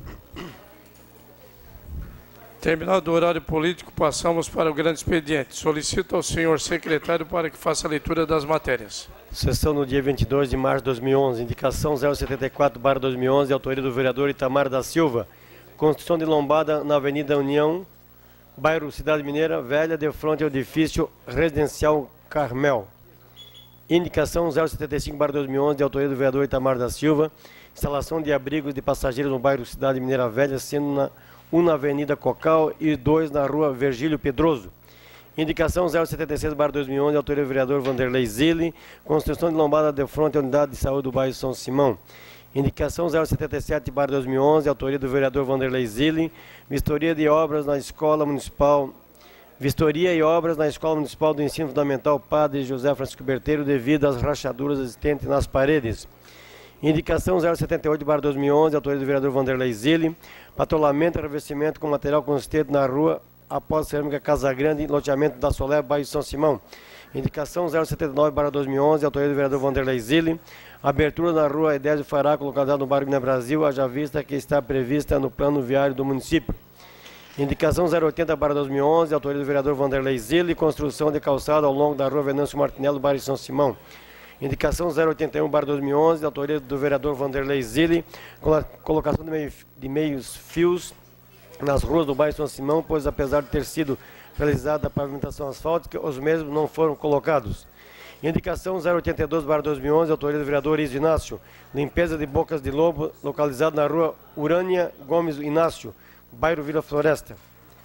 Terminado o horário político, passamos para o grande expediente. Solicito ao senhor secretário para que faça a leitura das matérias. Sessão no dia 22 de março de 2011. Indicação 074/2011, autoria do vereador Itamar da Silva. Construção de lombada na Avenida União, bairro Cidade Mineira Velha, de frente ao edifício residencial Carmel. Indicação 075/2011, de autoria do vereador Itamar da Silva. Instalação de abrigos de passageiros no bairro Cidade Mineira Velha, sendo um na Avenida Cocal e 2 na Rua Virgílio Pedroso. Indicação 076/2011, de autoria do vereador Vanderlei Zilli. Construção de lombada de frente à unidade de saúde do bairro São Simão. Indicação 077/2011, de autoria do vereador Vanderlei Zilli. Vistoria de obras na Escola Municipal. Vistoria e obras na Escola Municipal do Ensino Fundamental Padre José Francisco Berteiro, devido às rachaduras existentes nas paredes. Indicação 078/2011, de autoria do vereador Vanderlei Zilli. Patrulhamento e revestimento com material consistente na rua após cerâmica Casa Grande, loteamento da Solé, bairro São Simão. Indicação 079/2011, de autoria do vereador Vanderlei Zilli. Abertura na rua Edésio Faraco, localizada no bairro Minas Brasil, haja vista que está prevista no plano viário do município. Indicação 080/2011, de autoria do vereador Vanderlei Zilli. Construção de calçada ao longo da rua Venâncio Martinello, bairro São Simão. Indicação 081/2011, de autoria do vereador Vanderlei Zilli. Colocação de meios fios nas ruas do bairro São Simão, pois apesar de ter sido realizada a pavimentação asfáltica, os mesmos não foram colocados. Indicação 082/2011, de autoria do vereador Inácio. Limpeza de bocas de lobo, localizado na rua Urânia Gomes Inácio, bairro Vila Floresta.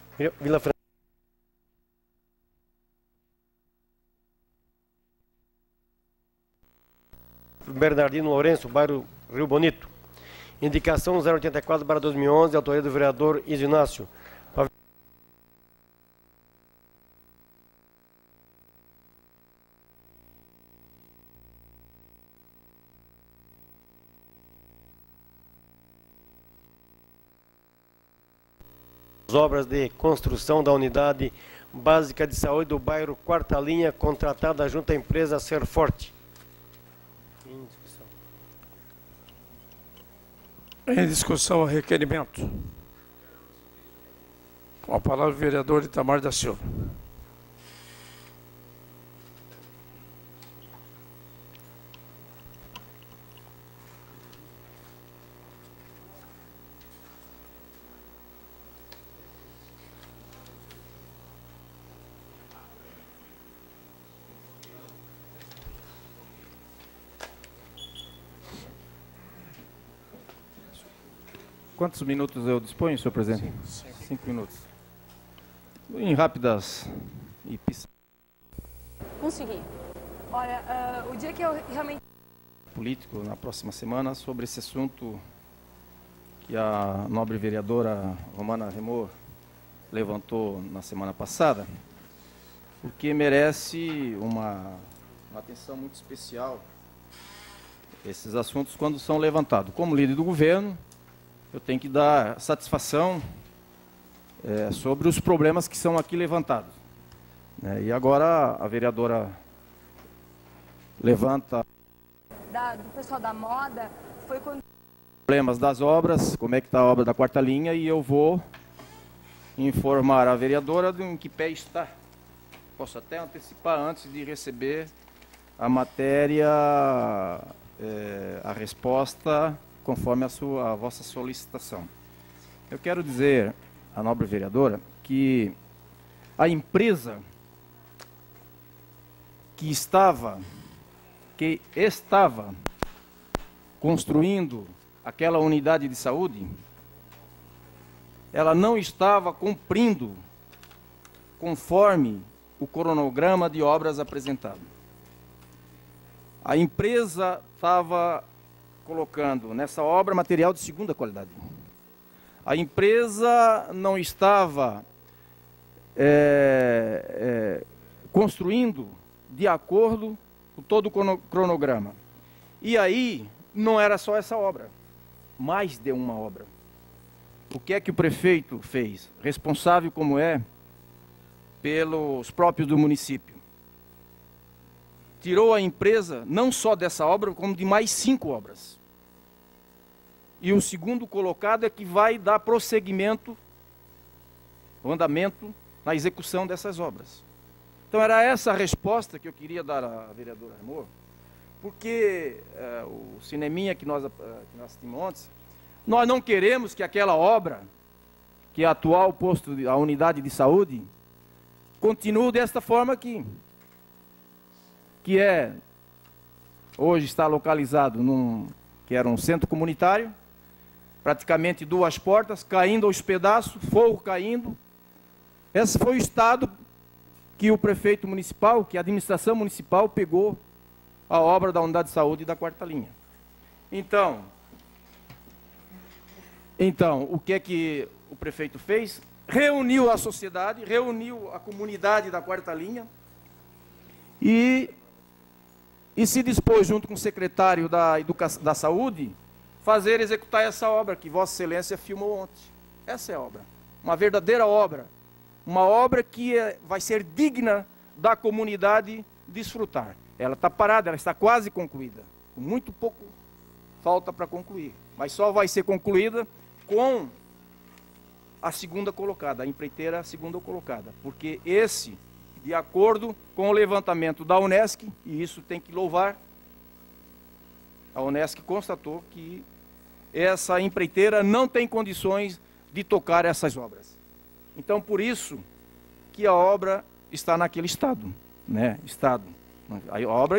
Bernardino Lourenço, bairro Rio Bonito. Indicação 084/2011, de autoria do vereador Inácio. As obras de construção da unidade básica de saúde do bairro Quarta Linha, contratada junto à empresa Ser Forte. Em discussão, requerimento. Com a palavra o vereador Itamar da Silva. Quantos minutos eu disponho, senhor presidente? 5 minutos. Em rápidas e Consegui. Olha, o dia que eu realmente... político na próxima semana sobre esse assunto que a nobre vereadora Romana Remor levantou na semana passada, porque merece uma atenção muito especial esses assuntos quando são levantados. Como líder do governo, eu tenho que dar satisfação sobre os problemas que são aqui levantados. E agora a vereadora levanta do pessoal da moda, foi quando... problemas das obras, como é que está a obra da quarta linha, e eu vou informar a vereadora em que pé está. Posso até antecipar antes de receber a matéria, a resposta conforme a vossa solicitação. Eu quero dizer à nobre vereadora que a empresa que estava construindo aquela unidade de saúde, ela não estava cumprindo conforme o cronograma de obras apresentado. A empresa estava colocando nessa obra material de segunda qualidade. A empresa não estava construindo de acordo com todo o cronograma. E aí, não era só essa obra, mais de uma obra. O que é que o prefeito fez? Responsável como é pelos próprios do município. Tirou a empresa não só dessa obra, como de mais 5 obras. E o segundo colocado é que vai dar prosseguimento, o andamento na execução dessas obras. Então era essa a resposta que eu queria dar à vereadora Remor, porque o cineminha que nós assistimos ontem, nós não queremos que aquela obra, que é a atual posto, a unidade de saúde, continue desta forma aqui, que hoje está localizado que era um centro comunitário, praticamente 2 portas, caindo aos pedaços, fogo caindo. Esse foi o estado que o prefeito municipal, que a administração municipal pegou a obra da unidade de saúde da 4ª linha. Então, o que é que o prefeito fez? Reuniu a sociedade, reuniu a comunidade da 4ª linha e se dispôs, junto com o secretário da Saúde, executar essa obra que Vossa Excelência filmou ontem. Essa é a obra, uma verdadeira obra, uma obra que vai ser digna da comunidade desfrutar. Ela está parada, ela está quase concluída, com muito pouco falta para concluir, mas só vai ser concluída com a segunda colocada, a empreiteira segunda colocada, porque de acordo com o levantamento da Unesc, e isso tem que louvar, a Unesc constatou que essa empreiteira não tem condições de tocar essas obras. Então, por isso que a obra está naquele estado, né? A obra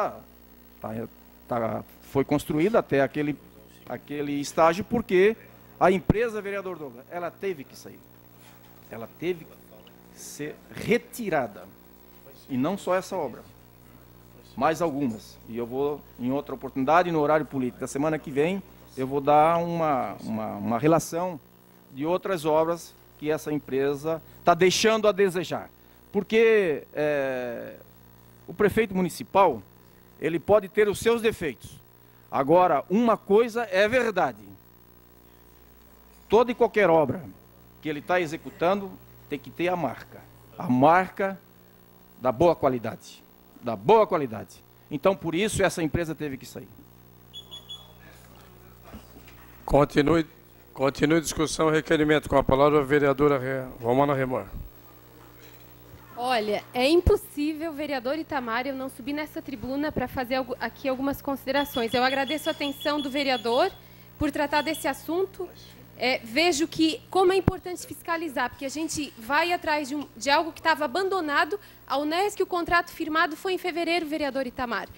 foi construída até aquele estágio porque a empresa, vereador Douglas, ela teve que sair. Ela teve que ser retirada. E não só essa obra, mais algumas. E eu vou, em outra oportunidade, no horário político da semana que vem, eu vou dar uma relação de outras obras que essa empresa está deixando a desejar. Porque o prefeito municipal, ele pode ter os seus defeitos. Agora, uma coisa é verdade. Toda e qualquer obra que ele está executando tem que ter a marca da boa qualidade. Da boa qualidade. Então, por isso, essa empresa teve que sair. Continue a discussão, requerimento. Com a palavra a vereadora Romana Remor. Olha, é impossível, vereador Itamar, eu não subir nessa tribuna para fazer aqui algumas considerações. Eu agradeço a atenção do vereador por tratar desse assunto. Vejo que como é importante fiscalizar, porque a gente vai atrás de algo que estava abandonado. A Unesc, o contrato firmado foi em fevereiro, vereador Itamar.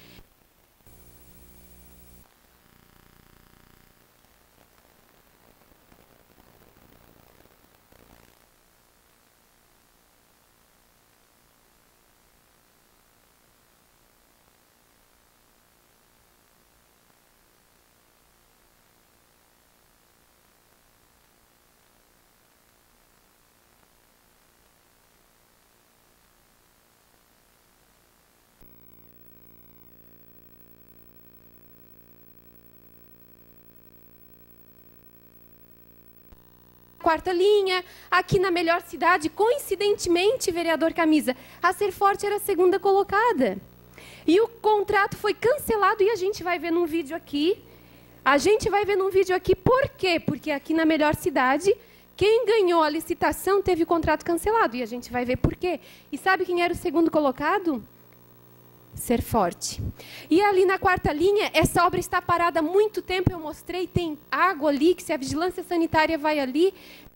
Quarta linha, aqui na melhor cidade, coincidentemente, vereador Camisa, a Ser Forte era a segunda colocada. E o contrato foi cancelado e a gente vai ver num vídeo aqui. Por quê? Porque aqui na melhor cidade, quem ganhou a licitação teve o contrato cancelado. E a gente vai ver por quê. E sabe quem era o segundo colocado? Ser Forte. E ali na quarta linha, essa obra está parada há muito tempo, eu mostrei, tem água ali, que se a vigilância sanitária vai ali...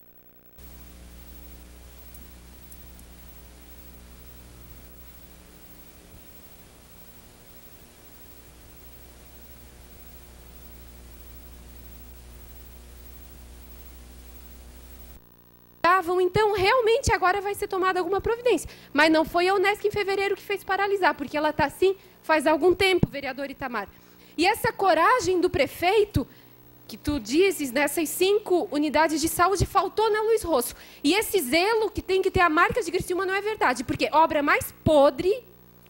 Então, realmente, agora vai ser tomada alguma providência. Mas não foi a Unesc em fevereiro que fez paralisar, porque ela está assim faz algum tempo, vereador Itamar. E essa coragem do prefeito, que tu dizes, nessas 5 unidades de saúde, faltou na Luiz Rosso. E esse zelo que tem que ter a marca de Criciúma não é verdade, porque obra mais podre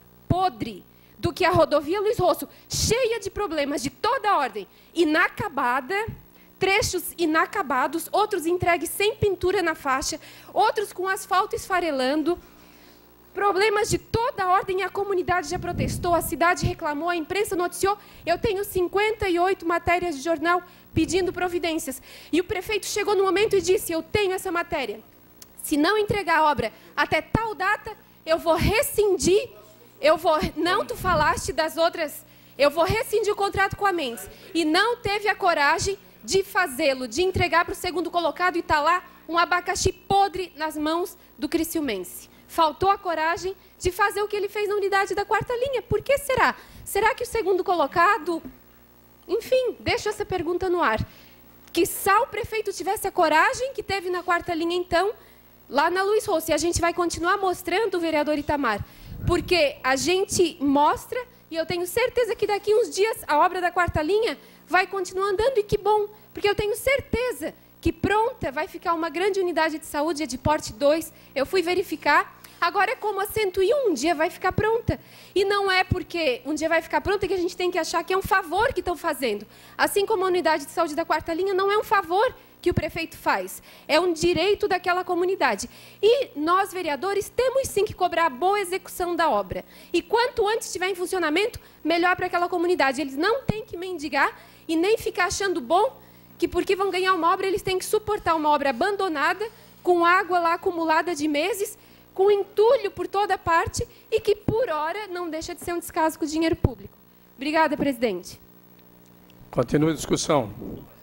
do que a rodovia Luiz Rosso, cheia de problemas de toda ordem, inacabada, trechos inacabados, outros entregues sem pintura na faixa, outros com asfalto esfarelando, problemas de toda ordem, a comunidade já protestou, a cidade reclamou, a imprensa noticiou. Eu tenho 58 matérias de jornal pedindo providências. E o prefeito chegou no momento e disse, eu tenho essa matéria. Se não entregar a obra até tal data, eu vou rescindir, não, tu falaste das outras, eu vou rescindir o contrato com a Mendes. E não teve a coragem de fazê-lo, de entregar para o segundo colocado e está lá um abacaxi podre nas mãos do criciumense. Faltou a coragem de fazer o que ele fez na unidade da 4ª linha. Por que será? Será que o segundo colocado... Enfim, deixo essa pergunta no ar. Quiçá o prefeito tivesse a coragem que teve na 4ª linha, então, lá na Luiz Rosso. E a gente vai continuar mostrando, vereador Itamar, porque a gente mostra, e eu tenho certeza que daqui uns dias a obra da 4ª linha vai continuar andando, e que bom, porque eu tenho certeza que pronta vai ficar uma grande unidade de saúde, de porte 2, eu fui verificar. Agora é como a 101, um dia vai ficar pronta. E não é porque um dia vai ficar pronta que a gente tem que achar que é um favor que estão fazendo. Assim como a unidade de saúde da 4ª linha não é um favor que o prefeito faz, é um direito daquela comunidade. E nós, vereadores, temos sim que cobrar a boa execução da obra. E quanto antes estiver em funcionamento, melhor para aquela comunidade. Eles não têm que mendigar e nem ficar achando bom que porque vão ganhar uma obra, eles têm que suportar uma obra abandonada, com água lá acumulada de meses, com entulho por toda parte e que, por hora, não deixa de ser um descaso com o dinheiro público. Obrigada, presidente. Continua a discussão.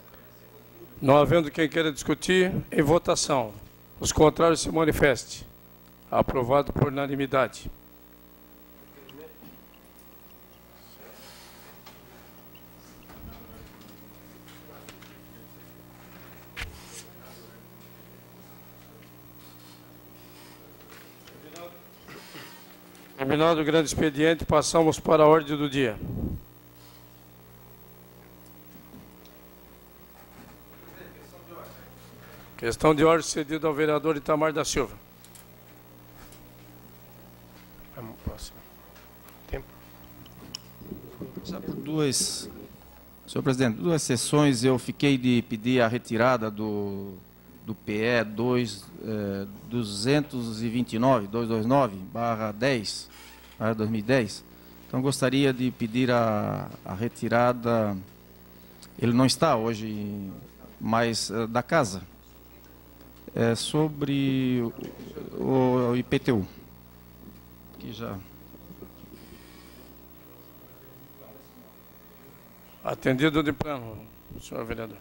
Não havendo quem queira discutir, em votação. Os contrários se manifestem. Aprovado por unanimidade. Terminado o grande expediente, passamos para a ordem do dia. Questão de ordem cedida ao vereador Itamar da Silva. Vamos para o próximo. Tempo. Já por senhor presidente, 2 sessões eu fiquei de pedir a retirada do PE 229/10/2010. Então gostaria de pedir a retirada. Ele não está hoje mais da casa. É sobre o IPTU. Que já atendido de plano, senhor vereador.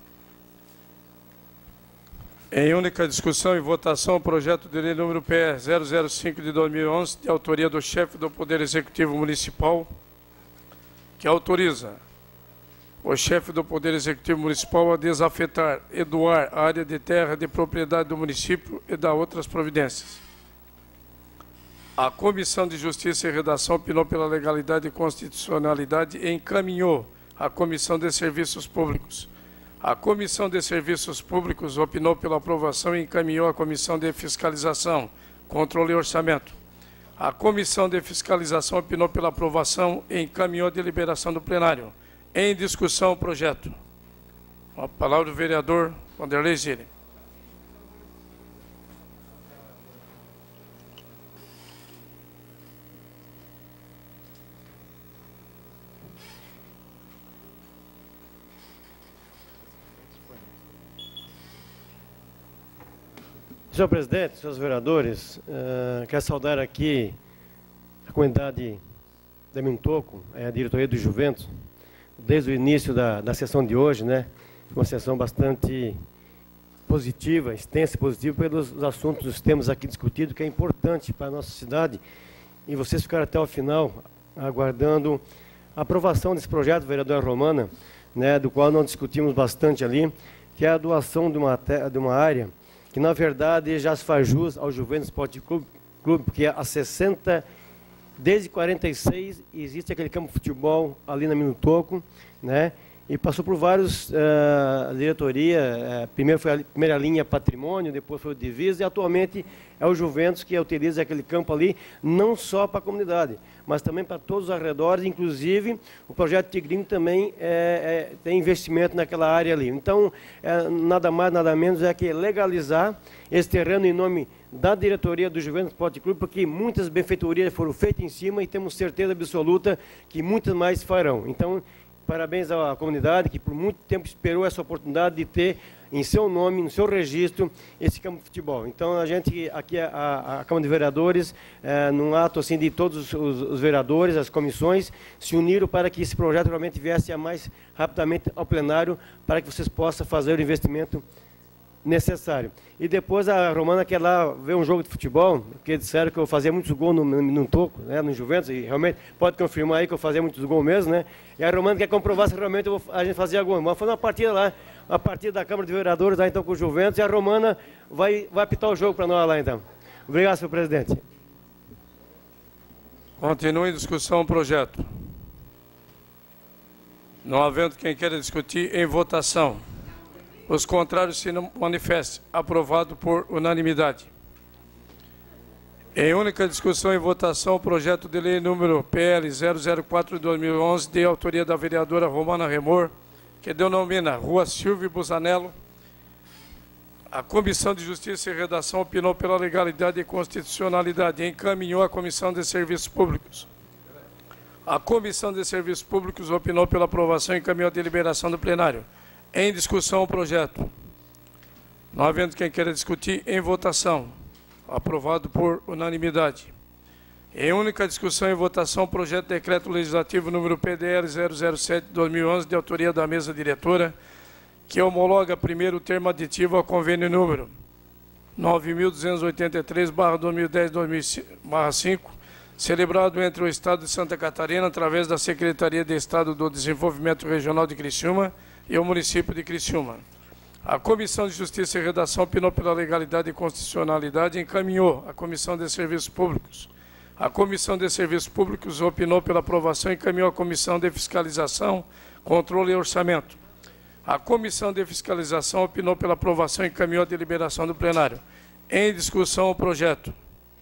Em única discussão e votação, o projeto de lei número PE 005 de 2011, de autoria do chefe do Poder Executivo Municipal, que autoriza o chefe do Poder Executivo Municipal a desafetar e doar a área de terra de propriedade do município e dar outras providências. A Comissão de Justiça e Redação opinou pela legalidade e constitucionalidade e encaminhou à Comissão de Serviços Públicos. A Comissão de Serviços Públicos opinou pela aprovação e encaminhou à Comissão de Fiscalização, Controle e Orçamento. A Comissão de Fiscalização opinou pela aprovação e encaminhou a deliberação do plenário. Em discussão o projeto. A palavra do vereador Wanderlei Zilli. Senhor presidente, senhores vereadores, quero saudar aqui a comunidade da Mintoco, a diretoria do Juventus, desde o início da sessão de hoje, né? Uma sessão bastante positiva, extensa e positiva, pelos assuntos, os temas aqui discutidos, que é importante para a nossa cidade. E vocês ficaram até o final aguardando a aprovação desse projeto, vereadora Romana, né, do qual nós discutimos bastante ali, que é a doação de uma área que, na verdade, já se faz jus ao Juventus Esporte Clube, porque há 60, desde 46, existe aquele campo de futebol ali na Mintoco, né? e passou por vários diretoria. Primeiro foi a primeira linha Patrimônio, depois foi o Divisa, e atualmente é o Juventus que utiliza aquele campo ali, não só para a comunidade, mas também para todos os arredores, inclusive o projeto Tigrinho também tem investimento naquela área ali. Então, nada mais, nada menos é que legalizar esse terreno em nome da diretoria do Juventus Esporte Clube, porque muitas benfeitorias foram feitas em cima e temos certeza absoluta que muitas mais farão. Então, parabéns à comunidade que por muito tempo esperou essa oportunidade de ter em seu nome, no seu registro, esse campo de futebol. Então, a gente, aqui, a Câmara de Vereadores, num ato assim de todos os vereadores, as comissões, se uniram para que esse projeto realmente viesse mais rapidamente ao plenário, para que vocês possam fazer o investimento necessário. E depois a Romana quer lá ver um jogo de futebol, porque disseram que eu fazia muitos gols no toco, né, no Juventus, e realmente pode confirmar aí que eu fazia muitos gols mesmo, né? E a Romana quer comprovar se realmente a gente fazia gol. Mas foi uma partida lá, uma partida da Câmara de Vereadores lá então com o Juventus, e a Romana vai apitar o jogo para nós lá então. Obrigado, senhor presidente. Continua em discussão o projeto. Não havendo quem queira discutir, em votação. Os contrários se manifestem. Aprovado por unanimidade. Em única discussão e votação, o projeto de lei número PL 004/2011, de autoria da vereadora Romana Remor, que denomina Rua Silvio Busanello. A Comissão de Justiça e Redação opinou pela legalidade e constitucionalidade e encaminhou à Comissão de Serviços Públicos. A Comissão de Serviços Públicos opinou pela aprovação e encaminhou à deliberação do plenário. Em discussão o projeto. Não havendo quem queira discutir, em votação. Aprovado por unanimidade. Em única discussão e votação, o projeto de decreto legislativo número PDL 007/2011, de autoria da mesa diretora, que homologa primeiro o termo aditivo ao convênio número 9.283/2010/5, celebrado entre o Estado de Santa Catarina, através da Secretaria de Estado do Desenvolvimento Regional de Criciúma, e o município de Criciúma. A Comissão de Justiça e Redação opinou pela legalidade e constitucionalidade e encaminhou à Comissão de Serviços Públicos. A Comissão de Serviços Públicos opinou pela aprovação e encaminhou à Comissão de Fiscalização, Controle e Orçamento. A Comissão de Fiscalização opinou pela aprovação e encaminhou à deliberação do plenário. Em discussão o projeto.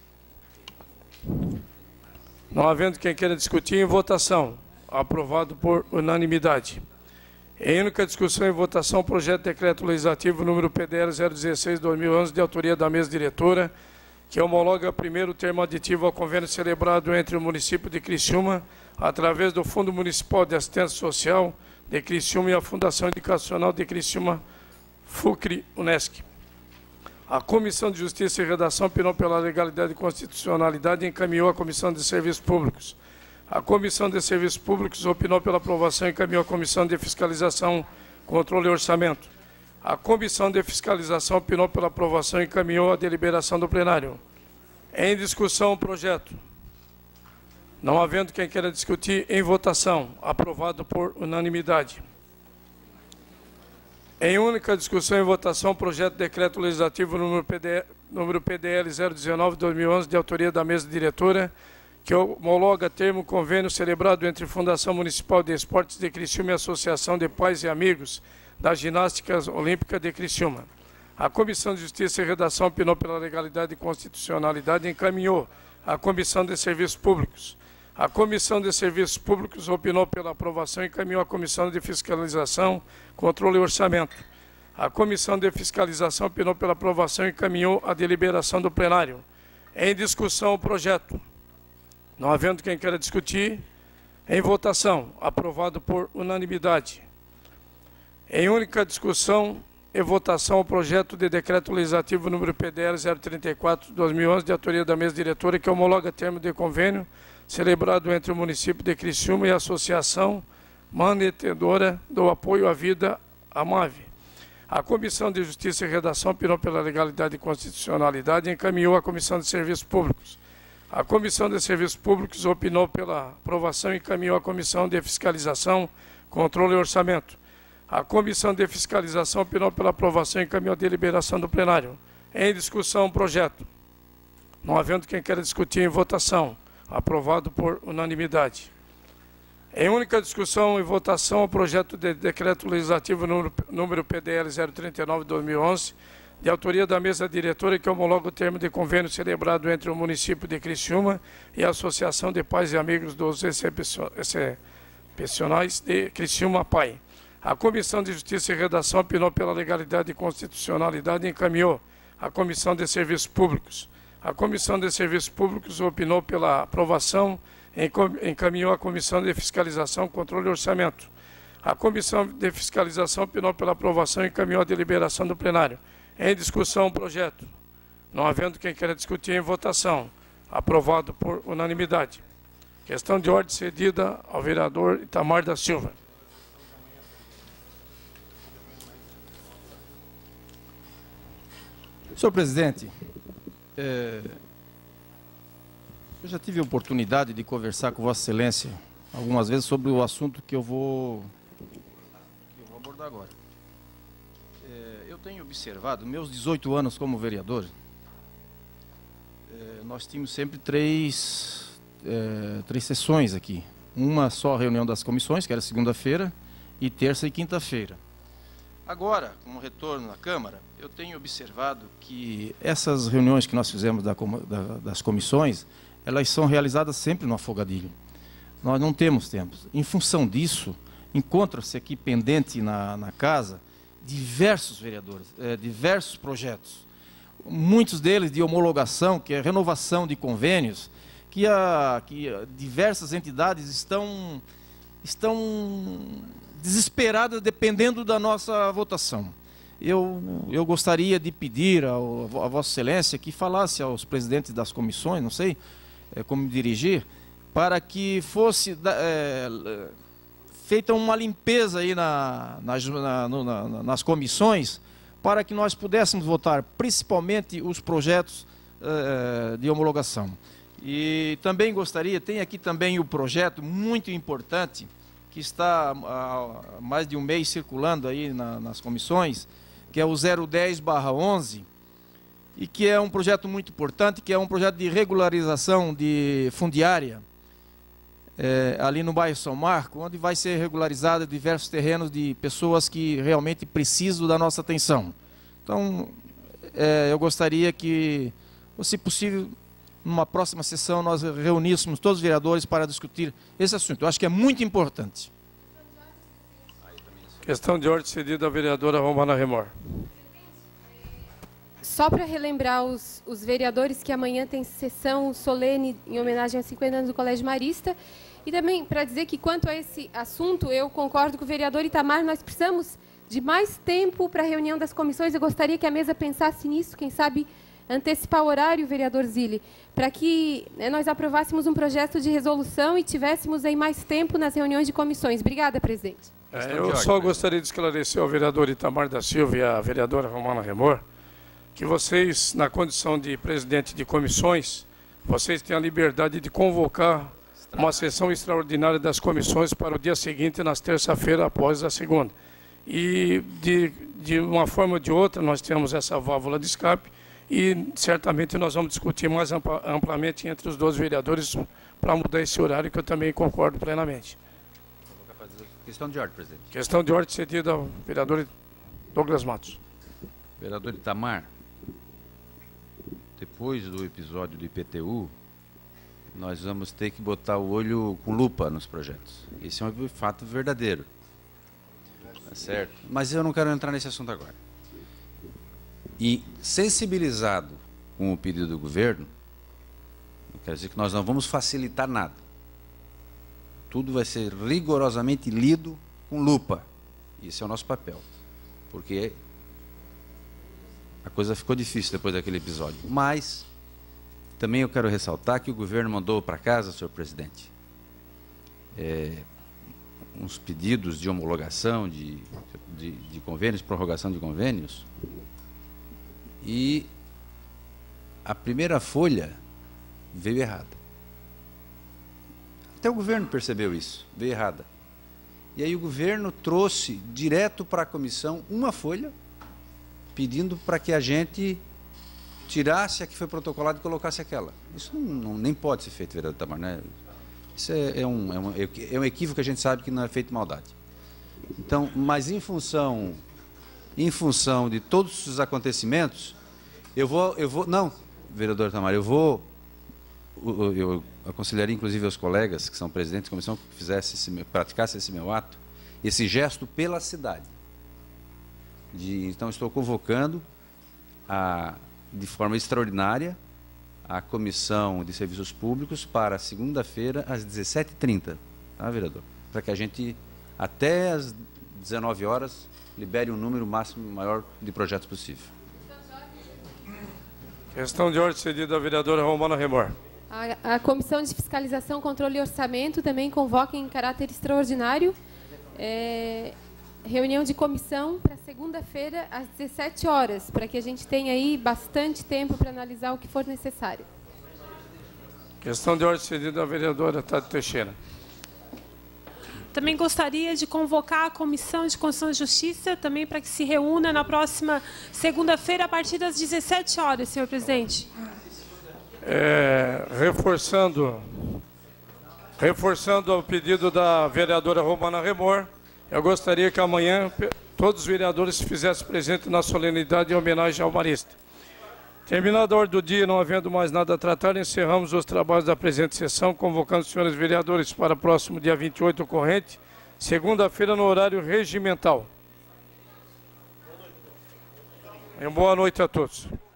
Não havendo quem queira discutir, em votação. Aprovado por unanimidade. Em única discussão e votação, o projeto de decreto legislativo número PDL 016/2011, de autoria da mesa diretora, que homologa primeiro o termo aditivo ao convênio celebrado entre o município de Criciúma, através do Fundo Municipal de Assistência Social de Criciúma e a Fundação Educacional de Criciúma, FUCRI-UNESCO. A Comissão de Justiça e Redação opinou pela legalidade e constitucionalidade e encaminhou à Comissão de Serviços Públicos. A Comissão de Serviços Públicos opinou pela aprovação e encaminhou à Comissão de Fiscalização, Controle e Orçamento. A Comissão de Fiscalização opinou pela aprovação e encaminhou à deliberação do plenário. Em discussão o projeto. Não havendo quem queira discutir, em votação. Aprovado por unanimidade. Em única discussão e votação, o projeto de decreto legislativo número PDL 019/2011, de autoria da mesa diretora, que homologa termo convênio celebrado entre Fundação Municipal de Esportes de Criciúma e Associação de Pais e Amigos da Ginástica Olímpica de Criciúma. A Comissão de Justiça e Redação opinou pela legalidade e constitucionalidade e encaminhou à Comissão de Serviços Públicos. A Comissão de Serviços Públicos opinou pela aprovação e encaminhou à Comissão de Fiscalização, Controle e Orçamento. A Comissão de Fiscalização opinou pela aprovação e encaminhou à deliberação do plenário. Em discussão o projeto. Não havendo quem queira discutir, em votação, aprovado por unanimidade. Em única discussão e votação, o projeto de decreto legislativo número PDL 034/2011, de autoria da mesa diretora, que homologa termo de convênio celebrado entre o município de Criciúma e a Associação Mantenedora do Apoio à Vida, AMAVE. A Comissão de Justiça e Redação opinou pela legalidade e constitucionalidade e encaminhou à Comissão de Serviços Públicos. A Comissão de Serviços Públicos opinou pela aprovação e encaminhou à Comissão de Fiscalização, Controle e Orçamento. A Comissão de Fiscalização opinou pela aprovação e encaminhou à deliberação do plenário. Em discussão o projeto. Não havendo quem queira discutir, em votação. Aprovado por unanimidade. Em única discussão e votação, o projeto de decreto legislativo número PDL 039/2011, de autoria da mesa diretora, que homologa o termo de convênio celebrado entre o município de Criciúma e a Associação de Pais e Amigos dos Excepcionais de Criciúma PAI. A Comissão de Justiça e Redação opinou pela legalidade e constitucionalidade e encaminhou à Comissão de Serviços Públicos. A Comissão de Serviços Públicos opinou pela aprovação, encaminhou à Comissão de Fiscalização, Controle e Orçamento. A Comissão de Fiscalização opinou pela aprovação e encaminhou à deliberação do plenário. Em discussão o projeto. Não havendo quem queira discutir, em votação. Aprovado por unanimidade. Questão de ordem cedida ao vereador Itamar da Silva. Senhor presidente, eu já tive a oportunidade de conversar com Vossa Excelência algumas vezes sobre o assunto que eu vou abordar agora. Eu tenho observado, meus 18 anos como vereador, nós tínhamos sempre três sessões aqui. Uma só reunião das comissões, que era segunda-feira, e terça e quinta-feira. Agora, com o retorno na Câmara, eu tenho observado que essas reuniões que nós fizemos das comissões, elas são realizadas sempre no afogadilho. Nós não temos tempo. Em função disso, encontra-se aqui pendente na casa diversos vereadores, diversos projetos. Muitos deles de homologação, que é renovação de convênios, que diversas entidades estão desesperadas dependendo da nossa votação. Eu gostaria de pedir a Vossa Excelência que falasse aos presidentes das comissões, não sei como me dirigir, para que fosse feita uma limpeza aí nas comissões, para que nós pudéssemos votar principalmente os projetos de homologação. E também gostaria, tem aqui também o projeto muito importante, que está há mais de um mês circulando aí nas comissões, que é o 010/11, e que é um projeto muito importante, que é um projeto de regularização de fundiária, ali no bairro São Marco, onde vai ser regularizado diversos terrenos de pessoas que realmente precisam da nossa atenção. Então, eu gostaria que, se possível, numa próxima sessão, nós reuníssemos todos os vereadores para discutir esse assunto. Eu acho que é muito importante. Questão de ordem cedida à vereadora Romana Remor. Só para relembrar os vereadores que amanhã tem sessão solene em homenagem aos 50 anos do Colégio Marista. E também para dizer que, quanto a esse assunto, eu concordo com o vereador Itamar, nós precisamos de mais tempo para a reunião das comissões. Eu gostaria que a mesa pensasse nisso, quem sabe antecipar o horário, vereador Zilli, para que nós aprovássemos um projeto de resolução e tivéssemos aí mais tempo nas reuniões de comissões. Obrigada, presidente. Eu só gostaria de esclarecer ao vereador Itamar da Silva e à vereadora Romana Remor que vocês, na condição de presidente de comissões, vocês têm a liberdade de convocar uma sessão extraordinária das comissões para o dia seguinte, nas terça-feira, após a segunda. E, de uma forma ou de outra, nós temos essa válvula de escape e, certamente, nós vamos discutir mais amplamente entre os dois vereadores para mudar esse horário, que eu também concordo plenamente. Questão de ordem, presidente. Questão de ordem cedida ao vereador Douglas Matos. Vereador Itamar, depois do episódio do IPTU, nós vamos ter que botar o olho com lupa nos projetos. Esse é um fato verdadeiro. Tá certo? Mas eu não quero entrar nesse assunto agora. E, sensibilizado com o pedido do governo, não quer dizer que nós não vamos facilitar nada. Tudo vai ser rigorosamente lido com lupa. Esse é o nosso papel. Porque a coisa ficou difícil depois daquele episódio. Mas também eu quero ressaltar que o governo mandou para casa, senhor presidente, uns pedidos de homologação de convênios, prorrogação de convênios, e a primeira folha veio errada. Até o governo percebeu isso, veio errada. E aí o governo trouxe direto para a comissão uma folha, pedindo para que a gente tirasse a que foi protocolada e colocasse aquela. Isso nem pode ser feito, vereador Itamar, né? Isso é um equívoco que a gente sabe que não é feito maldade. Então, mas em função de todos os acontecimentos, não, vereador Tamar, eu aconselharia inclusive aos colegas que são presidentes de comissão que praticassem esse meu ato, esse gesto pela cidade. Então, estou convocando de forma extraordinária a Comissão de Serviços Públicos para segunda-feira, às 17h30, tá, vereador? Para que a gente, até às 19 horas, libere um número máximo maior de projetos possível. Questão de ordem cedida à vereadora Romana Remor. A Comissão de Fiscalização, Controle e Orçamento também convoca em caráter extraordinário reunião de comissão para segunda-feira, às 17 horas, para que a gente tenha aí bastante tempo para analisar o que for necessário. Questão de ordem cedida à vereadora Tati Teixeira. Também gostaria de convocar a Comissão de Constituição e Justiça também para que se reúna na próxima segunda-feira, a partir das 17 horas, senhor presidente. Reforçando o pedido da vereadora Romana Remor, eu gostaria que amanhã todos os vereadores se fizessem presente na solenidade em homenagem ao marista. Terminada a ordem do dia, não havendo mais nada a tratar, encerramos os trabalhos da presente sessão, convocando os senhores vereadores para o próximo dia 28 corrente, segunda-feira, no horário regimental. Boa noite a todos.